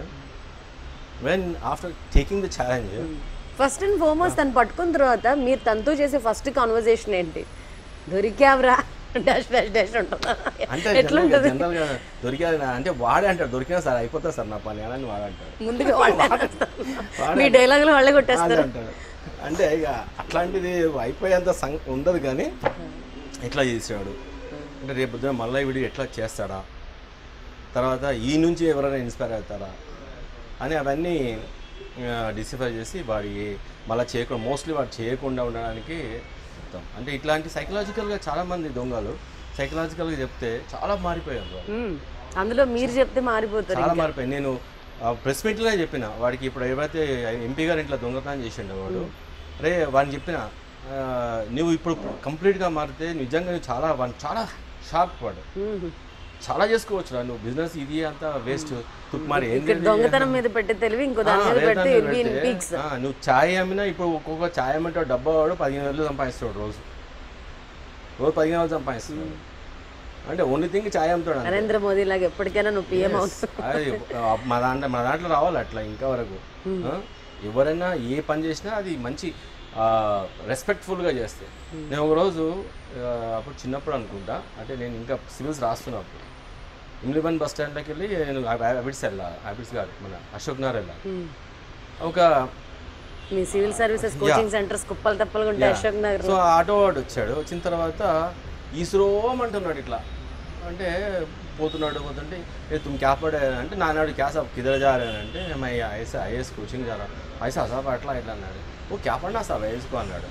when after taking the challenge first and foremost తను పట్టుకున్న తర్వాత మీరు తనతో చేసే ఫస్ట్ కాన్వర్జేషన్ ఏంటి? దొరికావరా డాష్ డాష్ డాష్ ఉంటుందా? అంటే జనరల్గా దొరికారు అంటే వాడే అంటాడు, దొరికినా సార్ అయిపోతుంది సార్ నా పని అని వాడు అంటాడు. ముందుగా మీ డైలాగులు వాళ్ళే కొట్టేస్తారు అంటాడు. అంటే ఇక అట్లాంటిది అయిపోయేంత సం ఉండదు. కానీ ఎట్లా చేసాడు అంటే రేపు పొద్దున మళ్ళీ వీడు ఎట్లా చేస్తాడా, తర్వాత ఈ నుంచి ఎవరైనా ఇన్స్పైర్ అవుతారా అని అవన్నీ డిసిఫై చేసి వాడి మళ్ళీ చేయకుండా మోస్ట్లీ వాడు చేయకుండా ఉండడానికి. అంటే ఇట్లాంటి సైకలాజికల్గా చాలామంది దొంగలు సైకలాజికల్గా చెప్తే చాలా మారిపోయారు. అందులో మీరు చెప్తే మారిపోతారు, చాలా మారిపోయాయి. నేను ప్రెస్ మీట్లోనే చెప్పిన వాడికి, ఇప్పుడు ఎవరైతే ఎంపీ గారు ఇంట్లో దొంగతనం చేసిండు వాడు, రే వాడిని చెప్పిన నువ్వు ఇప్పుడు కంప్లీట్గా మారితే నిజంగా నువ్వు చాలా వాడిని చాలా షాక్ వాడు చాలా చేసుకోవచ్చు రా నువ్వు బిజినెస్ ఇది అంతా వేస్ట్ మరి ఇక్కడ దొంగతనం మీద పెట్టే తెలివి ఇంకో దాని మీద పెడితే it'll be in peaks. నువ్వు ఛాయ్ అమ్మినా ఇప్పుడు ఒక్కొక్క ఛాయ్ అమ్మితే డబ్బా వాడు పదిహేను వేలు సంపాదిస్తాడు రోజు రోజు పదిహేను వేలు సంపాదిస్తున్నాడు అంటే ఓన్లీ థింగ్ ఛాయ్ అమ్ముతాడు నరేంద్ర మోదీ లాగా ఎప్పటికైనా నువ్వు పిఎం అవుతావు. అది మా దాంట్లో మన దాంట్లో రావాలి అట్లా ఇంకా వరకు ఎవరైనా ఏ పని చేసినా అది మంచి రెస్పెక్ట్ఫుల్గా చేస్తే. నేను ఒకరోజు అప్పుడు చిన్నప్పుడు అనుకుంటా అంటే నేను ఇంకా సివిల్స్ రాస్తున్నప్పుడు ఇమ్లిబన్ బస్ స్టాండ్లోకి వెళ్ళి నేను హ్యాబిట్స్ వెళ్ళా హ్యాబిట్స్ కాదు మన అశోక్ నగర్ వెళ్ళా ఒక మీ సివిల్ సర్వీసెస్ కోచింగ్ సెంటర్స్ కుప్పలు తప్పలుగా ఉంటాయి అశోక్ నగర్. సో ఆటో వాడు వచ్చాడు వచ్చిన తర్వాత ఈశ్రోమంటున్నాడు ఇట్లా అంటే పోతున్నాడు పోతుంటే ఏ తుమ్ క్యా పడే అంటే నానాడు క్యా సాబ్ కిదర్ జా రే అంటే మై ఐఎస్ ఐఏఎస్ కోచింగ్ జా రా ఐసా సాబ్ అట్లా ఇట్లా అన్నాడు. ఓ క్యా పడినా సాబ్ ఐఎస్కో అన్నాడు.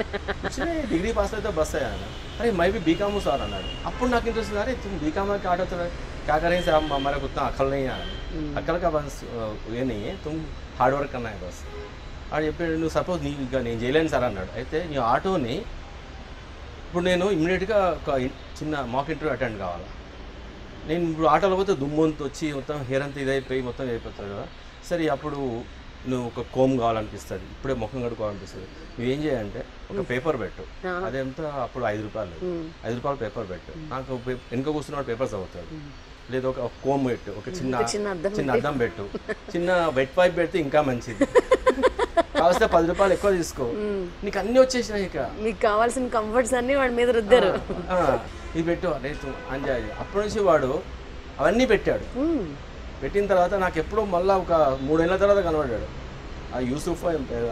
డిగ్రీ పాస్ అయితే బస్ అయ్యాను అరే మై బి బీకాము సార్ అన్నాడు. అప్పుడు నాకు ఇంట్రెస్ట్ అరే తుమ్ బీకామ్ కి ఆటో क्या करें साहब हमारा उतना अकल नहीं है अकल का बस ये नहीं है तुम हार्ड वर्क करना है बस అని చెప్పి నువ్వు సపోజ్ నీ ఇంకా నేను చేయలేను సార్ అన్నాడు. అయితే నీ ఆటోని ఇప్పుడు నేను ఇమ్మీడియట్గా ఒక చిన్న మాక్ ఇంటర్వ్యూ అటెండ్ కావాలి. నేను ఇప్పుడు ఆటోలో పోతే దుమ్మంతా వచ్చి మొత్తం హెయిర్ అంతా ఇదైపోయి మొత్తం అయిపోతుంది కదా. సరే అప్పుడు నువ్వు ఒక కోమ్ కావాలనిపిస్తుంది ఇప్పుడే ముఖం కడుకోవాలనిపిస్తుంది నువ్వేం చేయాలంటే ఒక పేపర్ పెట్టు అదేంత అప్పుడు ఐదు రూపాయలు ఐదు రూపాయలు పేపర్ పెట్టు నాకు వెనుక కూర్చున్నాడు పేపర్స్ అవుతాడు లేదా ఒక కోమ్ పెట్టు ఒక చిన్న చిన్న అద్దం పెట్టు చిన్న వెట్ పైప్ పెడితే ఇంకా మంచిది కావస్తే పది రూపాయలు ఎక్కువ తీసుకో నీకు అన్ని వచ్చేసినాయి ఇక మీకు కావాల్సిన కంఫర్ట్స్ అన్ని వాడి మీద రుద్దారు ఇది పెట్టు అదే అంజాయి అప్పటి నుంచి వాడు అవన్నీ పెట్టాడు. పెట్టిన తర్వాత నాకు ఎప్పుడో మళ్ళీ ఒక మూడేళ్ళ తర్వాత కనబడ్డాడు ఆ యూసుఫ్ ఏం పేరు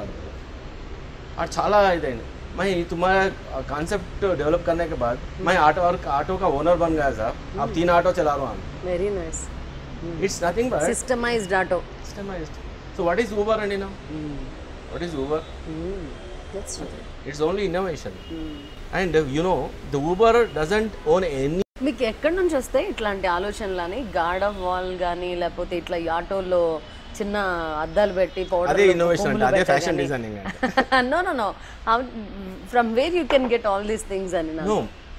అది చాలా ఇదైంది. मैं तुम्हारा कॉन्सेप्ट डेवलप करने के बाद मैं ऑटो और ऑटो का ओनर बन गया साहब. अब तीन ऑटो चला रहा हूँ. Very nice. It's nothing but systemized auto. Systemized. So what is Uber and you know? Mm. What is Uber? Mm. That's true. It's only innovation. Mm. And uh, you know the Uber doesn't own any. మీకు ఎక్కడి నుంచి వస్తాయి ఇట్లాంటి ఆలోచనలని గార్డ్ ఆఫ్ వాల్ కానీ లేకపోతే ఇట్లా ఆటోలో చిన్న అద్దాలు పెట్టి పౌడర్ అదే ఇన్నోవేషన్ అంటే అదే ఫ్యాషన్ డిజైనింగ్ అంటే no no no from where you can get all these things అని నో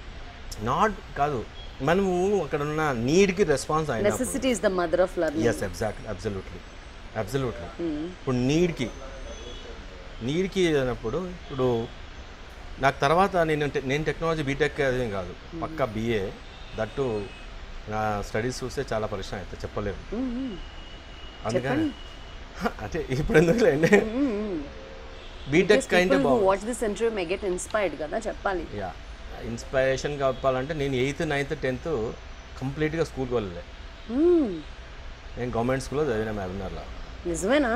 నాట్ కాదు మనము అక్కడ ఉన్న నీడ్కి రెస్పాన్స్ అయినా necessity is the mother of learning. Yes exactly absolutely absolutely ఇప్పుడు నీడ్కి నీడ్కి అయినప్పుడు ఇప్పుడు నాకు తర్వాత నేను నేను టెక్నాలజీ బీటెక్ అదేం కాదు పక్కా బీఏ దట్టు నా స్టడీస్ చూస్తే చాలా పరిశ్రమ అయితే చెప్పలేము అందుకని అంటే ఇప్పుడు ఎందుకులేండి BTech kind of watch this interview may get inspired కదా చెప్పాలి. యా ఇన్స్పిరేషన్ కావాలంటే నేను ఎయిత్ నైన్త్ టెన్త్ కంప్లీట్గా స్కూల్కి వెళ్ళలే. నేను గవర్నమెంట్ స్కూల్లో చదివినా మ్యాబినార్లో. నిజమేనా?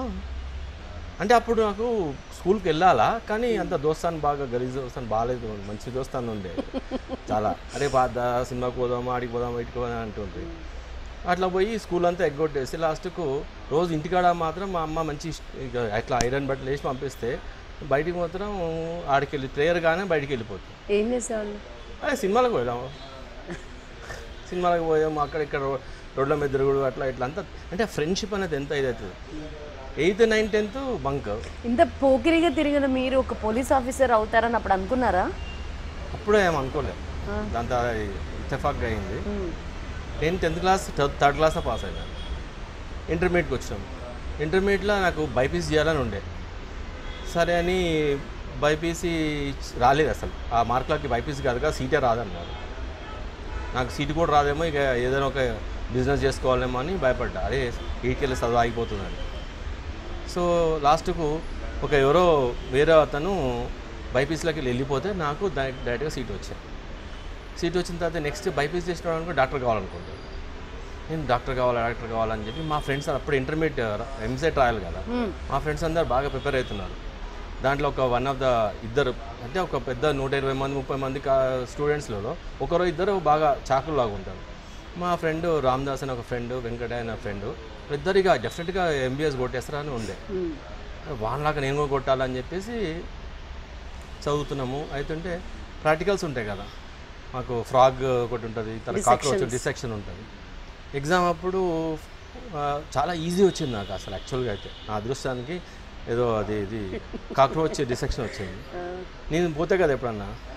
అంటే అప్పుడు నాకు స్కూల్కి వెళ్ళాలా కానీ అంత దోస్తాను బాగా గలీజ్ దోస్తాను బాగాలేదు మంచి దోస్తాను ఉండే చాలా అరే బాగా సినిమాకి పోదామా ఆడికి పోదామా ఇటుకు పోదాం అంటుంది. అట్లా పోయి స్కూల్ అంతా ఎగ్గొట్టేసి లాస్ట్కు రోజు ఇంటికాడ మాత్రం మా అమ్మ మంచి అట్లా ఐరన్ బట్టలు వేసి పంపిస్తే బయటికి మాత్రం ఆడికి వెళ్ళి ప్రేయర్ కానీ బయటికి వెళ్ళిపోతాం. ఏం చేసేవాళ్ళు? అదే సినిమాలకు పోయాము సినిమాలకు పోయాము అక్కడ ఇక్కడ రోడ్ల మీద తిరుగుడు అట్లా ఇట్లా అంతా అంటే ఫ్రెండ్షిప్ అనేది ఎంత ఇదవుతుంది. Eighth nine tenth bunk. ఇంత పోకిరిగా తిరిగిన మీరు ఒక పోలీస్ ఆఫీసర్ అవుతారని అప్పుడు అనుకున్నారా? అప్పుడే ఏం అనుకోలేదు దాంతో ఇతఫాక్గా అయింది. నేను టెన్త్ క్లాస్ థర్డ్ క్లాస్లో పాస్ అయినా ఇంటర్మీడియట్కి వచ్చాము. ఇంటర్మీడియట్లో నాకు బైపీసీ చేయాలని ఉండే సరే అని బైపీసీ రాలేదు అసలు ఆ మార్కులకి బైపీసీ కాదుగా సీటే రాదన్నారు. నాకు సీటు కూడా రాదేమో ఇక ఏదైనా ఒక బిజినెస్ చేసుకోవాలేమో అని భయపడ్డా అదే వీటికి వెళ్ళి చదువు ఆగిపోతుందని. సో లాస్ట్కు ఒక ఎవరో వేరే అతను బైపీసీలోకి వెళ్ళి వెళ్ళిపోతే నాకు డైరెక్ట్గా సీట్ వచ్చాయి. సీట్ వచ్చిన తర్వాత నెక్స్ట్ బైపీసీ చేసిన అనుకో డాక్టర్ కావాలనుకుంటాను. నేను డాక్టర్ కావాలి డాక్టర్ కావాలని చెప్పి మా ఫ్రెండ్స్ అప్పుడు ఇంటర్మీడియట్ ఎంసెట్ రాయాలి కదా మా ఫ్రెండ్స్ అందరు బాగా ప్రిపేర్ అవుతున్నారు. దాంట్లో ఒక వన్ ఆఫ్ ద ఇద్దరు అంటే ఒక పెద్ద నూట ఇరవై మంది ముప్పై మంది స్టూడెంట్స్లలో ఒకరో ఇద్దరు బాగా చాకులు లాగా ఉంటారు. మా ఫ్రెండ్ రామ్దాస్ అని ఒక ఫ్రెండ్ వెంకట అనే ఫ్రెండ్ ఇద్దరిగా డెఫినెట్గా ఎంబీఎస్ కొట్టేస్తారని ఉండే వాళ్ళలాగా నేను కూడా కొట్టాలని చెప్పేసి చదువుతున్నాము. అయితే ప్రాక్టికల్స్ ఉంటాయి కదా మాకు ఫ్రాగ్ ఒకటి ఉంటుంది తర్వాత కాక్రోచ్ డిసెక్షన్ ఉంటుంది. ఎగ్జామ్ అప్పుడు చాలా ఈజీ వచ్చింది నాకు అసలు యాక్చువల్గా అయితే నా అదృష్టానికి ఏదో అది ఇది కాక్రోచ్ డిసెక్షన్ వచ్చింది. నేను పోతే కదా ఎప్పుడన్నా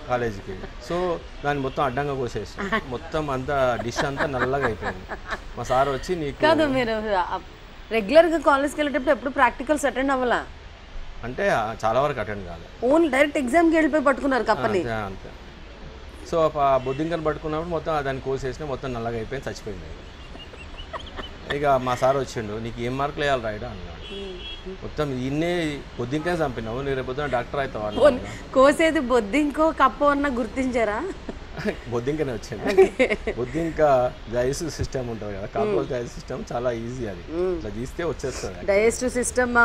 కాలేజీకి. సో దాన్ని మొత్తం అడ్డంగా కోసేసి మొత్తం అంతా డిష్ అంతా నల్లగా అయిపోయింది. మా సార్ వచ్చి నీకు కాదు మీరు రెగ్యులర్గా కాలేజ్కి వెళ్ళేటప్పుడు ఎప్పుడు ప్రాక్టికల్స్ అటెండ్ అవ్వాలా? అంటే చాలా వరకు అటెండ్ కాలేదు, ఓన్లీ డైరెక్ట్ ఎగ్జామ్కి వెళ్ళిపోయి పట్టుకున్నారు కప్పని. అంతే అంతే. సో ఆ బొద్దింకని పట్టుకున్నప్పుడు మొత్తం దాన్ని కోసేసిన మొత్తం నల్లగా అయిపోయింది, చచ్చిపోయింది. ఇక మా సార్ వచ్చిండు, నీకు ఏం మార్కులు వేయాలి రాయడా అన్నాడు. మొత్తం ఇన్నే బొద్దింకనే చంపినావు, నీ రేపు పొద్దున డాక్టర్ అవుతావు. కోసేది బొద్దింకో కప్పో అన్న గుర్తించారా? బొద్దింకనే వచ్చింది. బొద్దింక డైజెస్టివ్ సిస్టమ్ ఉంటుంది కదా, కాకపోతే డైజెస్టివ్ సిస్టమ్ చాలా ఈజీ, అది ఇట్లా తీస్తే వచ్చేస్తుంది. డైజెస్టివ్ సిస్టమ్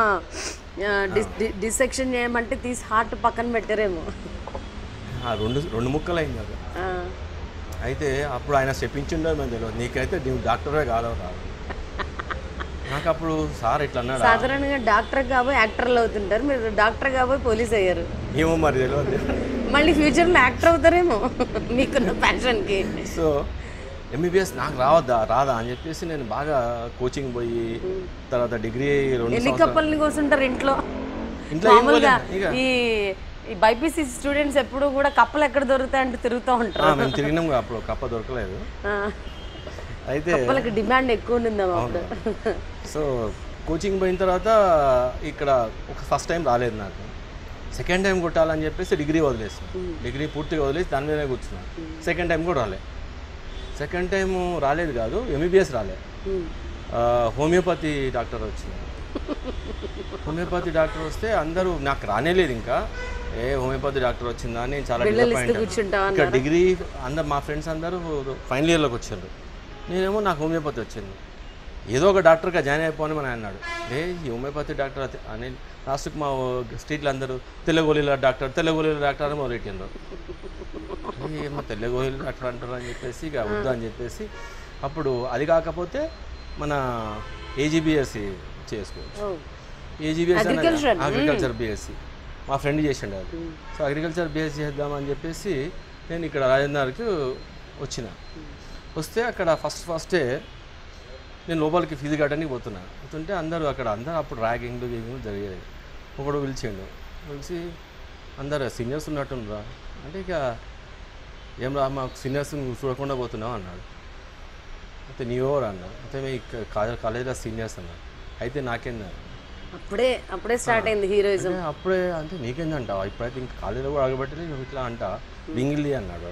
డిసెక్షన్ చేయమంటే తీసి హార్ట్ పక్కన పెట్టారేమో. రెండు రెండు ముక్కలు అయింది అది. అయితే అప్పుడు ఆయన చెప్పించిండో మేము తెలియదు, నీకైతే నువ్వు డాక్టరే కాదు రాదు. నాకు అప్పుడు సార్ ఇట్లా అన్నాడు, సాధారణంగా డాక్టర్ కాబోయి యాక్టర్లు అవుతుంటారు, మీరు డాక్టర్ కాబోయి పోలీస్ అయ్యారు. ఏమో మరి తెలియదు, మళ్ళీ ఫ్యూచర్లో యాక్టర్ అవుతారేమో మీకున్న ప్యాషన్కి. సో ఎంబీబీఎస్ నాకు రావద్దా రాదా అని చెప్పేసి నేను బాగా కోచింగ్ పోయి తర్వాత డిగ్రీ రెండు ఎన్ని కప్పల్ని కోసుంటారు ఇంట్లో? ఇంట్లో మామూలుగా ఈ ఈ బైపీసీ స్టూడెంట్స్ ఎప్పుడు కూడా కప్పలు ఎక్కడ దొరుకుతాయంటే తిరుగుతూ ఉంటారు. మేము తిరిగినాం అప్పుడు, కప్ప దొరకలేదు. అయితే కప్పలకి డిమాండ్ ఎక్కువ ఉండిందాం అప్పుడు. సో కోచింగ్ పోయిన తర్వాత ఇక్కడ ఒక ఫస్ట్ టైం రాలేదు నాకు, సెకండ్ టైం కొట్టాలని చెప్పేసి డిగ్రీ వదిలేసాను. డిగ్రీ పూర్తిగా వదిలేసి దాని మీదనే కూర్చున్నాను. సెకండ్ టైం కూడా రాలేదు. సెకండ్ టైం రాలేదు కాదు, ఎంబీబీఎస్ రాలేదు, హోమియోపతి డాక్టర్ వచ్చింది. హోమియోపతి డాక్టర్ వస్తే అందరూ నాకు రానేలేదు, ఇంకా ఏ హోమియోపతి డాక్టర్ వచ్చిందా అని చాలా డిసప్పాయింట్. ఇక్కడ డిగ్రీ అందరు మా ఫ్రెండ్స్ అందరూ ఫైనల్ ఇయర్లోకి వచ్చారు, నేనేమో నాకు హోమియోపతి వచ్చింది. ఏదో ఒక డాక్టర్గా జాయిన్ అయిపోని అని అన్నాడు. ఏ ఈ హోమియోపతి డాక్టర్ అని లాస్ట్కి మా స్ట్రీట్లో అందరూ తెల్లగోలీల డాక్టర్ తెల్లగోలీల డాక్టర్ అని మొదలెట్టిండ్రు. ఏమో తెల్లగోలీల డాక్టర్ అంటారు అని చెప్పేసి ఇక వద్దు అని చెప్పేసి, అప్పుడు అది కాకపోతే మన ఏజీబీఎస్సి చేసుకోవచ్చు. ఏజీబీఎస్సి అగ్రికల్చర్ బీఎస్సీ మా ఫ్రెండ్ చేసిండు అది. సో అగ్రికల్చర్ బీఎస్సీ చేద్దామని చెప్పేసి నేను ఇక్కడ రాజేంద్రకి వచ్చిన. వస్తే అక్కడ ఫస్ట్ ఫస్టే నేను లోపలికి ఫీజు కట్టడానికి పోతున్నాను. పోతుంటే అందరూ అక్కడ అందరూ అప్పుడు ర్యాగింగ్లు గీగింగ్లు జరిగేది. ఒకడు పిలిచిండు, పిలిచి అందరు సీనియర్స్ ఉన్నట్టుండ్రా అంటే, ఇక ఏం రా మాకు సీనియర్స్ చూడకుండా పోతున్నావు అన్నాడు. అయితే నీవెవరు అన్నాడు. అయితే మీ కాలేజీలో సీనియర్స్ అన్నాడు. అయితే నాకేందా అప్పుడే అప్పుడే స్టార్ట్ అయింది హీరోయిజం. అప్పుడే అంటే నీకేందంటావా, ఇప్పుడైతే ఇంక కాలేజీలో కూడా అడగబెట్టి నువ్వు ఇట్లా అంట బింగిల్ది అన్నాడు.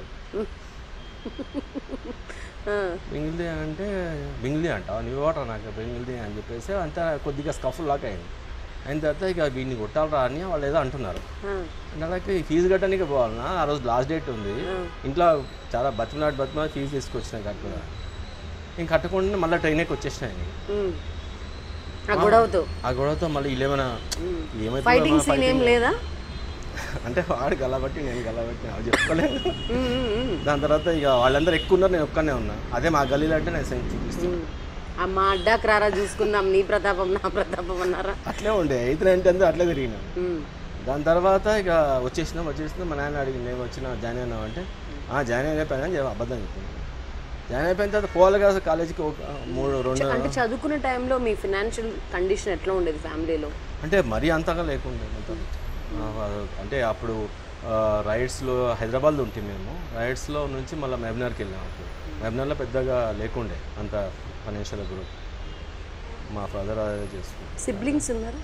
బింగిల్ది అంటే బింగిల్ది అంటావా నువ్వు వాటర్ నాకు బింగిల్ది అని చెప్పేసి అంతా కొద్దిగా స్కఫ్ లాక్ అయింది. అయిన తర్వాత ఇక వీడిని కొట్టాలరా అని వాళ్ళు ఏదో అంటున్నారు. అలాగే ఫీజు కట్టడానికి పోవాలన్నా, ఆ రోజు లాస్ట్ డేట్ ఉంది. ఇంట్లో చాలా బతిమలాడి బతిమలాడి ఫీజు తీసుకొచ్చినాయి కట్టుకున్నా. ఇంక కట్టకుండా మళ్ళీ ట్రైన్ ఎక్కి వచ్చేసినాయి. ఆ గొడవతో ఆ గొడవతో మళ్ళీ వీళ్ళేమైనా ఫైటింగ్ సీన్ ఏం లేదా అంటే వాడు గలబట్టి నేను గలబట్టి అవి చెప్పుకోలేదు. దాని తర్వాత ఇక వాళ్ళందరూ ఎక్కువ ఉన్నారు, నేను ఒక్కనే ఉన్నా. అదే మా గల్లీలో అంటే నేను సెంట్ చూపిస్తాను. అమ్మ అడ్డాకు రారా చూసుకుందాం, నీ ప్రతాపం నా ప్రతాపం అన్నారా? అట్లే ఉండే ఎయిత్ నైన్త్ అంతా అట్లే తిరిగినాను. దాని తర్వాత ఇక వచ్చేసినాం వచ్చేసినాం మా నాన్న అడిగింది నేను వచ్చిన జాయిన్ అయినావు అంటే జాయిన్ అయిపోయానని అబద్ధం చెప్తున్నాను. జాయిన్ అయిపోయిన తర్వాత పోవాలి కదా కాలేజీకి ఒక మూడు రెండు. అంటే చదువుకునే టైంలో మీ ఫినాన్షియల్ కండిషన్ ఎట్లా ఉండేది ఫ్యామిలీలో? అంటే మరీ అంతగా లేకుండే మొత్తం. అంటే అప్పుడు రైడ్స్లో హైదరాబాద్లో ఉంటే మేము రైడ్స్లో నుంచి మళ్ళీ మెబ్నార్కి వెళ్ళాము. అప్పుడు మెబ్నార్లో పెద్దగా లేకుండే అంత ఫైనాన్షియల్ గ్రూప్. మా ఫాదర్ అదే చేస్తున్నారు. సిబ్లింగ్స్ ఉన్నారు?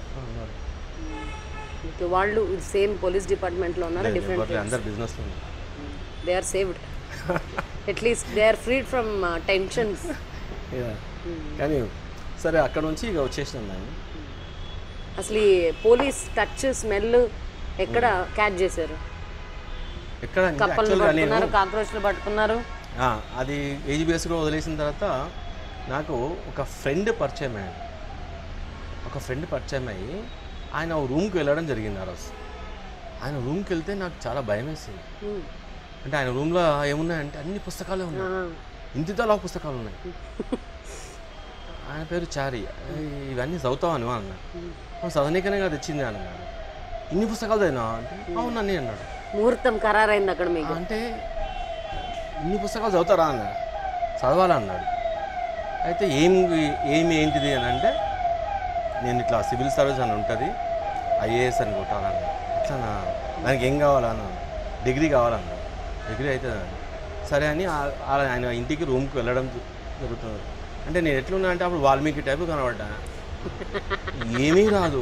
వాళ్ళు సేమ్ పోలీస్ డిపార్ట్మెంట్లో ఉన్నారు? డిఫరెంట్ అందరు బిజినెస్లో ఉన్నారు. They are saved at least they are freed from tensions. కానీ సరే అక్కడ నుంచి ఇక వచ్చేసినాం నేను. అసలు ఈ పోలీస్ టచ్ స్మెల్ ఎక్కడ క్యాచ్ చేశారు? ఎక్కడ కప్పలు పట్టుకున్నారు, కాక్రోచ్లు పట్టుకున్నారు. అది ఏజీబీఎస్ కూడా వదిలేసిన తర్వాత నాకు ఒక ఫ్రెండ్ పరిచయం అయ్యాడు. ఒక ఫ్రెండ్ పరిచయం అయ్యి ఆయన రూమ్కి వెళ్ళడం జరిగింది. ఆ రోజు ఆయన రూమ్కి వెళ్తే నాకు చాలా భయం వేసింది. అంటే ఆయన రూమ్లో ఏమున్నాయంటే అన్ని పుస్తకాలే ఉన్నాయి, ఇంటితో పుస్తకాలు ఉన్నాయి. ఆయన పేరు చారి. ఇవన్నీ చదువుతావు అని అన్నాడు. చదవనీకనే కదా తెచ్చింది అన్నాడు. ఇన్ని పుస్తకాలు చదివినా అంటే అవునని అన్నాడు. ముహూర్తం ఖరారైంది అక్కడ మీకు. అంటే ఇన్ని పుస్తకాలు చదువుతారా అన్నాడు. చదవాలన్నాడు. అయితే ఏం ఏమి ఏంటిది అని అంటే నేను ఇట్లా సివిల్ సర్వీస్ అని ఉంటుంది, ఐఏఎస్ అని కొట్టాలన్నాడు. ఇట్లా దానికి ఏం కావాలన్నాను. డిగ్రీ కావాలన్నా డిగ్రీ అవుతుందండి. సరే అని ఆయన ఇంటికి రూమ్కి వెళ్ళడం జరుగుతుంది. అంటే నేను ఎట్లున్నా అంటే అప్పుడు వాల్మీకి టైపు కనబడ్డా. ఏమీ రాదు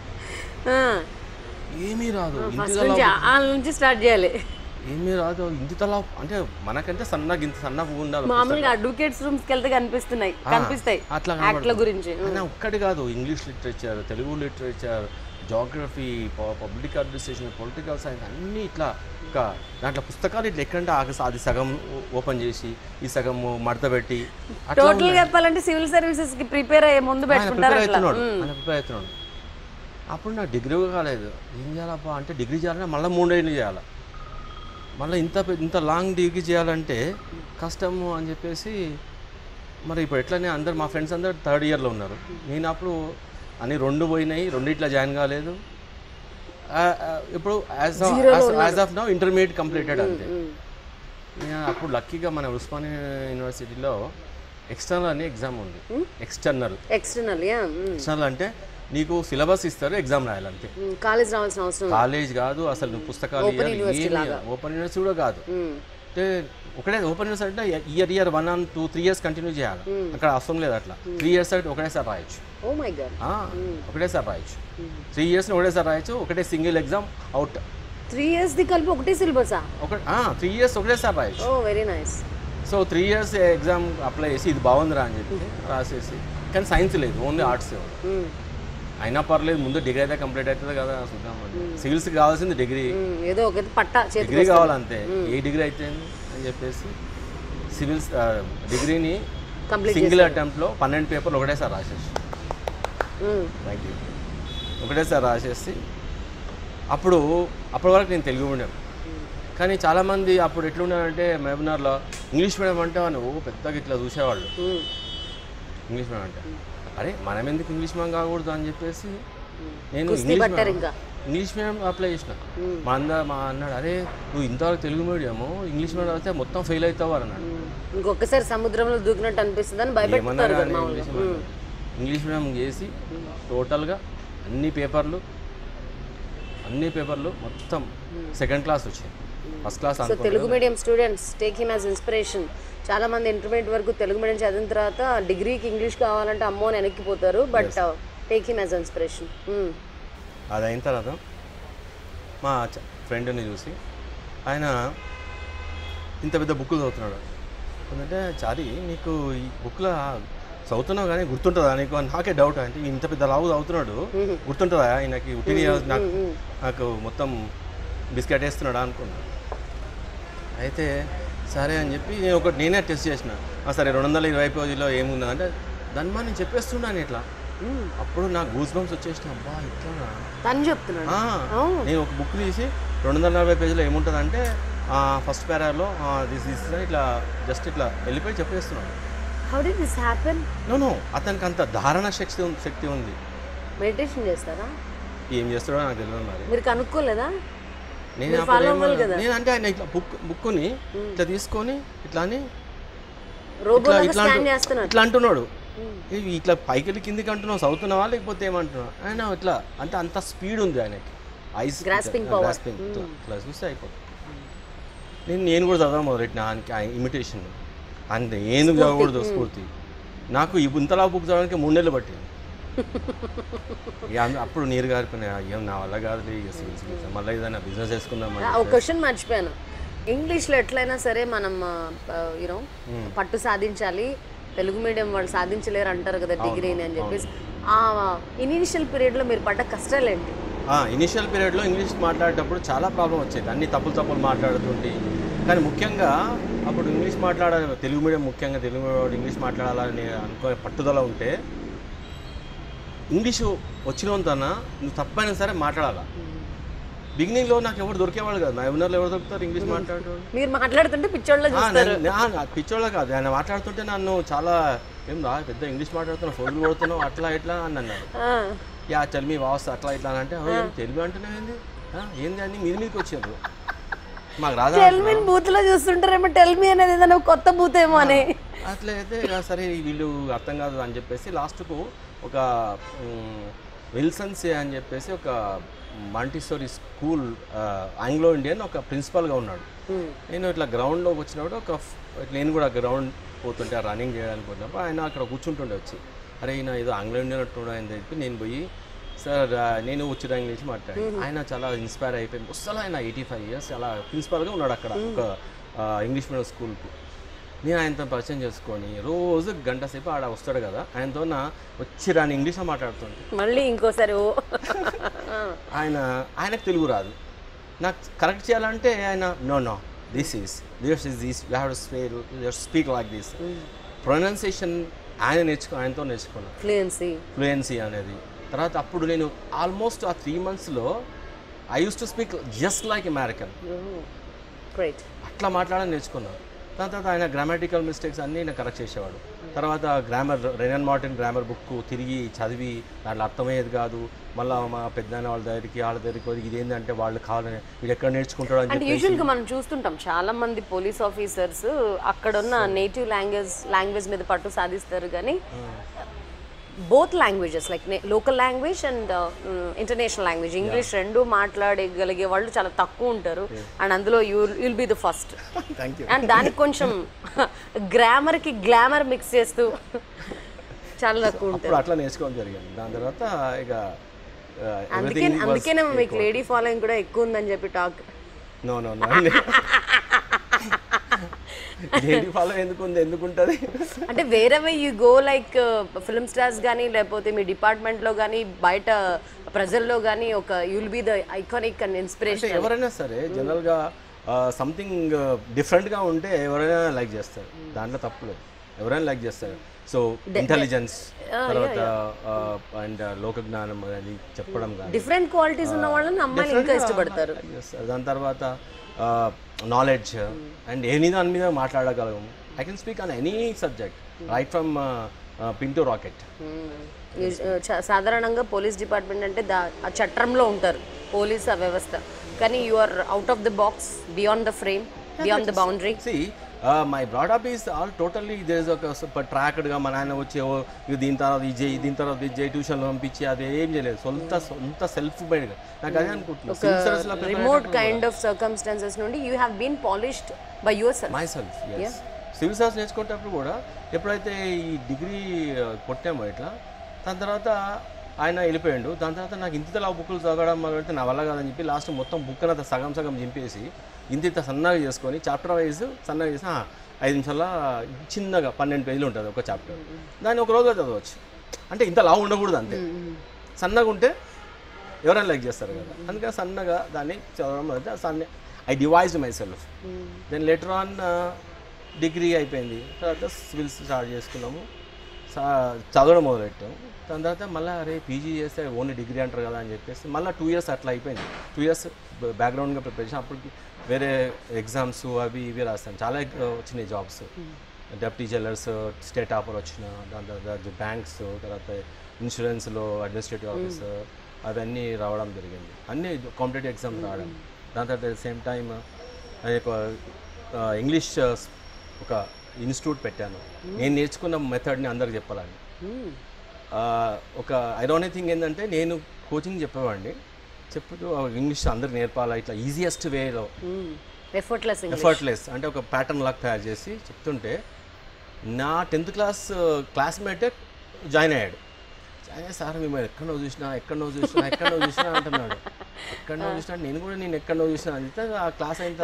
ఏమీ రాదు నుంచి స్టార్ట్ చేయాలి. ఏమీ రాదు ఇంటి తలా అంటే మనకంటే సన్నగా ఇంత సన్నగా ఉండాలి. మామూలుగా అడ్వకేట్స్ రూమ్స్కి వెళ్తే కనిపిస్తున్నాయి కనిపిస్తాయి అట్లా యాక్ట్ల గురించి. ఒక్కటి కాదు, English literature, Telugu literature, geography, public administration, political science అన్నీ ఇట్లా ఒక దాంట్లో పుస్తకాలు ఇట్లా ఎక్కడంటే అది సగం ఓపెన్ చేసి ఈ సగం మడత పెట్టి టోటల్ చెప్పాలంటే సివిల్ సర్వీసెస్ కి ప్రిపేర్ అయ్యే ముందు పెట్టుకుంటారు. అవుతున్నాడు ప్రిపేర్ అవుతున్నాడు. అప్పుడు నాకు డిగ్రీ కాలేదు. ఏం చేయాలబ్బా అంటే డిగ్రీ చేయాలంటే మళ్ళీ మూడేళ్ళు చేయాలి. మళ్ళీ ఇంత ఇంత లాంగ్ డిగ్రీ చేయాలంటే కష్టము అని చెప్పేసి మరి ఇప్పుడు ఎట్లనే అందరు మా ఫ్రెండ్స్ అందరు థర్డ్ ఇయర్లో ఉన్నారు. నేను అప్పుడు అన్ని రెండు పోయినాయి, రెండిట్లా జాయిన్ కాలేదు. ఇప్పుడు as as of now intermediate completed అంతే. నేను అప్పుడు లక్కీగా మన ఉస్మానియా యూనివర్సిటీలో ఎక్స్టర్నల్ అనే ఎగ్జామ్ ఉంది. ఎక్స్టర్నల్ ఎక్స్టర్నల్ ఎక్స్టర్నల్ అంటే నీకు సిలబస్ ఇస్తారు, ఎగ్జామ్ రాయాలంతే. కాలేజ్ రావాల్సిన అవసరం కాలేజ్ కాదు అసలు, నువ్వు పుస్తకాలు ఓపెన్ యూనివర్సిటీ కూడా కాదు. అంటే ఒకటే ఓపెన్ యూనివర్సిటీ అంటే year year one and two three years continue చేయాలి. అక్కడ అవసరం లేదు అట్లా. త్రీ ఇయర్స్ అంటే ఒకటేసారి రాయొచ్చు. ఒకటేసారి రాయొచ్చు. త్రీ ఇయర్స్ ఒకటేసారి రాయొచ్చు. ఒకటే single exam out. Three years the కలిపి ఒకటే సిలబస్ ఒక త్రీ ఇయర్స్ ఒకటేసారి రాయొచ్చు. Very nice. So three years exam apply చేసి ఇది బాగుందిరా అని చెప్పి రాసేసి, కానీ సైన్స్ లేదు, ఓన్లీ ఆర్ట్స్. అయినా పర్లేదు, ముందు డిగ్రీ అయితే కంప్లీట్ అవుతుంది కదా చూద్దాం. సివిల్స్కి కావాల్సింది డిగ్రీ, ఏదో ఒక పట్టా డిగ్రీ కావాలంతే. ఏ డిగ్రీ అయితే అని చెప్పేసి సివిల్స్ డిగ్రీని సింగిల్ అటెంప్ట్లో పన్నెండు పేపర్లు ఒకటేసారి రాసేసి థ్యాంక్ యూ ఒకటేసారి రాసేసి అప్పుడు అప్పటి వరకు నేను తెలుగు మీడియం. కానీ చాలామంది అప్పుడు ఎట్లున్నారంటే మహబూబ్నగర్లో ఇంగ్లీష్ మీడియం అంటే అని ఓ పెద్దగా ఇట్లా చూసేవాళ్ళు. ఇంగ్లీష్ మీడియం అంటే అరే మనం ఎందుకు ఇంగ్లీష్ మీడియం కాకూడదు అని చెప్పేసి నేను ఇంగ్లీష్ మీడియం అప్లై చేసిన. మా అన్న మా అన్నాడు, అరే నువ్వు ఇంతవరకు తెలుగు మీడియము ఇంగ్లీష్ మీడియం అయితే మొత్తం ఫెయిల్ అవుతావు అన్నాడు. ఇంకొకసారి సముద్రంలో దూకినట్టు అనిపిస్తుంది అని భయపెడతారు. ఇంగ్లీష్ మీడియం చేసి టోటల్గా అన్ని పేపర్లు అన్ని పేపర్లు మొత్తం సెకండ్ క్లాస్ వచ్చాయి. First class. So Telugu medium students take him as inspiration. చాలా మంది ఇంటర్మీడియట్ వరకు తెలుగు మీడియం చదివిన తర్వాత డిగ్రీకి ఇంగ్లీష్ కావాలంటే అమ్మో అని వెనక్కిపోతారు. But take him as inspiration. అది అయిన తర్వాత మా ఫ్రెండ్ని చూసి ఆయన ఇంత పెద్ద బుక్కులు చదువుతున్నాడు. ఎందుకంటే చారి నీకు ఈ బుక్లో చదువుతున్నావు కానీ గుర్తుంటుందా నీకు అని నాకే డౌట్. అంటే ఇంత పెద్ద లావు చదువుతున్నాడు, గుర్తుంటుందా ఆయనకి? ఉట్టిని నాకు నాకు మొత్తం బిస్కెట్ వేస్తున్నాడా అనుకున్నా. అయితే సరే అని చెప్పి నేను ఒకటి నేనే టెస్ట్ చేసిన. సరే రెండు వందల ఇరవై పేజీలో ఏముందంటే దాని మా నేను చెప్పేస్తున్నాను ఇట్లా. అప్పుడు నాకు గూస్ బంప్స్ వచ్చేసిన. అబ్బా ఇట్లా తను చెప్తున్నాడు. నేను ఒక బుక్ తీసి రెండు వందల నలభై పేజీలో ఏముంటుందంటే ఫస్ట్ పారాలో దిస్ దిస్ ఇట్లా జస్ట్ ఇట్లా వెళ్ళిపోయి చెప్పేస్తున్నాను. How did this happen? No no అతనికి అంత ధారణ శక్తి శక్తి ఉంది. మెడిటేషన్ చేస్తారా? ఏం చేస్తాడో నాకు తెలియదు. మరి మీరు కనుక్కోలేదా? నేను నేను అంటే ఆయన ఇట్లా బుక్ బుక్ని ఇట్లా తీసుకొని ఇట్లా అని ఇట్లా అంటున్నాడు. ఇట్లా పైకి వెళ్ళి కిందికి అంటున్నావు, చదువుతున్నావా లేకపోతే ఏమంటున్నావు ఆయన ఇట్లా అంటే అంత స్పీడ్ ఉంది ఆయనకి. ఐస్ గ్రాస్పింగ్ ఇట్లా చూస్తే అయిపోతుంది. నేను నేను కూడా చదవడం మొదలెట్టిన ఇమిటేషన్. అంతే ఎందుకు చదవకూడదు స్ఫూర్తి. నాకు ఇంతలా బుక్ చదవడానికి మూడు నెలలు పట్టింది. అప్పుడు నీరు గారిపోయినా ఏం నా వల్ల కాదు, మళ్ళీ ఏదైనా బిజినెస్ చేసుకుందాం. ఒక క్వశ్చన్ మర్చిపోయాను. ఇంగ్లీష్లో ఎట్లయినా సరే మనం యూనో పట్టు సాధించాలి, తెలుగు మీడియం వాళ్ళు సాధించలేరు అంటారు కదా డిగ్రీని అని చెప్పేసి. ఆ ఇనీషియల్ పీరియడ్లో మీరు పడ్డ కష్టాలు ఏంటి? ఇనీషియల్ పీరియడ్లో ఇంగ్లీష్ మాట్లాడేటప్పుడు చాలా ప్రాబ్లం వచ్చేది. అన్ని తప్పులు తప్పులు మాట్లాడుతుంటే. కానీ ముఖ్యంగా అప్పుడు ఇంగ్లీష్ మాట్లాడాలి, తెలుగు మీడియం ముఖ్యంగా తెలుగు మీడియం ఇంగ్లీష్ మాట్లాడాలని అనుకునే పట్టుదల ఉంటే ఇంగ్లీషు వచ్చినంతనా నువ్వు తప్పైనా సరే మాట్లాడాలా. బిగినింగ్లో నాకు ఎవరు దొరికేవాళ్ళు కాదు. నా ఎవరిలో ఎవరు దొరుకుతారు ఇంగ్లీష్ మాట్లాడేవాళ్ళు? మీరు మాట్లాడుతుంటే పిచ్చోళ్ళ పిచ్చోళ్ళ కాదు, ఆయన మాట్లాడుతుంటే నన్ను చాలా ఏం రా పెద్ద ఇంగ్లీష్ మాట్లాడుతున్నావు, ఫోన్లు కొడుతున్నావు అట్లా ఇట్లా అని అన్నాడు. యా చల్ మీ వాస్ అట్లా ఇట్లా అంటే తెలుగు అంటున్నావు ఏంది ఏంది అని మీది మీదకి వచ్చారు. మాకు రాదా బూత్లో చూస్తుంటారేమో టెల్మీ అనేది ఏదైనా కొత్త బూత్ ఏమో అని. అట్లయితే సరే వీళ్ళు అర్థం కాదు అని చెప్పేసి లాస్ట్కు ఒక విల్సన్స్ అని చెప్పేసి ఒక మాంటిసోరీ స్కూల్ ఆంగ్లో ఇండియన్ ఒక ప్రిన్సిపల్గా ఉన్నాడు. నేను ఇట్లా గ్రౌండ్లోకి వచ్చినప్పుడు ఒక నేను కూడా గ్రౌండ్ పోతుంటే రన్నింగ్ చేయడానికి పోయినప్పుడు ఆయన అక్కడ కూర్చుంటుండే వచ్చి, అరే ఈయన ఏదో ఆంగ్లో ఇండియన్ అంటున్నా అని చెప్పి నేను పోయి సార్ నేను వచ్చిన ఇంగ్లీష్ మాట్లాడి ఆయన చాలా ఇన్స్పైర్ అయిపోయింది. వస్తాను ఆయన ఎయిటీ ఫైవ్ ఇయర్స్ అలా ప్రిన్సిపల్గా ఉన్నాడు అక్కడ ఒక ఇంగ్లీష్ మీడియం స్కూల్కి. నేను ఆయనతో పరిచయం చేసుకొని రోజు గంట సేపు ఆడ వస్తాడు కదా, ఆయనతో నా వచ్చి రాని ఇంగ్లీష్లో మాట్లాడుతుంది. మళ్ళీ ఇంకోసారి ఓ ఆయన ఆయనకు తెలుగు రాదు, నాకు కరెక్ట్ చేయాలంటే ఆయన no no this is this is this you have to speak you speak like this. Pronunciation ఆయన నేర్చుకో ఆయనతో నేర్చుకున్నాను ఫ్లూయెన్సీ ఫ్లూయెన్సీ అనేది. తర్వాత అప్పుడు నేను ఆల్మోస్ట్ ఆ త్రీ మంత్స్లో I use to speak just like American, అట్లా మాట్లాడని నేర్చుకున్నాను. దాని తర్వాత ఆయన గ్రామాటికల్ మిస్టేక్స్ అన్నీ నేను కరెక్ట్ చేసేవాడు. తర్వాత grammar Wren and Martin grammar book తిరిగి చదివి దాంట్లో అర్థమయ్యేది కాదు. మళ్ళీ మా పెద్దనాన్న వాళ్ళ దగ్గరికి వాళ్ళ దగ్గరికి పోయి ఇదేంటంటే వాళ్ళు కావాలని వీడు ఎక్కడ నేర్చుకుంటాడు అని చెప్పి యూజువల్గా మనం చూస్తుంటాం చాలా మంది పోలీస్ ఆఫీసర్స్ అక్కడున్న నేటివ్ లాంగ్వేజ్ లాంగ్వేజ్ మీద పట్టు సాధిస్తారు, కానీ both languages like local language and international language English రెండు మాట్లాడగలిగే వాళ్ళు చాలా తక్కువ ఉంటారు. అండ్ అందులో you will be the first. And దానికి కొంచెం గ్రామర్కి గ్లామర్ మిక్స్ చేస్తూ చాలా తక్కువ ఉంటారు. అట్లా నేర్చుకోవడం జరిగింది. దాని తర్వాత ఇక అందుకే అందుకేనే మీకు లేడీ ఫాలోయింగ్ కూడా ఎక్కువ ఉందని చెప్పి talk. No no no lady follow ఎందుకు ఉంది ఎందుకు ఉంటుంది అంటే వేరే way you go like film stars కానీ లేకపోతే మీ డిపార్ట్మెంట్లో కానీ బయట ప్రజల్లో కానీ ఒక you will be the iconic and inspiration. ఎవరైనా సరే జనరల్గా సంథింగ్ డిఫరెంట్గా ఉంటే ఎవరైనా లైక్ చేస్తారు, దాంట్లో తప్పులేదు, ఎవరైనా లైక్ చేస్తారు. సో ఇంటెలిజెన్స్ తర్వాత అండ్ లోక జ్ఞానం అనేది చెప్పడం కానీ డిఫరెంట్ క్వాలిటీస్ ఉన్న వాళ్ళని అమ్మాయిలు ఇంకా ఇష్టపడతారు. దాని తర్వాత నాలెడ్జ్ అండ్ ఎనీ దాని మీద మాట్లాడగలము. I can speak on any subject right from pin to rocket. సాధారణంగా పోలీస్ డిపార్ట్మెంట్ అంటే దా ఆ చట్టంలో ఉంటారు పోలీస్ ఆ వ్యవస్థ, కానీ you are out of the box, beyond the frame, beyond the boundary. See my brought up is all totally there is ఒక ట్రాక్డ్గా మా నాన్న వచ్చి ఇది దీని తర్వాత ఇది చేయి దీని తర్వాత ఇది చేయి ట్యూషన్లో పంపించి అది ఏం చేయలేదు, సొంత సొంత సెల్ఫ్ బైడ్గా నాకు అదే అనుకుంటున్నాను. రిమోట్ కైండ్ ఆఫ్ సర్కమ్స్టాన్సెస్ నుండి you have been polished by yourself. Myself yes. Civil service నేర్చుకునేటప్పుడు కూడా ఎప్పుడైతే ఈ డిగ్రీ కొట్టామో ఇట్లా దాని తర్వాత ఆయన వెళ్ళిపోయాడు. దాని తర్వాత నాకు ఇంతలా బుక్కులు చదవడం మొదలెడితే నా వల్ల కాదని చెప్పి లాస్ట్ మొత్తం బుక్ అంతా సగం సగం చింపేసి ఇంత ఇంత సన్నగా చేసుకొని చాప్టర్ వైజ్ సన్నగా చేసి ఐదు నిమిషాల చిన్నగా పన్నెండు పేజీలు ఉంటుంది ఒక చాప్టర్, దాన్ని ఒక రోజులో చదవచ్చు. అంటే ఇంత లావు ఉండకూడదు, అంతే సన్నగా ఉంటే ఎవరైనా లైక్ చేస్తారు కదా, అందుకని సన్నగా దాన్ని చదవడం అంటే సన్న I devised myself. Then later on degree అయిపోయింది, తర్వాత సివిల్స్ స్టార్ట్ చేసుకున్నాము, చదవడం మొదలెట్టాము. దాని తర్వాత మళ్ళీ అరే పీజీ చేస్తే ఓన్లీ డిగ్రీ అంటారు కదా అని చెప్పేసి మళ్ళీ టూ ఇయర్స్ అట్లా అయిపోయింది. టూ ఇయర్స్ బ్యాక్గ్రౌండ్గా ప్రిపరేషన్, అప్పటికి వేరే ఎగ్జామ్స్ అవి ఇవి రాస్తాను, చాలా వచ్చినాయి jobs, deputy jailers, state offer వచ్చిన, దాని తర్వాత బ్యాంక్స్, తర్వాత ఇన్సూరెన్స్లో అడ్మినిస్ట్రేటివ్ ఆఫీసర్ అవన్నీ రావడం జరిగింది, అన్నీ కాంపిటేటివ్ ఎగ్జామ్స్ రావడం. దాని తర్వాత సేమ్ టైమ్ ఇంగ్లీష్ ఒక ఇన్స్టిట్యూట్ పెట్టాను, నేను నేర్చుకున్న మెథడ్ని అందరికి చెప్పాలని. ఒక ఐరానిక్ థింగ్ ఏంటంటే నేను కోచింగ్ చెప్పేవాడిని, చెప్పుతూ ఇంగ్లీష్ అందరికి నేర్పాలా ఇట్లా ఈజియెస్ట్ వేలో ఎఫర్ట్లెస్ ఎఫర్ట్లెస్ అంటే ఒక ప్యాటర్న్ లాగా తయారు చేసి చెప్తుంటే నా టెన్త్ క్లాస్ క్లాస్మేటే జాయిన్ అయ్యాడు. జాయిన్ అయ్యి సార్ మేము ఎక్కడో చూసినా ఎక్కడో చూసినా ఎక్కడో చూసినా అంటున్నాడు. ఎక్కడో చూసినా నేను కూడా నేను ఎక్కడో చూసినా అంటే ఆ క్లాస్ అయిన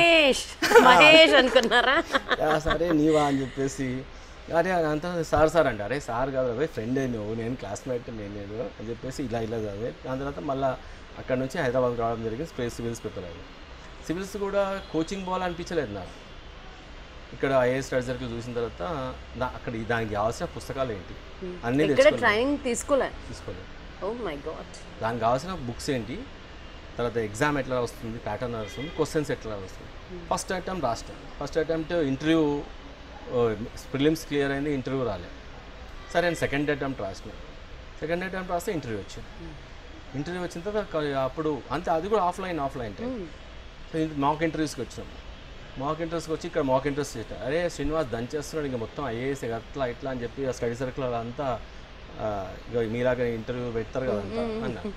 తర్వాత సరే నీవా అని చెప్పేసి అరే అంతా సార్ సార్ అంటే అరే సార్ కాదు అదే ఫ్రెండే నువ్వు, నేను క్లాస్మేట్ నేను లేదు అని చెప్పేసి ఇలా ఇలా చదివే. దాని తర్వాత మళ్ళీ అక్కడ నుంచి హైదరాబాద్ రావడం జరిగింది, స్పేస్ సివిల్స్ ప్రిపేర్ అయ్యాను. సివిల్స్ కూడా కోచింగ్ పోవాలనిపించలేదు నాకు. ఇక్కడ ఐఏఎస్ స్టడీ సర్కిల్ చూసిన తర్వాత నా అక్కడ దానికి కావాల్సిన పుస్తకాలు ఏంటి అన్నీ ట్రైనింగ్ తీసుకోలేదు తీసుకోలేదు ఓ మై గాడ్. దానికి కావాల్సిన బుక్స్ ఏంటి, తర్వాత ఎగ్జామ్ ఎట్లా వస్తుంది, ప్యాటర్న్ వస్తుంది, క్వశ్చన్స్ ఎట్లా వస్తుంది. ఫస్ట్ అటెంప్ట్ రాస్తాను, first attempt interview prelims clear అయింది, ఇంటర్వ్యూ రాలేదు. సరే నేను సెకండ్ అటెంప్ట్ రాసిన, సెకండ్ అటెంప్ట్ రాస్తే ఇంటర్వ్యూ వచ్చింది. ఇంటర్వ్యూ వచ్చిన తర్వాత అప్పుడు అంతే, అది కూడా offline offline time. So mock ఇంటర్వ్యూస్కి వచ్చినాం, మాక్ ఇంటర్వ్యూస్కి వచ్చి ఇక్కడ మాక్ ఇంటర్వ్యూస్ చేస్తాను. అరే శ్రీనివాస్ దంచేస్తున్నాడు ఇంకా మొత్తం ఐఏఎస్ అట్లా ఇట్లా అని చెప్పి ఆ స్టడీ సర్కిల్ అంతా ఇక మీలాగా ఇంటర్వ్యూ పెడతారు కదంతా అన్న.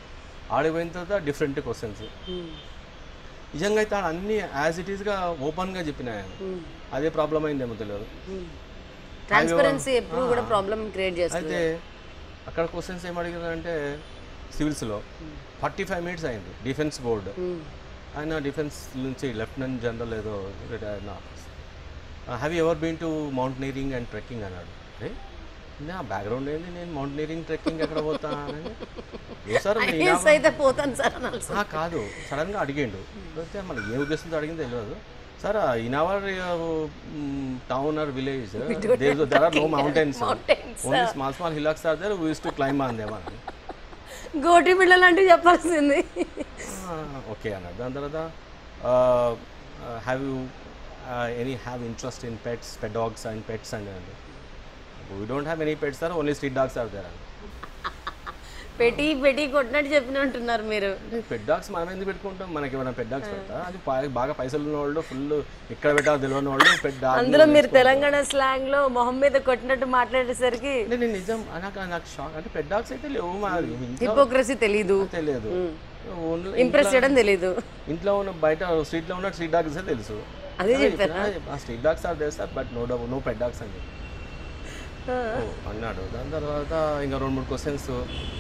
ఆడిపోయిన తర్వాత డిఫరెంట్ క్వశ్చన్స్. నిజంగా అయితే అన్నీ యాజ్ ఇట్ ఈస్గా ఓపెన్గా చెప్పిన ఆయన. అదే ప్రాబ్లం అయిందేమో తెలియదు. ట్రాన్స్పరెన్సీ ఎప్పుడు కూడా ప్రాబ్లం క్రియేట్ చేస్తుంది. అయితే అక్కడ క్వశ్చన్స్ ఏం అడిగారంటే సివిల్స్లో ఫార్టీ ఫైవ్ మినిట్స్ అయింది. డిఫెన్స్ బోర్డు ఆయన డిఫెన్స్ నుంచి లెఫ్టినెంట్ జనరల్ ఏదో రిటైర్ అయిన officer. Have you ever been to mountaineering and trekking అన్నాడు. అరే నా బ్యాక్గ్రౌండ్ ఏంది, నేను మౌంటనీరింగ్ ట్రెక్కింగ్ ఎక్కడ పోతానని. ఏ సార్ అయితే పోతాను సార్ కాదు, సడన్గా అడిగిండు. అయితే మనకి ఏ ఉద్దేశంతో అడిగిందో తెలియదు. Sir in our town or village there are no mountains, only small small hillocks are there, we use to climb on them అని. గోటి పిల్లలు అంటే చెప్పాల్సింది. ఓకే అన్న. దాని తర్వాత have you any have interest in pets, pet dogs and pets and అండి. We don't have any pets sir, only street dogs are there అండి. పెట్టి పెట్టి కొట్టినట్టు చెప్పినట్టున్నారు మీరు. పెట్ డాగ్స్ మనం ఎందుకు పెట్టుకుంటాం, మనకి ఏమైనా పెట్ డాగ్స్ పెడతా? అది బాగా పైసలు ఉన్న వాళ్ళు, ఫుల్ ఎక్కడ పెట్టాలో తెలియని వాళ్ళు పెట్ డాగ్. అందులో మీరు తెలంగాణ స్లాంగ్ లో మొహం మీద కొట్టినట్టు మాట్లాడేసరికి నేను నిజం నాకు నాకు షాక్. అంటే పెట్ డాగ్స్ అయితే లేవు, మాది హిపోక్రసీ తెలీదు, తెలియదు, ఇంప్రెస్ చేయడం తెలీదు. ఇంట్లో ఉన్న బయట స్ట్రీట్లో ఉన్న స్ట్రీట్ డాగ్స్ తెలుసు. అదే చెప్పారు, street dogs are there sir, but no no pet dogs అని అన్నాడు. దాని తర్వాత ఇంకా రెండు మూడు questions.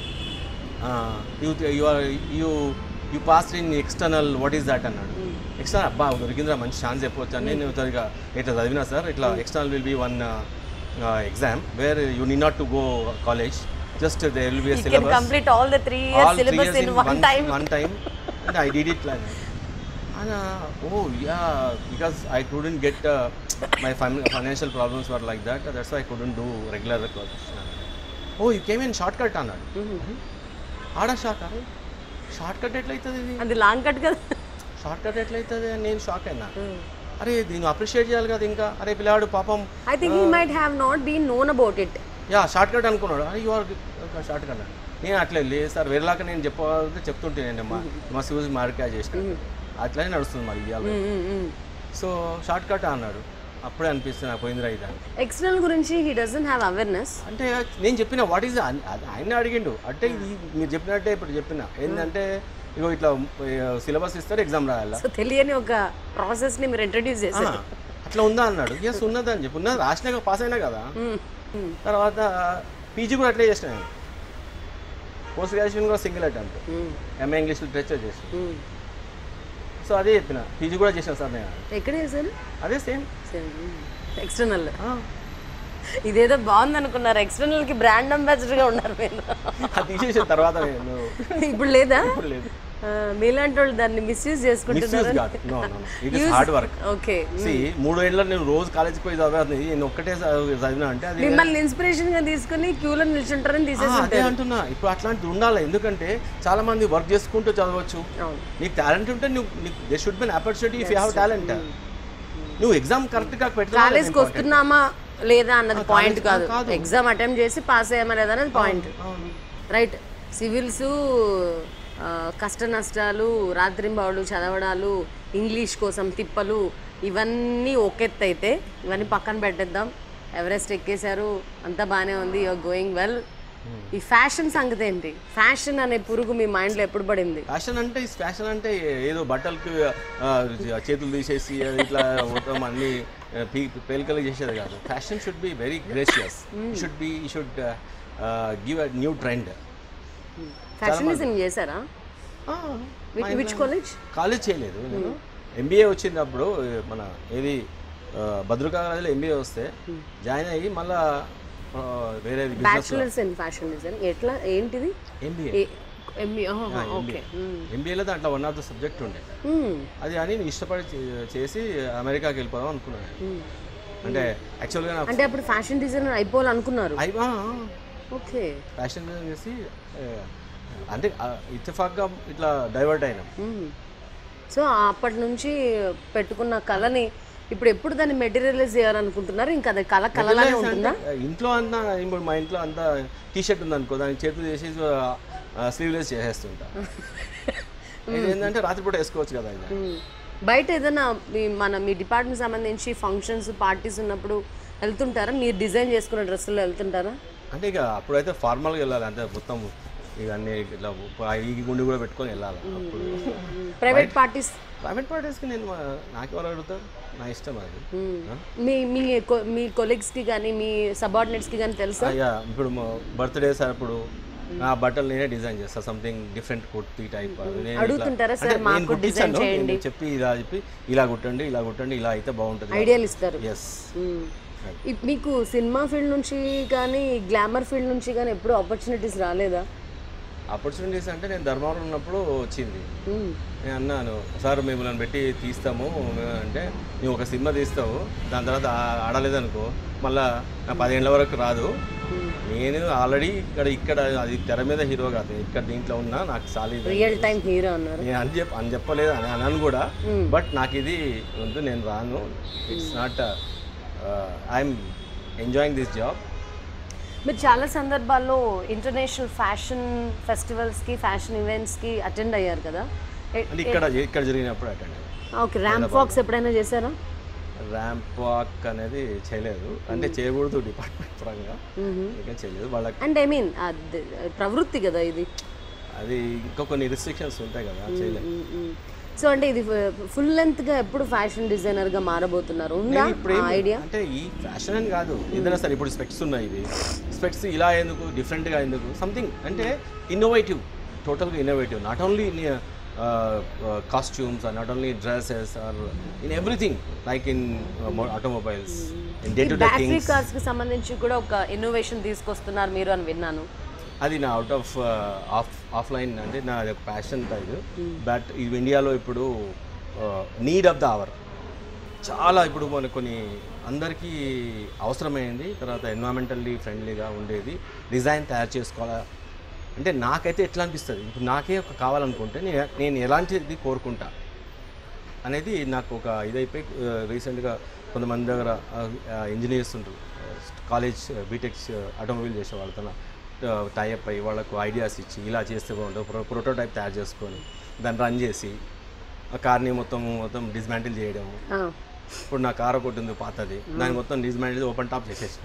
You you are you you pass in external, what is that అన్నాడు. ఎక్స్టర్నల్ అబ్బా దొరికిందిరా మంచి ఛాన్స్ చెప్పవచ్చు అని నేను సరిగా ఇట్లా చదివినా సార్. ఇట్లా external will be one exam where you need not to go college, just there will be a syllabus, complete all the three years syllabus in one time one time and I did it like and uh, oh yeah, because I couldn't get uh, my financial problems were like that, that's why I couldn't do regular classes. Oh, you came in shortcut అన్నాడు. ఆడ షాక్, అరే షార్ట్ కట్ ఎట్లయితుంది, అది లాంగ్ కట్ కదా, షార్ట్ కట్ ఎట్లయితుంది అని నేను షాక్ అయినా. అరే దీన్ని అప్రిషియేట్ చేయాలి కదా ఇంకా. అరే పిల్లాడు పాపం I think he might have not been known about it. Yeah short cut అనుకున్నాడు. అరే యు ఆర్ షార్ట్ కట్ అన్నాడు. నేను అట్లే లేదు సార్, వేరేలాగా నేను చెప్పాలంటే చెప్తుంటే నేను మా మా షూస్ మార్కా చేసిన అట్లనే నడుస్తుంది మరి ఇవాళ. సో షార్ట్ కట్ అన్నాడు. అప్పుడే అనిపిస్తుంది నాకు పోయిందిరా ఇది. ఎక్స్టర్నల్ గురించి హీ డజంట్ హ్యావ్ అవేర్నెస్. అంటే నేను చెప్పిన వాట్ ఈజ్ ఆయన అడిగిండు. అంటే మీరు చెప్పినట్టే ఇప్పుడు చెప్పిన ఏంటంటే ఇగో ఇట్లా సిలబస్ ఇస్తారు, ఎగ్జామ్ రాయాలి. సో తెలియని ఒక ప్రాసెస్ని మీరు ఇంట్రడ్యూస్ చేశారు. అట్లా ఉందా అన్నాడు. ఎస్ ఉన్నది అని చెప్పి, ఉన్నది రాసినాక పాస్ అయినా కదా. తర్వాత పీజీ కూడా అట్లే చేసిన, పోస్ట్ గ్రాడ్యుయేషన్ కూడా single attempt, MA English literature చేసి. సో అదే చెప్పిన, పీజీ కూడా చేసాను సార్ నేను. ఎక్కడ చేశాను? అదే సేమ్ ఎక్స్టర్నల్. ఇదేదో బాగుంది అనుకున్నారు, ఎక్స్టర్నల్ కి బ్రాండ్ అంబాసిడర్ గా ఉన్నారు మీరు. అది తీసేసిన తర్వాత ఇప్పుడు లేదా? ఇప్పుడు లేదు. మీలాంటి వాళ్ళు దాన్ని మిస్యూజ్ చేసుకుంటున్నారు. Hard work. ఓకే. మూడు ఏళ్ళ నేను రోజు కాలేజీకి పోయి చదివేది, నేను ఒక్కటే చదివినా అంటే అది మిమ్మల్ని ఇన్స్పిరేషన్ గా తీసుకుని క్యూలో నిల్చుంటారని తీసేసి అంటున్నా. ఇప్పుడు అట్లాంటిది ఉండాలి, ఎందుకంటే చాలా మంది వర్క్ చేసుకుంటూ చదవచ్చు. నీకు టాలెంట్ ఉంటే నువ్వు they should be opportunity if you have talent. నువ్వు ఎగ్జామ్ కరెక్ట్ గా పెట్టాలి. కాలేజ్కి వస్తున్నామా లేదా అన్నది పాయింట్ కాదు, ఎగ్జామ్ అటెంప్ట్ చేసి పాస్ అయ్యామా లేదా అనేది పాయింట్. రైట్. సివిల్స్ కష్ట నష్టాలు, రాత్రింబావులు చదవడాలు, ఇంగ్లీష్ కోసం తిప్పలు, ఇవన్నీ ఒకెత్త అయితే ఇవన్నీ పక్కన పెట్టేద్దాం. ఎవరెస్ట్ ఎక్కేశారు, అంతా బాగానే ఉంది, యూఆర్ గోయింగ్ వెల్. ఈ ఫ్యాషన్ సంగతి ఏంటి? ఫ్యాషన్ అనే పురుగు మీ మైండ్లో ఎప్పుడు పడింది? ఫ్యాషన్ అంటే ఫ్యాషన్ అంటే ఏదో బట్టలకి చేతులు తీసేసి ఇట్లా మొత్తం అన్ని పేలికలు చేసేది కాదు. Fashion should be very gracious, should be should give a new trend. Fashionism చేశారా? Which college? కాలేజ్ చేయలేదు నేను. ఎంబీఏ వచ్చినప్పుడు మన ఏది భద్రకా కాలేజీలో ఎంబీఏ వస్తే జాయిన్ అయ్యి మళ్ళా వేరే బ్యాచిలర్స్ ఇన్ ఫ్యాషనిజం. ఎట్లా ఏంటిది? ఎంబీఏ. ఓకే. ఎంబీఏలో దాంట్లో వన్ ఆఫ్ ద సబ్జెక్ట్ ఉండే అది అని నేను ఇష్టపడి చేసి అమెరికాకి వెళ్ళిపోదాం అనుకున్నాను. అంటే యాక్చువల్గా అంటే అప్పుడు ఫ్యాషన్ డిజైనర్ అయిపోవాలనుకున్నారు? ఓకే. ఫ్యాషన్ డిజైన్ చేసి అంటే ఇత్తఫాక్గా ఇట్లా డైవర్ట్ అయినాం. సో అప్పటి నుంచి పెట్టుకున్న కళని ఇప్పుడు ఎప్పుడు దాన్ని మెటీరియలైజ్ చేయాలనుకుంటున్నారు? ఇంకా అది కళ కళలానే ఉంటుందా? ఇంట్లో అంతా ఇప్పుడు మా ఇంట్లో అంతా టీ షర్ట్ ఉందనుకో, దానికి చేతులు చేసి స్లీవ్లెస్ చేసేస్తుంటా. ఏంటంటే రాత్రిపూట వేసుకోవచ్చు కదా. బయట ఏదైనా మీ మన మీ డిపార్ట్మెంట్ సంబంధించి ఫంక్షన్స్ పార్టీస్ ఉన్నప్పుడు వెళ్తుంటారా? మీరు డిజైన్ చేసుకున్న డ్రెస్సుల్లో వెళ్తుంటారా? అంటే ఇక అప్పుడైతే ఫార్మల్గా వెళ్ళాలి, అంటే మొత్తం ఇవన్నీ ఇట్లా ఈ గుండి కూడా పెట్టుకొని వెళ్ళాలి. అప్పుడు ప్రైవేట్ పార్టీస్ ప్రైవేట్ పార్టీస్కి నేను నాకు ఎవరు అడుగుతారు, నా ఇష్టం అది. మీ మీ కొ- మీ కొలీగ్స్కి కానీ మీ సబార్డినేట్స్కి కానీ తెలుసా? అయ్యా ఇప్పుడు బర్త్డేస్ అప్పుడు నా బట్టలు నేనే డిజైన్ చేస్తాను, సంథింగ్ డిఫరెంట్ కుర్తీ టైప్. అడుగుతుంటారా సార్ మాకు డిజైన్ చేయండి చెప్పి ఇలా చెప్పి ఇలా కుట్టండి ఇలా కుట్టండి ఇలా అయితే బాగుంటుంది ఐడియాలు ఇస్తారు. ఎస్. ఇప్- మీకు సినిమా ఫీల్డ్ నుంచి కానీ గ్లామర్ ఫీల్డ్ నుంచి కానీ ఎప్పుడు ఆపర్చునిటీస్ రాలేదా? ఆపర్చునిటీస్ అంటే నేను ధర్మవరం ఉన్నప్పుడు వచ్చింది. నేను అన్నాను, సార్ మిమ్మల్ని పెట్టి తీస్తాము అంటే, నువ్వు ఒక సినిమా తీస్తావు దాని తర్వాత ఆ- ఆడలేదనుకో మళ్ళీ నా పదిహేళ్ళ వరకు రాదు, నేను ఆల్రెడీ ఇక్కడ ఇక్కడ అది తెర మీద హీరో కాదు, ఇక్కడ దీంట్లో ఉన్నా నాకు సాలిడ్ రియల్ టైం హీరో అన్నారు. నేను అని చెప్ప అని చెప్పలేదు అని అన్నాను కూడా. బట్ నాకు ఇది వద్దు, నేను రాను, it's not, I'm enjoying this job. మీరు చాలా సందర్భాల్లో ఇంటర్నేషనల్ ఫ్యాషన్ ఫెస్టివల్స్కి ఫ్యాషన్ ఈవెంట్స్కి అటెండ్ అయ్యారు కదా. అంటే ఇక్కడ ఇక్కడ జరిగినప్పుడు అటెండ్ ఓకే, ర్యాంప్ వాక్స్ ఎప్పుడైనా చేశారా? ర్యాంప్ వాక్ అనేది చేయలేదు, అంటే చేయకూడదు డిపార్ట్మెంట్ పరంగా, ఇంకా చేయలేదు వాళ్ళకి. అంటే ఐ మీన్ ప్రవృత్తి కదా ఇది, అది ఇంకా కొన్ని రిస్ట్రిక్షన్స్ ఉంటాయి కదా, చేయలేదు. సో అంటే ఇది ఫుల్ లెంత్గా ఎప్పుడు ఫ్యాషన్ డిజైనర్గా మారబోతున్నారు, ఉందా ఐడియా? అంటే ఈ ఫ్యాషన్ అని కాదు, ఏదైనా సరే ఇప్పుడు స్పెక్స్ ఉన్నాయి, ఇది స్పెక్స్ ఇలా ఎందుకు డిఫరెంట్గా ఎందుకు, సంథింగ్ అంటే ఇన్నోవేటివ్, టోటల్గా innovative, not only in costumes or not only dresses or in everything, like in automobiles, in day to day battery things. కార్స్కి సంబంధించి కూడా ఒక ఇన్నోవేషన్ తీసుకొస్తున్నారు మీరు అని విన్నాను. అది నా అవుట్ ఆఫ్ ఆఫ్ ఆఫ్లైన్ అంటే నా ఒక ప్యాషన్ టైప్. బట్ ఇది ఇండియాలో ఇప్పుడు నీడ్ ఆఫ్ ద అవర్, చాలా ఇప్పుడు మన కొన్ని అందరికీ అవసరమైంది. తర్వాత ఎన్విరాన్మెంటల్లీ ఫ్రెండ్లీగా ఉండేది డిజైన్ తయారు చేసుకోవాలా అంటే నాకైతే ఎట్లా అనిపిస్తుంది, ఇప్పుడు నాకే ఒక కావాలనుకుంటే నేను నేను ఎలాంటిది కోరుకుంటా అనేది నాకు ఒక ఇదైపోయి. రీసెంట్గా కొంతమంది దగ్గర ఇంజనీర్స్ ఉంటారు, కాలేజ్ బీటెక్స్ ఆటోమొబైల్ చేసే వాళ్ళతో టైఅప్ అయ్యి వాళ్ళకు ఐడియాస్ ఇచ్చి ఇలా చేస్తే బాగుంటుంది, ప్రోటోటైప్ తయారు చేసుకొని దాన్ని రన్ చేసి ఆ కార్ని మొత్తం మొత్తం డిస్మాంటిల్ చేయడము. ఇప్పుడు నా కార్ ఒకటి ఉంది పాతది, దాన్ని మొత్తం డిస్మాంటిల్ ఓపెన్ టాప్ చేసేసి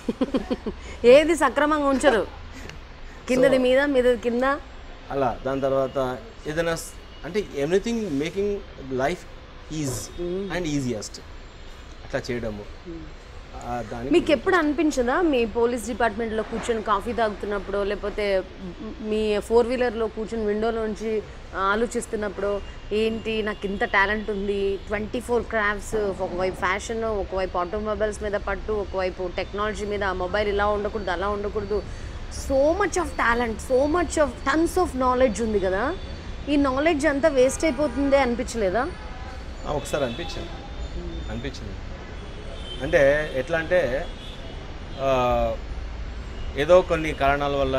ఏది సక్రమంగా ఉంచరు, కిందది మీద మీద కింద అలా. దాని తర్వాత ఏదైనా అంటే everything making life ease and easiest అట్లా చేయడము. దాని మీకు ఎప్పుడు అనిపించదా మీ పోలీస్ డిపార్ట్మెంట్లో కూర్చొని కాఫీ తాగుతున్నప్పుడు, లేకపోతే మీ ఫోర్ వీలర్లో కూర్చొని విండోలోంచి ఆలోచిస్తున్నప్పుడు, ఏంటి నాకు ఇంత టాలెంట్ ఉంది, ట్వంటీ ఫోర్ క్రాఫ్ట్స్, ఒకవైపు ఫ్యాషన్, ఒకవైపు ఆటోమొబైల్స్ మీద పట్టు, ఒకవైపు టెక్నాలజీ మీద, ఆ మొబైల్ ఇలా ఉండకూడదు అలా ఉండకూడదు, so much of talent, so much of tons of knowledge ఉంది కదా, ఈ నాలెడ్జ్ అంతా వేస్ట్ అయిపోతుందే అనిపించలేదా? ఒకసారి అనిపించింది అనిపించింది అంటే ఎట్లా అంటే ఏదో కొన్ని కారణాల వల్ల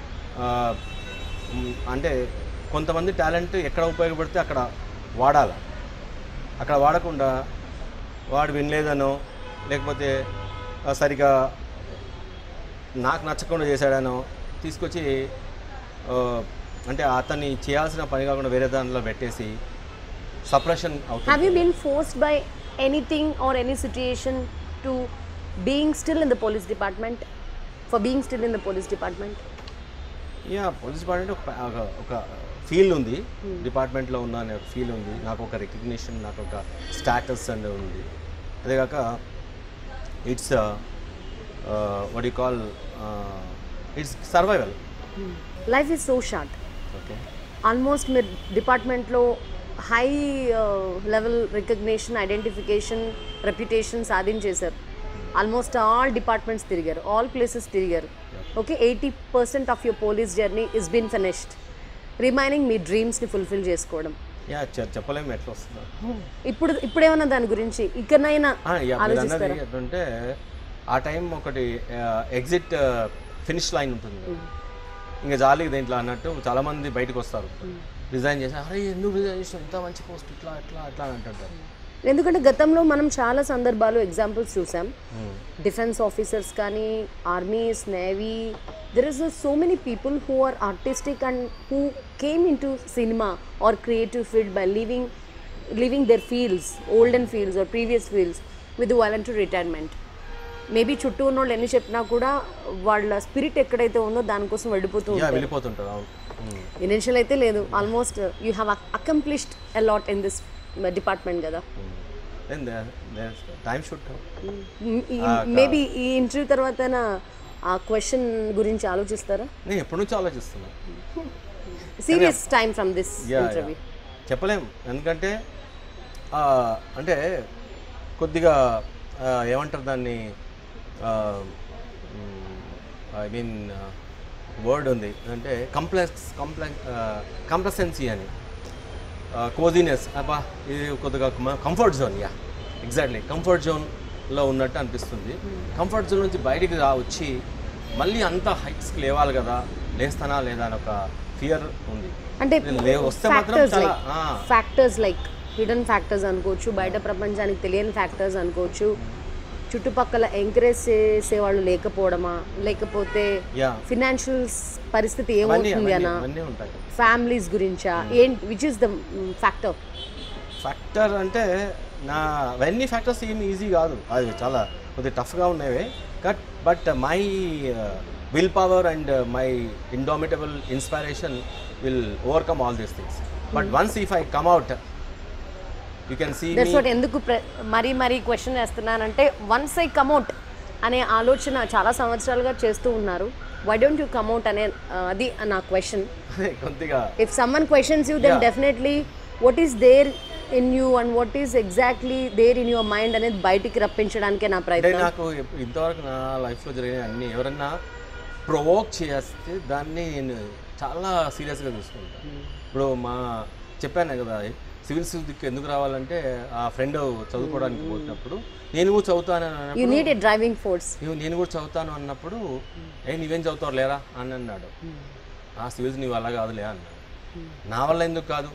అంటే కొంతమంది టాలెంట్ ఎక్కడ ఉపయోగపడితే అక్కడ వాడాలి, అక్కడ వాడకుండా వాడు వినలేదనో లేకపోతే సరిగా నాకు నచ్చకుండా చేశాడనో తీసుకొచ్చి అంటే అతన్ని చేయాల్సిన పని కాకుండా వేరే దానిలో పెట్టేసి సప్రెషన్ అవుతుంది. Have you been forced by anything or any situation to being still in the police department? For being still in the police department? Yeah, police department ఒక ఒక ఫీల్ ఉంది, డిపార్ట్మెంట్లో ఉన్న అనే ఒక ఫీల్ ఉంది, నాకు ఒక రికగ్నిషన్, నాకు ఒక స్టాటస్ అండ్ ఉంది. అదేగాక it's what you call it's survival. Life is so short. Okay, almost మీరు డిపార్ట్మెంట్లో high level recognition, identification, reputation సాధించేశారు. ఆల్మోస్ట్ ఆల్ డిపార్ట్మెంట్స్ తిరిగారు, ఆల్ ప్లేసెస్ తిరిగారు. Okay, eighty percent of your police journey is been finished. Remaining మీ డ్రీమ్స్ని ఫుల్ఫిల్ చేసుకోవడం. యా, చెప్పలేము ఎట్లా వస్తుందో. ఇప్పుడు ఇప్పుడేమన్నా దాని గురించి ఇకనైనా ఆలోచిస్తారా? అంటే ఆ టైం ఒకటి ఎగ్జిట్ ఫినిష్ లైన్ ఉంటుంది, ఇంకా జాలి దీంట్లో అన్నట్టు చాలామంది బయటకు వస్తారు రిజైన్ చేసి, అరే ఎందుకు రిజైన్ చేసిన, ఇంత మంచి పోస్ట్ ఇట్లా ఇట్లా అట్లా అని అంటుంటారు. ఎందుకంటే గతంలో మనం చాలా సందర్భాలు ఎగ్జాంపుల్స్ చూసాం, డిఫెన్స్ ఆఫీసర్స్ కానీ, armies, navy, there is so many people who are artistic and who came in to cinema or creative field by leaving leaving their fields, olden fields or previous fields with voluntary retirement. Maybe చుట్టూ ఉన్న వాళ్ళు ఎన్ని చెప్పినా కూడా వాళ్ళ స్పిరిట్ ఎక్కడైతే ఉందో దానికోసం వెళ్ళిపోతూ యా వెళ్ళిపోతుంటారు అవును ఇనిషియల్ అయితే లేదు almost you have accomplished a lot in this department కదా then time should come maybe ఈ ఇంటర్వ్యూ తర్వాత ఆ క్వశ్చన్ గురించి ఆలోచిస్తారా నేను ఎప్పటి నుంచి ఆలోచిస్తున్నా serious time from this interview చెప్పలేం ఎందుకంటే అంటే కొద్దిగా ఏమంటారు దాన్ని ఐ మీన్ వర్డ్ ఉంది అంటే కంప్లెక్స్ కంప్లెక్స్ కంప్లసెన్సీ అని కోజినెస్ అబ్బా ఇది కొద్దిగా comfort zone yeah exactly comfort జోన్లో ఉన్నట్టు అనిపిస్తుంది కంఫర్ట్ జోన్ నుంచి బయటికి రా వచ్చి మళ్ళీ అంత హైట్స్కి లేవాలి కదా లేస్తానా లేదా అని ఒక ఫియర్ ఉంది అంటే వస్తే మాత్రం చాలా ఫ్యాక్టర్స్ లైక్ హిడెన్ ఫ్యాక్టర్స్ అనుకోవచ్చు బయట ప్రపంచానికి తెలియని ఫ్యాక్టర్స్ అనుకోవచ్చు చుట్టుపక్కల ఎంకరేజ్ చేసేవాళ్ళు లేకపోవడమా లేకపోతే ఫినాన్షియల్ పరిస్థితి ఏమవుతుంది అన్న ఫ్యామిలీస్ గురించా ఏంటి which is the factor factor అంటే నా అవన్నీ ఫ్యాక్టర్స్ ఏమి ఈజీ కాదు అది చాలా కొద్దిగా టఫ్గా ఉన్నవి but but my will power and my indomitable inspiration will overcome all these things but once if I come out you can see that's what ఎందుకు మరీ మరీ క్వశ్చన్ వేస్తున్నానంటే వన్స్ ఐ కమ్అట్ అనే ఆలోచన చాలా సంవత్సరాలుగా చేస్తూ ఉన్నారు వై డోంట్ యూ కమ్అట్ అనే అది నా క్వశ్చన్ కొద్దిగా if summon questions you then definitely what is there in you and what is exactly there in your mind అనేది బయటికి రప్పించడానికే నా ప్రయత్నం నాకు ఇంతవరకు నా లైఫ్లో జరిగిన అన్ని ఎవరన్నా ప్రొవోక్ చేస్తే దాన్ని నేను చాలా సీరియస్గా తీసుకుంటాను ఇప్పుడు మా చెప్పాను కదా సివిల్ సర్వీస్కి ఎందుకు రావాలంటే ఆ ఫ్రెండ్ చదువుకోవడానికి పోతున్నప్పుడు నేను కూడా చదువుతాను అన్నప్పుడు డ్రైవింగ్ ఫోర్స్ నేను కూడా చదువుతాను అన్నప్పుడు ఏ నువ్వేం చదువుతావు లేరా అని అన్నాడు ఆ సివిల్స్ నువ్వు అలా కాదులే అన్నాడు నా వల్ల ఎందుకు కాదు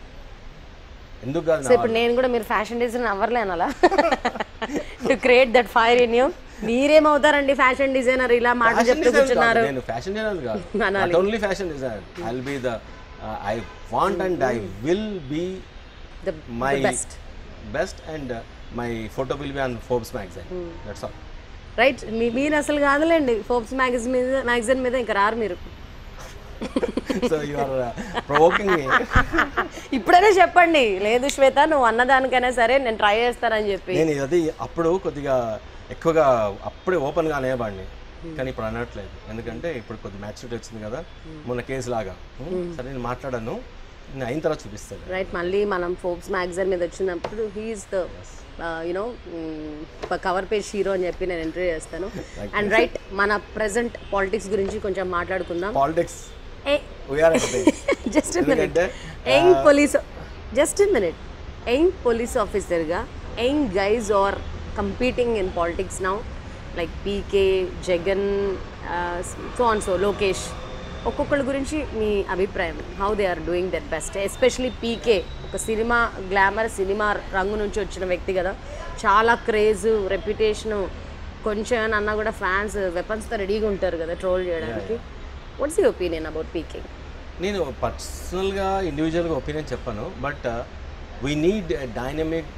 ఎందుకు కాదు ఇప్పుడు నేను కూడా మీరు ఫ్యాషన్ డిజైన్ అవ్వలేను అలా to create that fire in you మీరేమవుతారండి ఫ్యాషన్ డిజైనర్ ఇలా మాట చెప్తూ కూర్చున్నారు నేను ఫ్యాషన్ డిజైనర్ కాదు not only fashion designer I will be the I want and I will be the my the best best and uh, my photo will be on Forbes magazine hmm. that's all right మీ మీరు అసలు కాదులేండి ఫోర్బ్స్ మ్యాగజైన్ మీద మ్యాగజైన్ మీద ఇంకా రారు మీరు so you are uh, provoking me ఇప్పుడైనా చెప్పండి లేదు శ్వేత నువ్వు అన్నదానికైనా సరే నేను ట్రై చేస్తానని చెప్పి నేను అది అప్పుడు కొద్దిగా ఎక్కువగా అప్పుడే ఓపెన్గా అనేవాడిని కానీ ఇప్పుడు అనట్లేదు ఎందుకంటే ఇప్పుడు కొద్ది మ్యాచ్యూరిటీ వచ్చింది కదా మొన్న కేసు లాగా సరే నేను మాట్లాడాను నేను అయిన తర్వాత చూపిస్తాను రైట్ మళ్ళీ మనం ఫోర్బ్స్ మ్యాగజైన్ మీద వచ్చినప్పుడు he is the you know cover page hero అని చెప్పి నేను ఎంట్రీ చేస్తాను అండ్ రైట్ మన ప్రెసెంట్ పాలిటిక్స్ గురించి కొంచెం మాట్లాడుకుందాం politics just minute young police just minute young police ఆఫీసర్గా young guys are competing in politics now like PK Jagan so on so Lokesh ఒక్కొక్కరి గురించి మీ అభిప్రాయం how they are doing that best especially PK ఒక సినిమా గ్లామర్ సినిమా రంగు నుంచి వచ్చిన వ్యక్తి కదా చాలా క్రేజ్ రెప్యుటేషను కొంచెం అన్నా కూడా ఫ్యాన్స్ వెపన్స్తో రెడీగా ఉంటారు కదా ట్రోల్ చేయడానికి what's your opinion about PK నేను పర్సనల్గా ఇండివిజువల్గా ఒపీనియన్ చెప్పాను but we need dynamic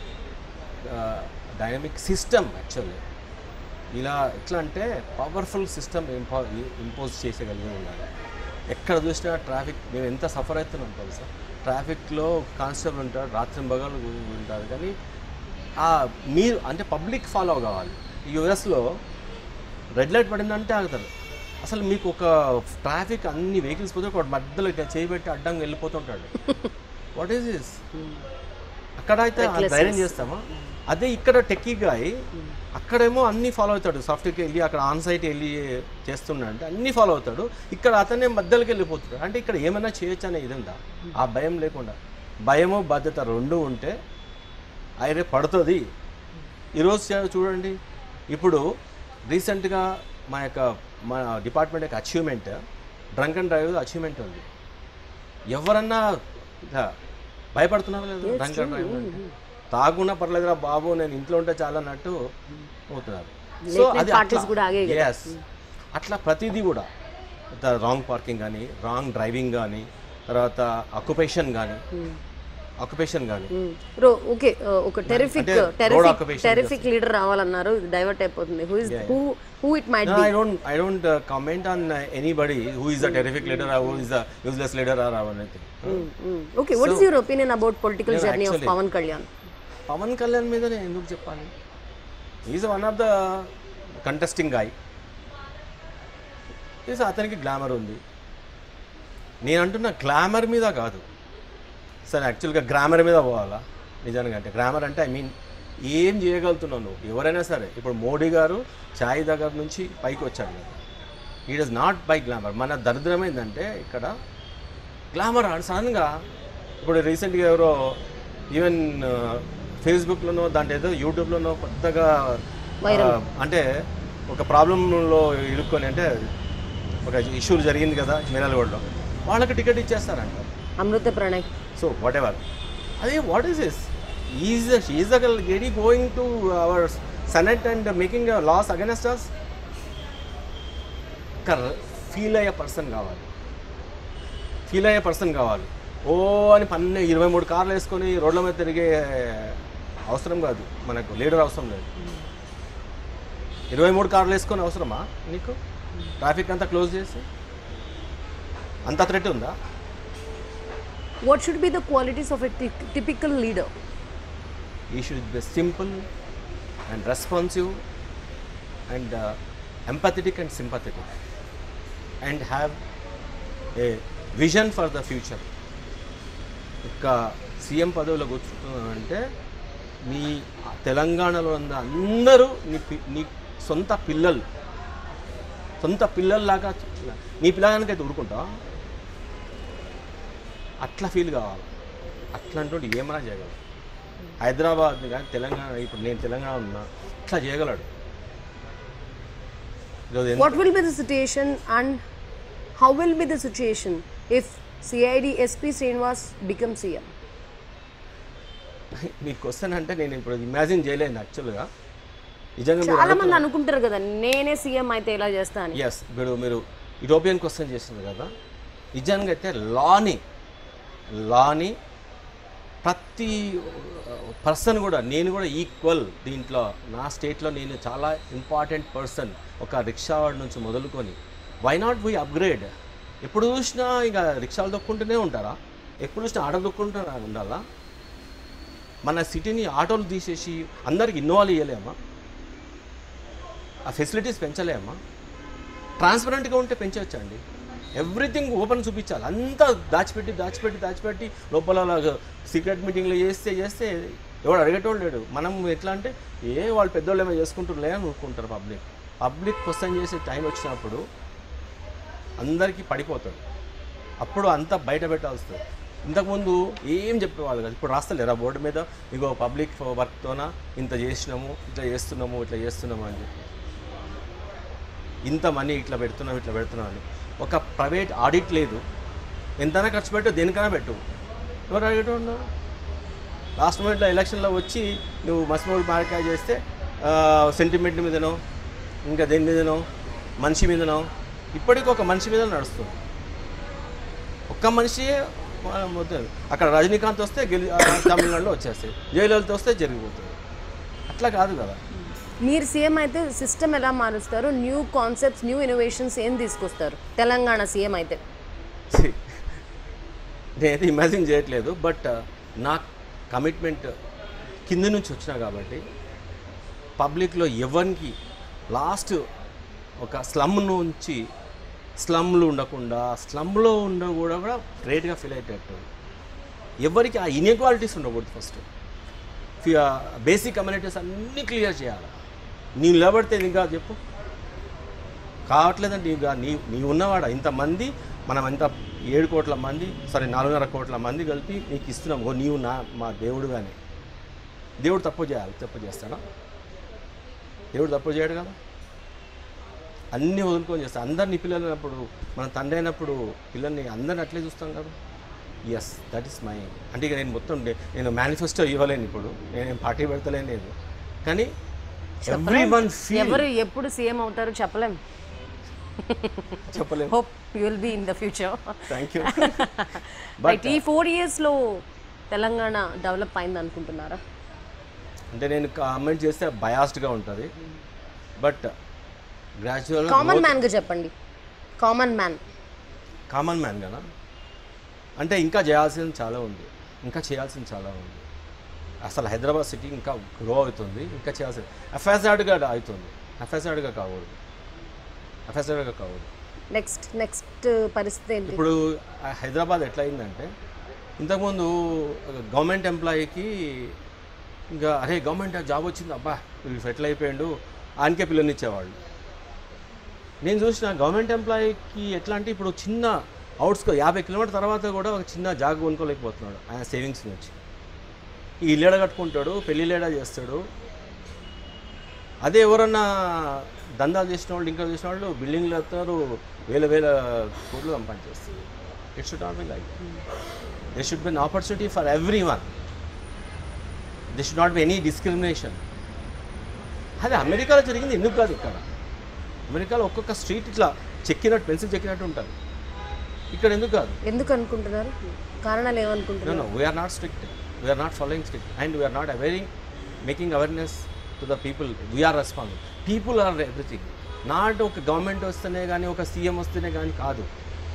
dynamic system actually ఇలా ఎట్లా అంటే పవర్ఫుల్ సిస్టమ్ ఇంపో ఇంపోజ్ చేసేగలిగి ఉండాలి ఎక్కడ చూసినా ట్రాఫిక్ మేము ఎంత సఫర్ అవుతున్నాం తెలుసా ట్రాఫిక్లో కానిస్టేబుల్ ఉంటాడు రాత్రి బగలు ఉంటారు కానీ మీరు అంటే పబ్లిక్ ఫాలో కావాలి యూఎస్లో రెడ్ లైట్ పడిందంటే ఆగుతారు అసలు మీకు ఒక ట్రాఫిక్ అన్ని వెహికల్స్ పోతే ఒక మధ్యలో చేయబెట్టి అడ్డంగా వెళ్ళిపోతుంటాడు వాట్ ఈస్ దిస్ అక్కడ అయితే ధైర్యం చేస్తామా అదే ఇక్కడ టెక్కీగా అక్కడేమో అన్నీ ఫాలో అవుతాడు సాఫ్ట్వేర్కి వెళ్ళి అక్కడ ఆన్ సైట్ వెళ్ళి చేస్తున్నాడు అంటే అన్నీ ఫాలో అవుతాడు ఇక్కడ అతనే మధ్యలోకి వెళ్ళిపోతాడు అంటే ఇక్కడ ఏమైనా చేయొచ్చు అనే ఇది ఉందా ఆ భయం లేకుండా భయము బాధ్యత రెండు ఉంటే అయిరే పడుతుంది ఈరోజు చూడండి ఇప్పుడు రీసెంట్గా మా యొక్క మా డిపార్ట్మెంట్ యొక్క achievement drunk and drive achievement ఉంది ఎవరన్నా భయపడుతున్నారు లేదు డ్రంక్ అండ్ డ్రైవ్ అంటే తాగున్నా పర్లేదురా బాబు నేను ఇంట్లో ఉంటే చాలా అన్నట్టు పోతున్నారు సో అది ఎస్ అట్లా ప్రతిదీ కూడా రాంగ్ పార్కింగ్ కానీ రాంగ్ డ్రైవింగ్ కానీ తర్వాత ఆక్యుపేషన్ కానీ ఆక్యుపేషన్ కానీ బ్రో ఓకే ఒక టెరిఫిక్ అంటే road terrific occupation terrific leader రావాలన్నారు డైవర్ట్ అయిపోతుంది who is who who it might No, I don't. I don't uh, comment on uh, anybody who is a terrific leader or who is a useless leader or anything. Okay what is your opinion about political Yeah, journey of actually- Pavan Kalyan Pavan Kalyan మీద నేను ఎందుకు చెప్పాలి? Is one of the contesting guy. Is అతనికి గ్లామర్ ఉంది. నేను అంటున్న గ్లామర్ మీద కాదు సరే, యాక్చువల్గా గ్రామర్ మీద పోవాలా నిజంగా అంటే. గ్రామర్ అంటే ఐ మీన్ ఏం చేయగలుగుతున్నావు నువ్వు ఎవరైనా సరే. ఇప్పుడు మోడీ గారు ఛాయ్ దగ్గర నుంచి పైకి వచ్చాడు కదా, it is not by glamour. మన దరిద్రం ఏంటంటే ఇక్కడ గ్లామర్ సడన్గా ఇప్పుడు రీసెంట్గా ఎవరో ఈవెన్ ఫేస్బుక్లోనో దాంట్లో ఏదో యూట్యూబ్లోనో కొత్తగా ఆ, అంటే ఒక ప్రాబ్లంలో ఇరుక్కొని అంటే ఒక ఇష్యూ జరిగింది కదా మిర్యాలగూడలో, వాళ్ళకి టికెట్ ఇచ్చేస్తారంట. Amrutha Pranay so whatever అదే what is this is is a lady going to our senate and making laws against us. Feel అయ్యే పర్సన్ కావాలి, ఫీల్ అయ్యే పర్సన్ కావాలి. ఓ అని పన్ను ఇరవై మూడు కార్లు వేసుకొని రోడ్ల మీద తిరిగే అవసరం కాదు మనకు, లీడర్ అవసరం లేదు. ఇరవై మూడు కార్లు వేసుకొని అవసరమా నీకు? ట్రాఫిక్ అంతా క్లోజ్ చేసి అంత థ్రెట్ ఉందా? What should be the qualities of a typical leader? He should be simple and responsive and uh, empathetic and sympathetic and have a vision for the future. ఇక సీఎం పదవిలో కూర్చుంటున్నానంటే మీ తెలంగాణలో ఉన్న అందరూ నీ పి- నీ సొంత పిల్లలు, సొంత పిల్లల్లాగా నీ పిల్లగానికైతే ఊరుకుంటావా? అట్లా ఫీల్ కావాలి. అట్లా అంటుంటే ఏమైనా చేయగలరు. హైదరాబాద్ కానీ తెలంగాణ, ఇప్పుడు నేను తెలంగాణ ఉన్నా, ఇట్లా చేయగలడు. ఈరోజు ఎంత- What will be the situation and how will be the situation if C I D S P Srinivas becomes C M? మీ క్వశ్చన్ అంటే నేను ఇప్పుడు ఇమాజిన్ చేయలేను యాక్చువల్గా. నిజంగా మీరు చాలా మంది అనుకుంటారు కదా నేనే సీఎం అయితే ఇలా చేస్తా అని. ఎస్ ఇప్పుడు మీరు యూరోపియన్ క్వశ్చన్ చేసింది కదా, నిజంగా అయితే లాని లాని ప్రతి పర్సన్ కూడా, నేను కూడా ఈక్వల్ దీంట్లో. నా స్టేట్లో నేను చాలా ఇంపార్టెంట్ పర్సన్. ఒక రిక్షా వాడి నుంచి మొదలుకొని వై నాట్ వీ అప్గ్రేడ్? ఎప్పుడు చూసినా ఇక రిక్షాలు దొక్కుంటూనే ఉంటారా? ఎప్పుడు చూసినా ఆటో దొక్కుంటూ ఉండాలా? మన సిటీని ఆటోలు తీసేసి అందరికి ఇన్వాల్వ్ చేయలేమా? ఆ ఫెసిలిటీస్ పెంచలేమా? ట్రాన్స్పరెంట్గా ఉంటే పెంచవచ్చండి. ఎవ్రీథింగ్ ఓపెన్ చూపించాలి. అంతా దాచిపెట్టి దాచిపెట్టి దాచిపెట్టి లోపల సీక్రెట్ మీటింగ్లో చేస్తే చేస్తే ఎవడు అడిగేటోళ్ళు లేడు. మనం ఎట్లా అంటే ఏ వాళ్ళు పెద్దోళ్ళు ఏమో చేసుకుంటారులే అని అనుకుంటారు. పబ్లిక్ పబ్లిక్ క్వశ్చన్ చేసే టైం వచ్చినప్పుడు అందరికీ పడిపోతాడు. అప్పుడు అంతా బయట పెట్టాల్సి. ఇంతకుముందు ఏం చెప్పేవాళ్ళు కదా, ఇప్పుడు రాస్తలేరా బోర్డు మీద, ఇగో పబ్లిక్ వర్క్తోన ఇంత చేసినాము, ఇట్లా చేస్తున్నాము, ఇట్లా చేస్తున్నాము అని చెప్పి, ఇంత మనీ ఇట్లా పెడుతున్నాం ఇట్లా పెడుతున్నాం అని. ఒక ప్రైవేట్ ఆడిట్ లేదు. ఎంతైనా ఖర్చు పెట్టు, దేనికైనా పెట్టు. ఎవరు అడిగేటో ఉన్నావు? లాస్ట్ మూమెంట్లో ఎలక్షన్లో వచ్చి నువ్వు మసిమూడు మార్కాయ చేస్తే సెంటిమెంట్ మీదనో ఇంకా దేని మీదనో మనిషి మీదనో, ఇప్పటికీ ఒక మనిషి మీద నడుస్తుంది. ఒక్క మనిషి మొత్తం. అక్కడ రజనీకాంత్ వస్తే గెలి తమిళనాడులో వచ్చేస్తాయి, జయలలిత వస్తే జరిగిపోతుంది. అట్లా కాదు కదా. మీరు సీఎం అయితే సిస్టమ్ ఎలా మారుస్తారు? న్యూ కాన్సెప్ట్స్, న్యూ ఇన్నోవేషన్స్ ఏం తీసుకొస్తారు తెలంగాణ సీఎం అయితే? నేనైతే ఇమాజిన్ చేయట్లేదు. బట్ నా కమిట్మెంట్ కింద నుంచి వచ్చినా కాబట్టి పబ్లిక్లో ఎవరికి లాస్ట్ ఒక స్లమ్ నుంచి స్లమ్లు ఉండకుండా స్లమ్లో ఉండ కూడా కూడా గ్రేట్గా ఫీల్ అయ్యేటట్టు ఎవరికి ఆ ఇన్ఈక్వాలిటీస్ ఉండకూడదు. ఫస్ట్ బేసిక్ కమ్యూనిటీస్ అన్నీ క్లియర్ చేయాలి. నీవు నిలబడితే ఇంకా చెప్పు కావట్లేదంటే ఇంకా నీ నీవు ఉన్నవాడ ఇంతమంది, మనం ఎంత ఏడు కోట్ల మంది సరే నాలుగున్నర కోట్ల మంది కలిపి నీకు ఇస్తున్నాం. ఓ నీవు నా మా దేవుడు కానీ, దేవుడు తప్పు చేయాలి? తప్పు చేస్తాడా? దేవుడు తప్పు చేయడు కదా. అన్నీ వదులుకొని చేస్తాను. అందరినీ పిల్లలు అయినప్పుడు, మన తండ్రి అయినప్పుడు పిల్లల్ని అందరిని అట్లే చూస్తాం కదా. Yes that is my. అంటే ఇక నేను మొత్తం నేను మేనిఫెస్టో ఇవ్వలేను, ఇప్పుడు నేనేం పార్టీ పెడతలేను లేదు. కానీ ఎవ్రీ వన్ ఫీల్ ఎవరు ఎప్పుడు సీఎం అవుతారో చెప్పలేం. చెప్పలేము. Hope you will be in the future. Thank you. But ఈ ఫోర్ ఇయర్స్లో తెలంగాణ డెవలప్ అయింది అనుకుంటున్నారా? అంటే నేను కామెంట్ చేస్తే బయాస్డ్గా ఉంటుంది, బట్ గ్రాడ్యువల్ కామన్ మ్యాన్గా చెప్పండి. కామన్ మ్యాన్ కామన్ మ్యాన్ కదా, అంటే ఇంకా చేయాల్సింది చాలా ఉంది, ఇంకా చేయాల్సింది చాలా ఉంది. అసలు హైదరాబాద్ సిటీ ఇంకా గ్రో అవుతుంది, ఇంకా చేయాల్సింది అఫెజార్డ్గా అవుతుంది. అఫెజార్డ్గా కాకూడదు, అఫెజార్డ్గా కాకూడదు. నెక్స్ట్ నెక్స్ట్ పరిస్థితి ఏంటి? ఇప్పుడు హైదరాబాద్ ఎట్లా అయిందంటే, ఇంతకుముందు గవర్నమెంట్ ఎంప్లాయీకి ఇంకా అరే గవర్నమెంట్ జాబ్ వచ్చింది, అబ్బా వీళ్ళు సెటిల్ అయిపోయాడు, ఆయనకే పిల్లనిచ్చేవాళ్ళు. నేను చూసిన గవర్నమెంట్ ఎంప్లాయీకి ఎట్లా అంటే, ఇప్పుడు చిన్న అవుట్స్కో యాభై కిలోమీటర్ తర్వాత కూడా ఒక చిన్న జాగ్ కొనుక్కోలేకపోతున్నాడు ఆయన సేవింగ్స్ నుంచి. ఈ ఇల్లేడ కట్టుకుంటాడు, పెళ్ళిళ్ళేడా చేస్తాడు. అదే ఎవరన్నా దందాలు చేసిన వాళ్ళు, ఇంకా చేసిన వాళ్ళు బిల్డింగ్లు వస్తారు, వేల వేల కోట్లు సంపాదించేస్తారు. It should not be like. They should be an opportunity for everyone. They should not be any discrimination. అదే అమెరికాలో జరిగింది, ఎందుకు కాదు ఇక్కడ? అమెరికాలో ఒక్కొక్క స్ట్రీట్ ఇట్లా చెక్కినట్టు, పెన్సిల్ చెక్కినట్టు ఉంటుంది. ఇక్కడ ఎందుకు కాదు? ఎందుకు అనుకుంటున్నారు? కారణాలు ఏమనుకుంటున్నారు? No, no, we are not strict. We are not following strict, and we are not awareing, making awareness to the people. We are responsible. People are everything. Not ఒక గవర్నమెంట్ వస్తేనే కానీ, ఒక సీఎం వస్తేనే కానీ కాదు,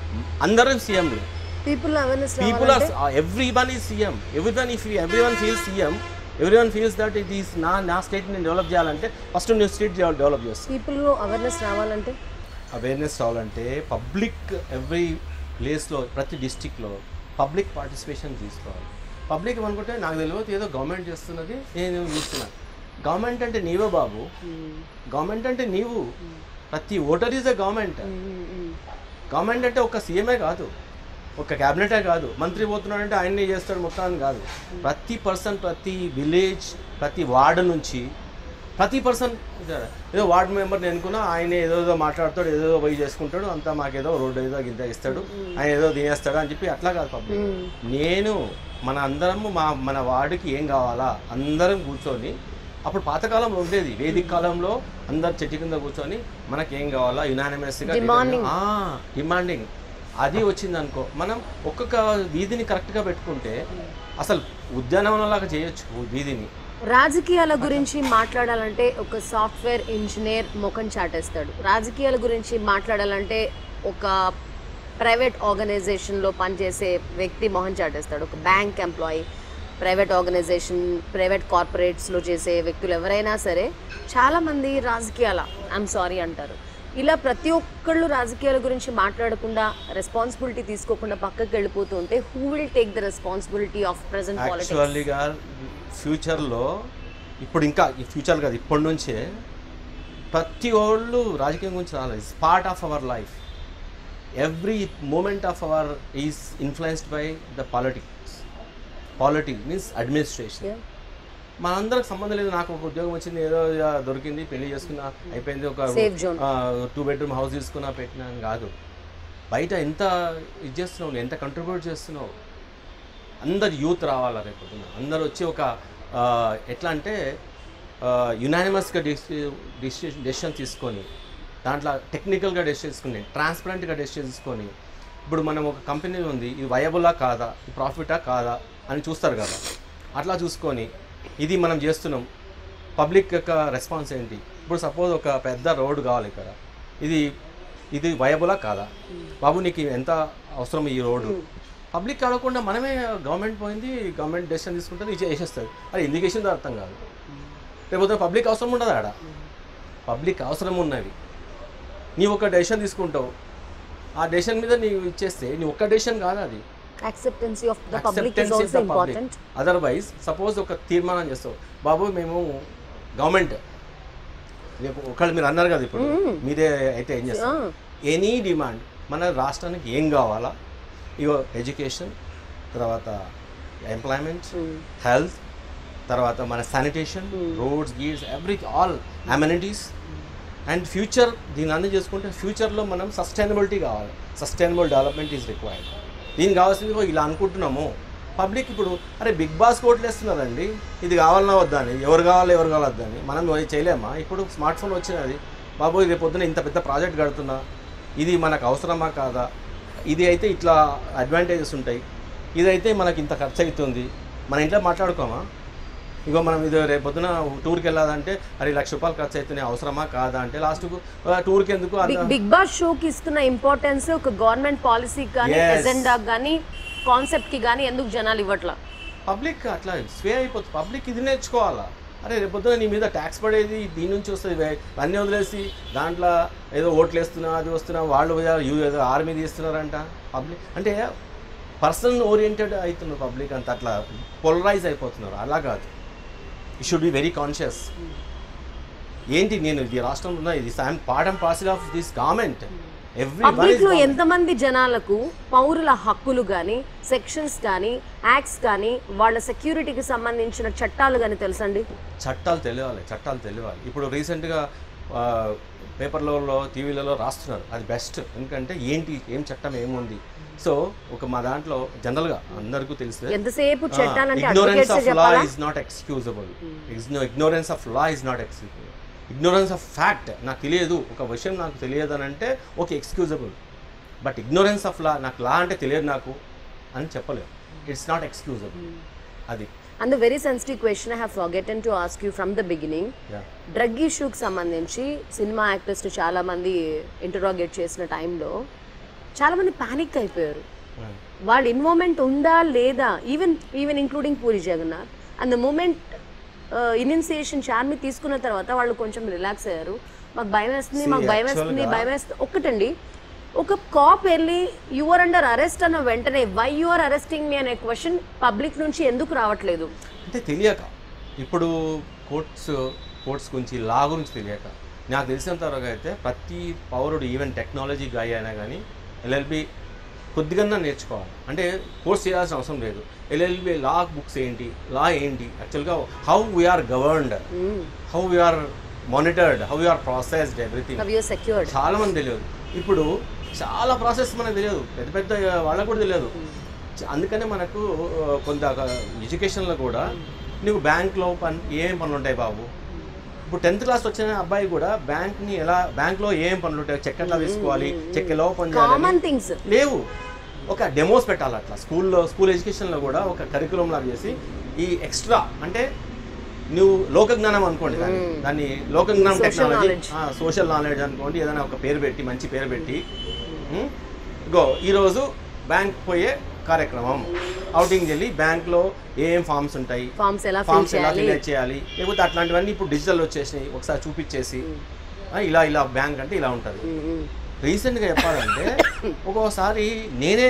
అందరం సీఎంలు. People awareness People are, everyone is C M. Everyone, if you, everyone feels C M, everyone feels that it is నా నా స్టేట్ నేను డెవలప్ చేయాలంటే ఫస్ట్ న్యూ స్టేట్ డెవలప్ చేస్తాను. పీపుల్లో అవేర్నెస్ రావాలంటే అవేర్నెస్ రావాలంటే పబ్లిక్ ఎవ్రీ ప్లేస్లో, ప్రతి డిస్టిక్లో పబ్లిక్ పార్టిసిపేషన్ తీసుకోవాలి. పబ్లిక్ అనుకుంటే నాకు తెలియదు ఏదో గవర్నమెంట్ చేస్తున్నది నేను చూస్తున్నాను. గవర్నమెంట్ అంటే నీవే బాబు, గవర్నమెంట్ అంటే నీవు. ప్రతి voter is a government. Government అంటే ఒక సీఎంఏ కాదు, ఒక క్యాబినెటే కాదు, మంత్రి పోతున్నాడంటే ఆయన్ని చేస్తాడు మొత్తాన్ని కాదు. ప్రతి పర్సన్, ప్రతి విలేజ్, ప్రతి వార్డు నుంచి ప్రతి పర్సన్, ఏదో వార్డు మెంబర్ ఎన్నుకున్నా ఆయన ఏదో ఏదో మాట్లాడతాడు, ఏదో పోయి చేసుకుంటాడు, అంతా మాకేదో రోడ్డు ఏదో గింత ఇస్తాడు, ఆయన ఏదో తినేస్తాడు అని చెప్పి అట్లా కాదు పబ్లిక్. నేను మన అందరము మా మన వార్డుకి ఏం కావాలా అందరం కూర్చొని, అప్పుడు పాతకాలంలో ఉండేది వేదిక కాలంలో అందరు చెట్టు కింద కూర్చొని మనకి ఏం కావాలా యునానిమస్గా డిమాండింగ్, అది వచ్చింది అనుకో, మనం ఒక్కొక్క వీధిని కరెక్ట్గా పెట్టుకుంటే అసలు ఉద్యానవనంలాగా చేయొచ్చు వీధిని. రాజకీయాల గురించి మాట్లాడాలంటే ఒక సాఫ్ట్వేర్ ఇంజనీర్ ముఖం చాటేస్తాడు. రాజకీయాల గురించి మాట్లాడాలంటే ఒక ప్రైవేట్ ఆర్గనైజేషన్లో పనిచేసే వ్యక్తి మొహం చాటేస్తాడు. ఒక bank employee, private organization, private కార్పొరేట్స్లో చేసే వ్యక్తులు ఎవరైనా సరే చాలామంది రాజకీయాల ఐఎమ్ సారీ అంటారు. ఇలా ప్రతి ఒక్కళ్ళు రాజకీయాల గురించి మాట్లాడకుండా, రెస్పాన్సిబిలిటీ తీసుకోకుండా పక్కకి వెళ్ళిపోతూ ఉంటే who will take the responsibility of present politics? యాక్చువల్లీగా ఫ్యూచర్లో, ఇప్పుడు ఇంకా ఈ ఫ్యూచర్ కాదు, ఇప్పటి నుంచే ప్రతి వాళ్ళు రాజకీయం గురించి రాలేదు. It's part of our life. Every moment of our is influenced by the politics. Politics means administration. మనందరికి సంబంధం లేదు. నాకు ఒక ఉద్యోగం వచ్చింది, ఏదో దొరికింది, పెళ్లి చేసుకున్నా, అయిపోయింది, ఒక టూ బెడ్రూమ్ హౌస్ తీసుకున్నా, పెట్టినా కాదు. బయట ఎంత ఇది చేస్తున్నావు, ఎంత కంట్రిబ్యూట్ చేస్తున్నావు. అందరు యూత్ రావాలా రేపు పొద్దున, అందరు వచ్చి ఒక ఎట్లా అంటే యునానిమస్గా డెసిషన్ డెసిషన్ తీసుకొని, దాంట్లో టెక్నికల్గా డెసిషన్ తీసుకుని, ట్రాన్స్పరెంట్గా డెసిషన్ తీసుకొని, ఇప్పుడు మనం ఒక కంపెనీ ఉంది, ఇది వయబులా కాదా, ఇది ప్రాఫిటా కాదా అని చూస్తారు కదా, అట్లా చూసుకొని ఇది మనం చేస్తున్నాం, పబ్లిక్ యొక్క రెస్పాన్స్ ఏంటి. ఇప్పుడు సపోజ్ ఒక పెద్ద రోడ్డు కావాలి ఇక్కడ, ఇది ఇది వయబులా కాదా బాబు, నీకు ఎంత అవసరం ఈ రోడ్డు, పబ్లిక్ అడగకుండా మనమే గవర్నమెంట్ పోయింది, గవర్నమెంట్ డెసిషన్ తీసుకుంటుంది, ఇది చేసేస్తుంది. అది ఎందుకు వేసిందో అర్థం కాదు. లేకపోతే పబ్లిక్ అవసరం ఉండదు ఆడ, పబ్లిక్ అవసరం ఉన్నది. నీవు ఒక డెసిషన్ తీసుకుంటావు, ఆ డెసిషన్ మీద నీవు ఇచ్చేస్తే నీ ఒక్క డెసిషన్ కాదు అది. Acceptancy of the public is also important. Otherwise suppose ఒక తీర్మానం చేస్తావు, బాబు మేము గవర్నమెంట్ ఒకళ్ళు మీరు అన్నారు కదా, ఇప్పుడు మీరే అయితే ఏం చేస్తారు, ఎనీ డిమాండ్ మన రాష్ట్రానికి ఏం కావాలా, ఇగో ఎడ్యుకేషన్, తర్వాత ఎంప్లాయ్మెంట్, హెల్త్, తర్వాత మన శానిటేషన్, రోడ్స్, గీడ్స్, every all amenities and future. దీన్ని అన్నీ చేసుకుంటే ఫ్యూచర్లో మనం సస్టైనబిలిటీ కావాలి, సస్టైనబుల్ డెవలప్మెంట్ ఈజ్ రిక్వైర్డ్. దీనికి కావాల్సింది ఇలా అనుకుంటున్నాము. పబ్లిక్ ఇప్పుడు అరే బిగ్ బాస్ కోట్లు వేస్తున్నారండి, ఇది కావాలన్నా వద్దా అని, ఎవరు కావాలి ఎవరు కావద్దా అని మనం చేయలేమా? ఇప్పుడు స్మార్ట్ ఫోన్ వచ్చినది, బాబు రేపు పొద్దున ఇంత పెద్ద ప్రాజెక్ట్ కడుతున్నా, ఇది మనకు అవసరమా కాదా, ఇది అయితే ఇట్లా అడ్వాంటేజెస్ ఉంటాయి, ఇదైతే మనకి ఇంత ఖర్చు అవుతుంది, మన ఇంట్లో మాట్లాడుకోమా, ఇగో మనం ఇది రేపు పొద్దున టూర్కి వెళ్ళాలంటే అరే లక్ష రూపాయలు ఖర్చు అవుతున్నాయి, అవసరమా కాదా అంటే లాస్ట్కు టూర్కి ఎందుకు బిగ్ బాస్ షోకి ఇస్తున్న ఇంపార్టెన్స్ ఒక గవర్నమెంట్ పాలసీకి కానీ ఎజెండాకి కానీ కాన్సెప్ట్కి కానీ ఎందుకు జనాలు ఇవ్వట్లా? పబ్లిక్ అట్లా స్వే అయిపోతుంది. పబ్లిక్ ఇది నేర్చుకోవాలా, అరే రేపు పొద్దున నీ మీద ట్యాక్స్ పడేది దీని నుంచి వస్తుంది, అన్నీ వదిలేసి దాంట్లో ఏదో ఓట్లు వేస్తున్నా అది వస్తున్నా వాళ్ళు ఏదో ఆర్మీ తీస్తున్నారంట. పబ్లిక్ అంటే పర్సన్ ఓరియంటెడ్ అవుతున్నారు పబ్లిక్ అంత, అట్లా పోలరైజ్ అయిపోతున్నారు. అలా కాదు, you should be very conscious. ఏంటి నేను ఇది రాష్ట్రంలో ఉన్నా, ఇది I'm part and parcel of this government. Public లో ఎంతమంది జనాలకు పౌరుల హక్కులు కానీ సెక్షన్స్ కానీ యాక్ట్స్ కానీ వాళ్ళ సెక్యూరిటీకి సంబంధించిన చట్టాలు కానీ తెలుసండి? చట్టాలు తెలియాలి, చట్టాలు తెలియాలి. ఇప్పుడు రీసెంట్గా పేపర్లలో టీవీలలో రాస్తున్నారు, అది బెస్ట్. ఎందుకంటే ఏంటి ఏం చట్టం ఏముంది. సో ఒక మా దాంట్లో జనరల్గా అందరికీ తెలిస్తే ఎంతసేపు చట్టాలంటే ignorance of law is not excusable. Ignorance of law is not excusable. Ignorance of fact, నాకు తెలియదు ఒక విషయం నాకు తెలియదు అని అంటే okay excusable. But ignorance of law, నాకు లా అంటే తెలియదు నాకు అని చెప్పలేదు, ఇట్స్ నాట్ ఎక్స్క్యూజబుల్. అది and the very sensitive question I have forgotten to ask you from the beginning. Drug ఇష్యూకి సంబంధించి సినిమా యాక్టర్స్ని చాలామంది ఇంటరాగేట్ చేసిన టైంలో చాలామంది ప్యానిక్ అయిపోయారు. వాళ్ళ ఇన్వాల్వ్మెంట్ ఉందా లేదా, even even including Puri Jagannath. And the moment initiation Charmi తీసుకున్న తర్వాత వాళ్ళు కొంచెం రిలాక్స్ అయ్యారు. మాకు భయం వేస్తుంది మాకు భయం వేస్తుంది భయం వేస్తుంది ఒక్కటండి. ఒక కాప్ వెళ్ళి యువర్ అండర్ అరెస్ట్ అన్న వెంటనే వై యువర్ అరెస్టింగ్ మీ అనే క్వశ్చన్ పబ్లిక్ నుంచి ఎందుకు రావట్లేదు? అంటే తెలియక, ఇప్పుడు కోర్ట్స్ కోర్ట్స్ గురించి లా గురించి తెలియక. నాకు తెలిసినంత వరకు అయితే ప్రతి పౌరుడు ఈవెన్ టెక్నాలజీ గాయ అయినా కానీ ఎల్ఎల్బి కొద్దిగా నేర్చుకోవాలి. అంటే కోర్స్ చేయాల్సిన అవసరం లేదు. ఎల్ఎల్బి లా బుక్స్ ఏంటి, లా ఏంటి, యాక్చువల్గా how we are governed, how we are monitored, how we are processed, everything చాలా మంది తెలియదు. ఇప్పుడు చాలా ప్రాసెస్ మనకు తెలియదు, పెద్ద పెద్ద వాళ్ళకు కూడా తెలియదు. అందుకనే మనకు కొంత ఎడ్యుకేషన్లో కూడా నీకు బ్యాంక్లో పని ఏం పనులు ఉంటాయి బాబు. ఇప్పుడు టెన్త్ క్లాస్ వచ్చిన అబ్బాయి కూడా బ్యాంక్ని ఎలా, బ్యాంక్లో ఏం పనులు ఉంటాయి, చెక్ ఎట్లా తీసుకోవాలి, చెక్ ఎలా పని చేయాలి లేవు. ఒక డెమోస్ పెట్టాలి అట్లా స్కూల్లో, స్కూల్ ఎడ్యుకేషన్లో కూడా ఒక కరికులం లాగా చేసి ఈ ఎక్స్ట్రా అంటే నువ్వు లోక జ్ఞానం అనుకోండి, దాన్ని దాన్ని లోక జ్ఞానం టెక్నాలజీ సోషల్ నాలెడ్జ్ అనుకోండి, ఏదైనా ఒక పేరు పెట్టి మంచి పేరు పెట్టి గో ఈరోజు బ్యాంక్ పోయే కార్యక్రమం, అవుటింగ్ వెళ్ళి బ్యాంక్లో ఏం ఫామ్స్ ఉంటాయి, ఫామ్స్ ఎలా ఫిల్ చేయాలి, లేకపోతే అట్లాంటివన్నీ ఇప్పుడు డిజిటల్ వచ్చేసినాయి, ఒకసారి చూపించేసి ఇలా ఇలా బ్యాంక్ అంటే ఇలా ఉంటుంది. రీసెంట్గా చెప్పాలంటే ఒక్కోసారి నేనే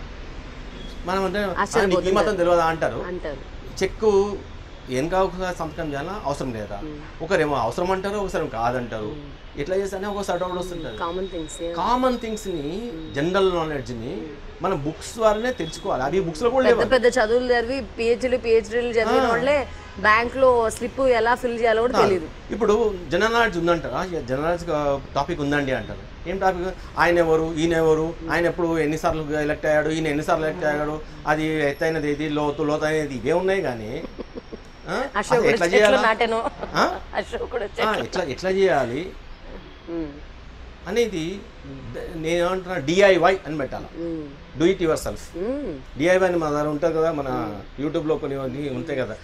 మనం అంటే ఈ మతం తెలియదా అంటారు, చెక్కు వెనక ఒకసారి సంతకం చేయాలా అవసరం లేదా, ఒకరేమో అవసరం అంటారు ఒకసారి కాదంటారు, ఎట్లా చేస్తానే ఒకసారి డౌట్ వస్తుంటుంది. కామన్ థింగ్స్ ని జనరల్ నాలెడ్జ్ ని మనం బుక్స్ ద్వారానే తెలుసుకోవాలి. అది బుక్స్ లో కూడా పెద్ద పెద్ద చదువులు చదివి పిహెచ్డీలు పిహెచ్డీలు చదివిన వాళ్ళే బ్యాంక్ లో స్లిప్ ఎలా ఫిల్ చేయాలో కూడా తెలియదు. ఇప్పుడు జనరల్ నాలెడ్జ్ ఉందంటారా, జనరల్ నాలెడ్జ్ టాపిక్ ఉందండి అంటారు. ఏం టాపిక్, ఆయన ఎవరు ఈయన ఎవరు, ఆయన ఎప్పుడు ఎన్నిసార్లు ఎలక్ట్ అయ్యాడు, ఈయన ఎన్నిసార్లు ఎలక్ట్ అయ్యాడు, అది ఎత్తైనది ఏది, లోతు లోతైనది ఇవే ఉన్నాయి. కానీ ఎట్లా చేయాలి, ఎట్లా ఎట్లా చేయాలి అనేది నేనేమంటున్నా డిఐవై అని పెట్టాలి. Do it yourself. DIY అని మన దగ్గర ఉంటుంది కదా, మన యూట్యూబ్ లో కొన్ని ఉంటాయి కదా.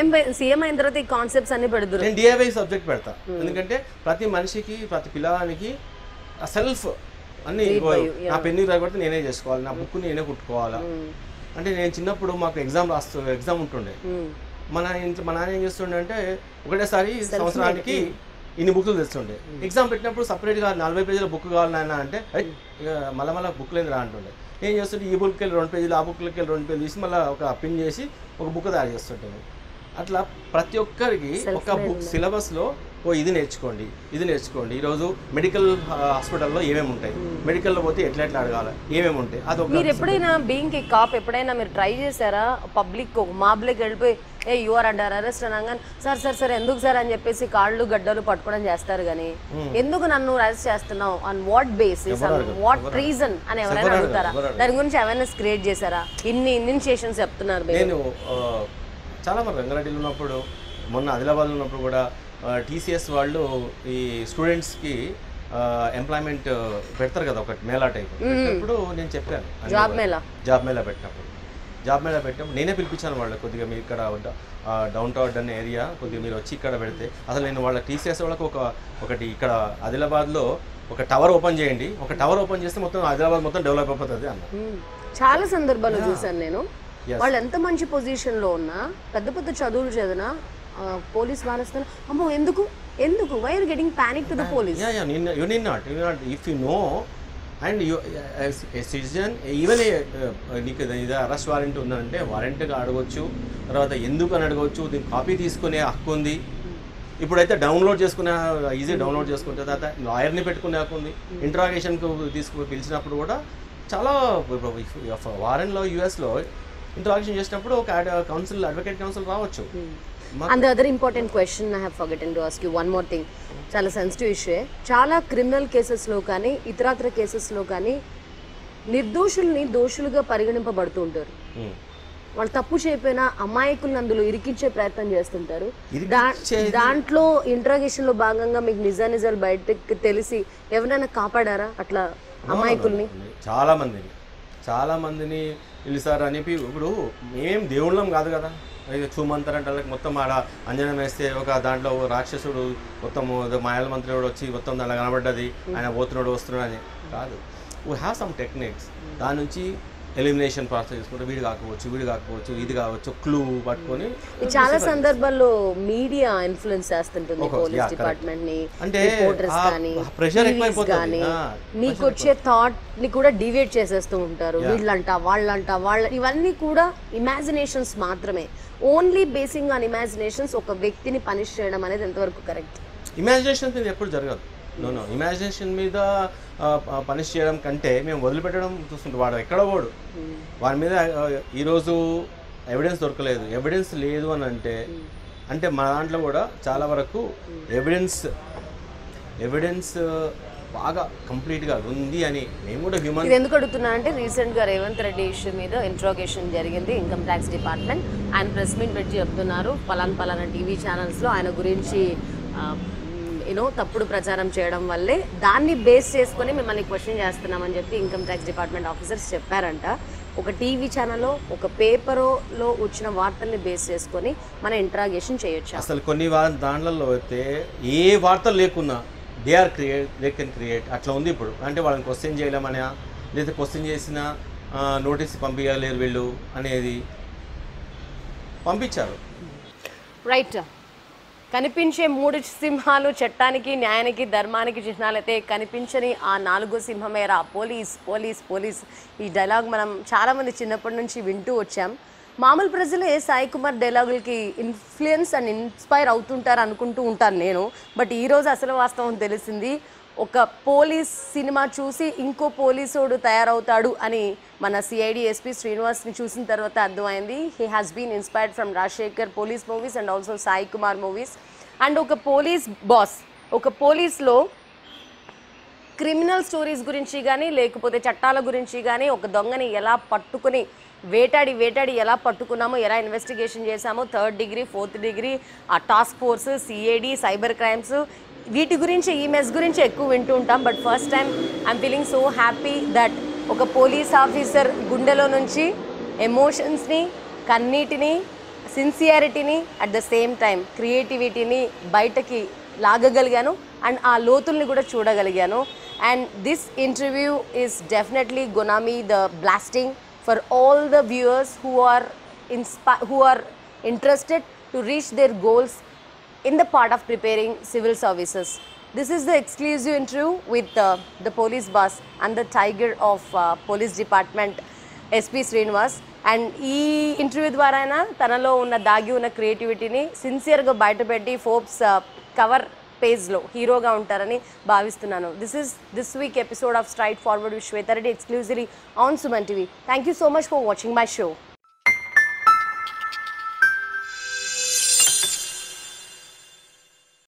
నేను డిఐవై సబ్జెక్ట్ పెడతా, ఎందుకంటే ప్రతి మనిషికి ప్రతి పిల్లవానికి సెల్ఫ్ అన్ని నా పెన్ను రాకపోతే నేనే చేసుకోవాలి, నా బుక్ నేనే కుట్టుకోవాలా. అంటే నేను చిన్నప్పుడు మాకు ఎగ్జామ్ రాస్తూ ఎగ్జామ్ ఉంటుండే, మన ఇంట్లో మా నాన్న ఏం చేస్తుండే అంటే ఒకటేసారి సంవత్సరానికి ఇన్ని బుక్లు తెస్తుండే. ఎగ్జామ్ పెట్టినప్పుడు సపరేట్గా నలభై పేజీల బుక్ కావాలి నాయన అంటే ఇక మళ్ళీ మళ్ళీ బుక్ లేదు రా అంటుండే. ఏం చేస్తుంటే ఈ బుక్కి వెళ్ళి రెండు పేజీలు, ఆ బుక్లకి వెళ్ళి రెండు పేజీలు తీసి మళ్ళీ ఒక పిన్ చేసి ఒక బుక్ తయారు చేస్తుంటాను. అట్లా ప్రతి ఒక్కరికి ఒక బుక్ సిలబస్లో ఓ ఇది నేర్చుకోండి ఇది నేర్చుకోండి. ఈరోజు మెడికల్ హాస్పిటల్లో ఏమేమి ఉంటాయి, మెడికల్లో పోతే ఎట్లా ఎట్లా అడగాలి, ఏమేమి ఉంటాయి. అది మీరు ఎప్పుడైనా బీయింగ్ ఏ కాప్ ఎప్పుడైనా మీరు ట్రై చేశారా? పబ్లిక్ మాబ్లిక్ వెళ్ళిపోయి ఏ యువర్ అండర్ అరెస్ట్ అనగానే సార్ సార్ సార్ ఎందుకు సార్ అని చెప్పేసి కాళ్ళు గడ్డలు పట్టుకోవడం చేస్తారు, కానీ ఎందుకు నన్ను అరెస్ట్ చేస్తున్నావు, on what basis, on what reason అని ఎవరైనా అడుగుతారా? దాని గురించి అవేర్నెస్ క్రియేట్ చేశారా? ఇన్ని ఇనిషియేషన్స్ చెప్తున్నారు. నేను చాలా మంది రంగారెడ్డిలో ఉన్నప్పుడు, మొన్న ఆదిలాబాద్లో ఉన్నప్పుడు కూడా టీసీఎస్ వాళ్ళు ఈ స్టూడెంట్స్కి ఎంప్లాయ్మెంట్ పెడతారు కదా, ఒకటి మేళా టైప్. పెట్టినప్పుడు నేను చెప్పాను, జాబ్ మేళా జాబ్ మేళా పెట్టినప్పుడు జాబ్ మేళా పెట్టాం. నేనే పిలిపించాను వాళ్ళు, కొద్దిగా మీరు ఇక్కడ డౌన్ టౌన్ అనే ఏరియా కొద్దిగా మీరు వచ్చి ఇక్కడ పెడితే అసలు నేను వాళ్ళ టీసీఎస్ వాళ్ళకి ఒక ఒకటి ఇక్కడ ఆదిలాబాద్లో ఒక టవర్ ఓపెన్ చేయండి, ఒక టవర్ ఓపెన్ చేస్తే మొత్తం ఆదిలాబాద్ మొత్తం డెవలప్ అయిపోతుంది అన్న. చాలా సందర్భాల్లో చూసాను నేను. వాళ్ళు ఎంత మంచి పొజిషన్లో ఉన్నా, పెద్ద పెద్ద చదువులు చదివినా, పోలీస్ మారుస్తున్నా, అమ్మో ఎందుకు ఎందుకు why are getting panic to the police. You need not you not if you know and you citizen even నీకు ఇది అరెస్ట్ వారెంట్ ఉందంటే వారెంట్గా అడగవచ్చు, తర్వాత ఎందుకు అని అడగవచ్చు, దీనికి కాపీ తీసుకునే హక్కు ఉంది. ఇప్పుడైతే డౌన్లోడ్ చేసుకునే ఈజీ డౌన్లోడ్ చేసుకున్న తర్వాత లాయర్ని పెట్టుకునే హక్కు ఉంది. ఇంట్రాగేషన్కు తీసుకు పిలిచినప్పుడు కూడా చాలా వారెంట్లో యూఎస్లో ఇంట్రాగేషన్ చేసినప్పుడు ఒక కౌన్సిల్ అడ్వకేట్ కౌన్సిల్ రావచ్చు. And the other important question I have forgotten to ask you one more thing. చాలా సెన్సిటివ్ ఇష్యూ. చాలా క్రిమినల్ కేసెస్లో కానీ ఇతరాతర కేసెస్లో కానీ నిర్దోషుల్ని దోషులుగా పరిగణింపబడుతూ ఉంటారు. వాళ్ళు తప్పు చేయకపోయినా అమాయకులను అందులో ఇరికించే ప్రయత్నం చేస్తుంటారు. దాంట్లో ఇంట్రాగేషన్లో భాగంగా మీకు నిజా నిజాలు బయటకు తెలిసి ఎవరైనా కాపాడారా అట్లా అమాయకుల్ని? చాలా మందిని చాలా మందిని పిలుస్తారు అని చెప్పి. ఇప్పుడు మేం దేవుళ్ళం కాదు కదా, చూమంతారంటే వాళ్ళకి మొత్తం ఆడ అంజనం వేస్తే ఒక దాంట్లో రాక్షసుడు మొత్తం మాయల మంత్రి వచ్చి మొత్తం దాంట్లో కనబడ్డది, ఆయన పోతున్నాడు వస్తున్నాడు అని కాదు. We have some techniques. దాని నుంచి ఎలిమినేషన్ ప్రాసెస్ చేసుకుంటే వీడు కాకపోవచ్చు వీడు కాకపోవచ్చు ఇది కావచ్చు క్లూ పట్టుకొని చాలా సందర్భాల్లో మీడియా ఇన్ఫ్లుయెన్స్ చేస్తుంటుంది పోలీస్ డిపార్ట్మెంట్ ని, రిపోర్టర్స్ కానీ ప్రెషర్ ఎక్కువైపోతుంది. మీకు వచ్చే థాట్ ని కూడా డివేట్ చేసేస్తూ ఉంటారు. వీళ్ళంట వాళ్ళంట వాళ్ళ ఇవన్నీ కూడా ఇమాజినేషన్స్ మాత్రమే. ఓన్లీ బేసింగ్ ఆన్ ఇమాజినేషన్స్ ఒక వ్యక్తిని పనిష్ చేయడం అనేది ఎంతవరకు కరెక్ట్? ఇమాజినేషన్ మీద ఎప్పుడు జరగదు. నో నో ఇమాజినేషన్ మీద పనిష్ చేయడం కంటే మేము వదిలిపెట్టడం చూస్తుంటాం. వాడు ఎక్కడ పోడు, వాడి మీద ఈరోజు ఎవిడెన్స్ దొరకలేదు, ఎవిడెన్స్ లేదు అని అంటే అంటే మా దాంట్లో కూడా చాలా వరకు ఎవిడెన్స్ ఎవిడెన్స్ బాగా కంప్లీట్గా ఉంది అని మేము కూడా హ్యూమన్. ఇది ఎందుకు అడుగుతున్నా అంటే రీసెంట్గా రేవంత్ రెడ్డి ఇష్యూ మీద ఇంట్రోగేషన్ జరిగింది ఇన్కమ్ ట్యాక్స్ డిపార్ట్మెంట్. ఆయన ప్రెస్ మీట్ పెట్టి చెప్తున్నారు పలానా పలానా టీవీ ఛానల్స్లో ఆయన గురించి యూనో తప్పుడు ప్రచారం చేయడం వల్లే దాన్ని బేస్ చేసుకొని మిమ్మల్ని క్వశ్చన్ చేస్తున్నామని చెప్పి ఇన్కమ్ ట్యాక్స్ డిపార్ట్మెంట్ ఆఫీసర్స్ చెప్పారంట. ఒక టీవీ ఛానల్లో ఒక పేపర్లో వచ్చిన వార్తల్ని బేస్ చేసుకొని మన ఇంట్రాగేషన్ చేయొచ్చు. అసలు కొన్ని దాంట్లలో అయితే ఏ వార్తలు లేకున్నా they are create they can create అట్లా ఉంది ఇప్పుడు. అంటే వాళ్ళని క్వశ్చన్ చేయలేమనా లేదా క్వశ్చన్ చేసిన నోటీస్ పంపించలేరు వీళ్ళు అనేది పంపించారు. రైట్. కనిపించే మూడు సింహాలు చట్టానికి న్యాయానికి ధర్మానికి చిహ్నాలైతే కనిపించని ఆ నాలుగో సింహమేరా పోలీస్ పోలీస్ పోలీస్. ఈ డైలాగ్ మనం చాలామంది చిన్నప్పటి నుంచి వింటూ వచ్చాం. మామూలు ప్రజలే సాయి కుమార్ డైలాగులకి ఇన్ఫ్లుయెన్స్ అండ్ ఇన్స్పైర్ అవుతుంటారు అనుకుంటూ ఉంటాను నేను. బట్ ఈరోజు అసలు వాస్తవం తెలిసింది. ఒక పోలీస్ సినిమా చూసి ఇంకో పోలీసోడు తయారవుతాడు అని మన సిఐడి ఎస్పీ శ్రీనివాస్ని చూసిన తర్వాత అర్థమైంది. He has been inspired from Rajasekhar police movies and also Sai Kumar movies. And ఒక పోలీస్ బాస్, ఒక పోలీస్లో క్రిమినల్ స్టోరీస్ గురించి కానీ లేకపోతే చట్టాల గురించి కానీ ఒక దొంగని ఎలా పట్టుకుని వేటాడి వేటాడి ఎలా పట్టుకున్నామో, ఎలా ఇన్వెస్టిగేషన్ చేశామో, థర్డ్ డిగ్రీ ఫోర్త్ డిగ్రీ ఆ task force CID cyber crimes వీటి గురించి ఈ మెస్ గురించి ఎక్కువ వింటూ ఉంటాం. But first time I'm feeling so happy that ఒక పోలీస్ ఆఫీసర్ గుండెలో నుంచి ఎమోషన్స్ని, కన్నీటిని, సిన్సియారిటీని అట్ ద సేమ్ టైం క్రియేటివిటీని బయటకి లాగగలిగాను అండ్ ఆ లోతుల్ని కూడా చూడగలిగాను. And this interview is definitely gonna be the blasting for all the viewers who are inspi who are interested to reach their goals in the part of preparing civil services. This is the exclusive interview with uh, the police boss and the tiger of uh, police department S P Srinivas. And ఈ ఇంటర్వ్యూ ద్వారానా తనలో ఉన్న దాగి ఉన్న క్రియేటివిటీని సిన్సియర్గా బయటపెట్టి ఫోర్బ్స్ కవర్ పేజ్లో హీరోగా ఉంటారని భావిస్తున్నాను. This is this week episode of straight forward with Swetha Reddy exclusively on Suman TV. Thank you so much for watching my show.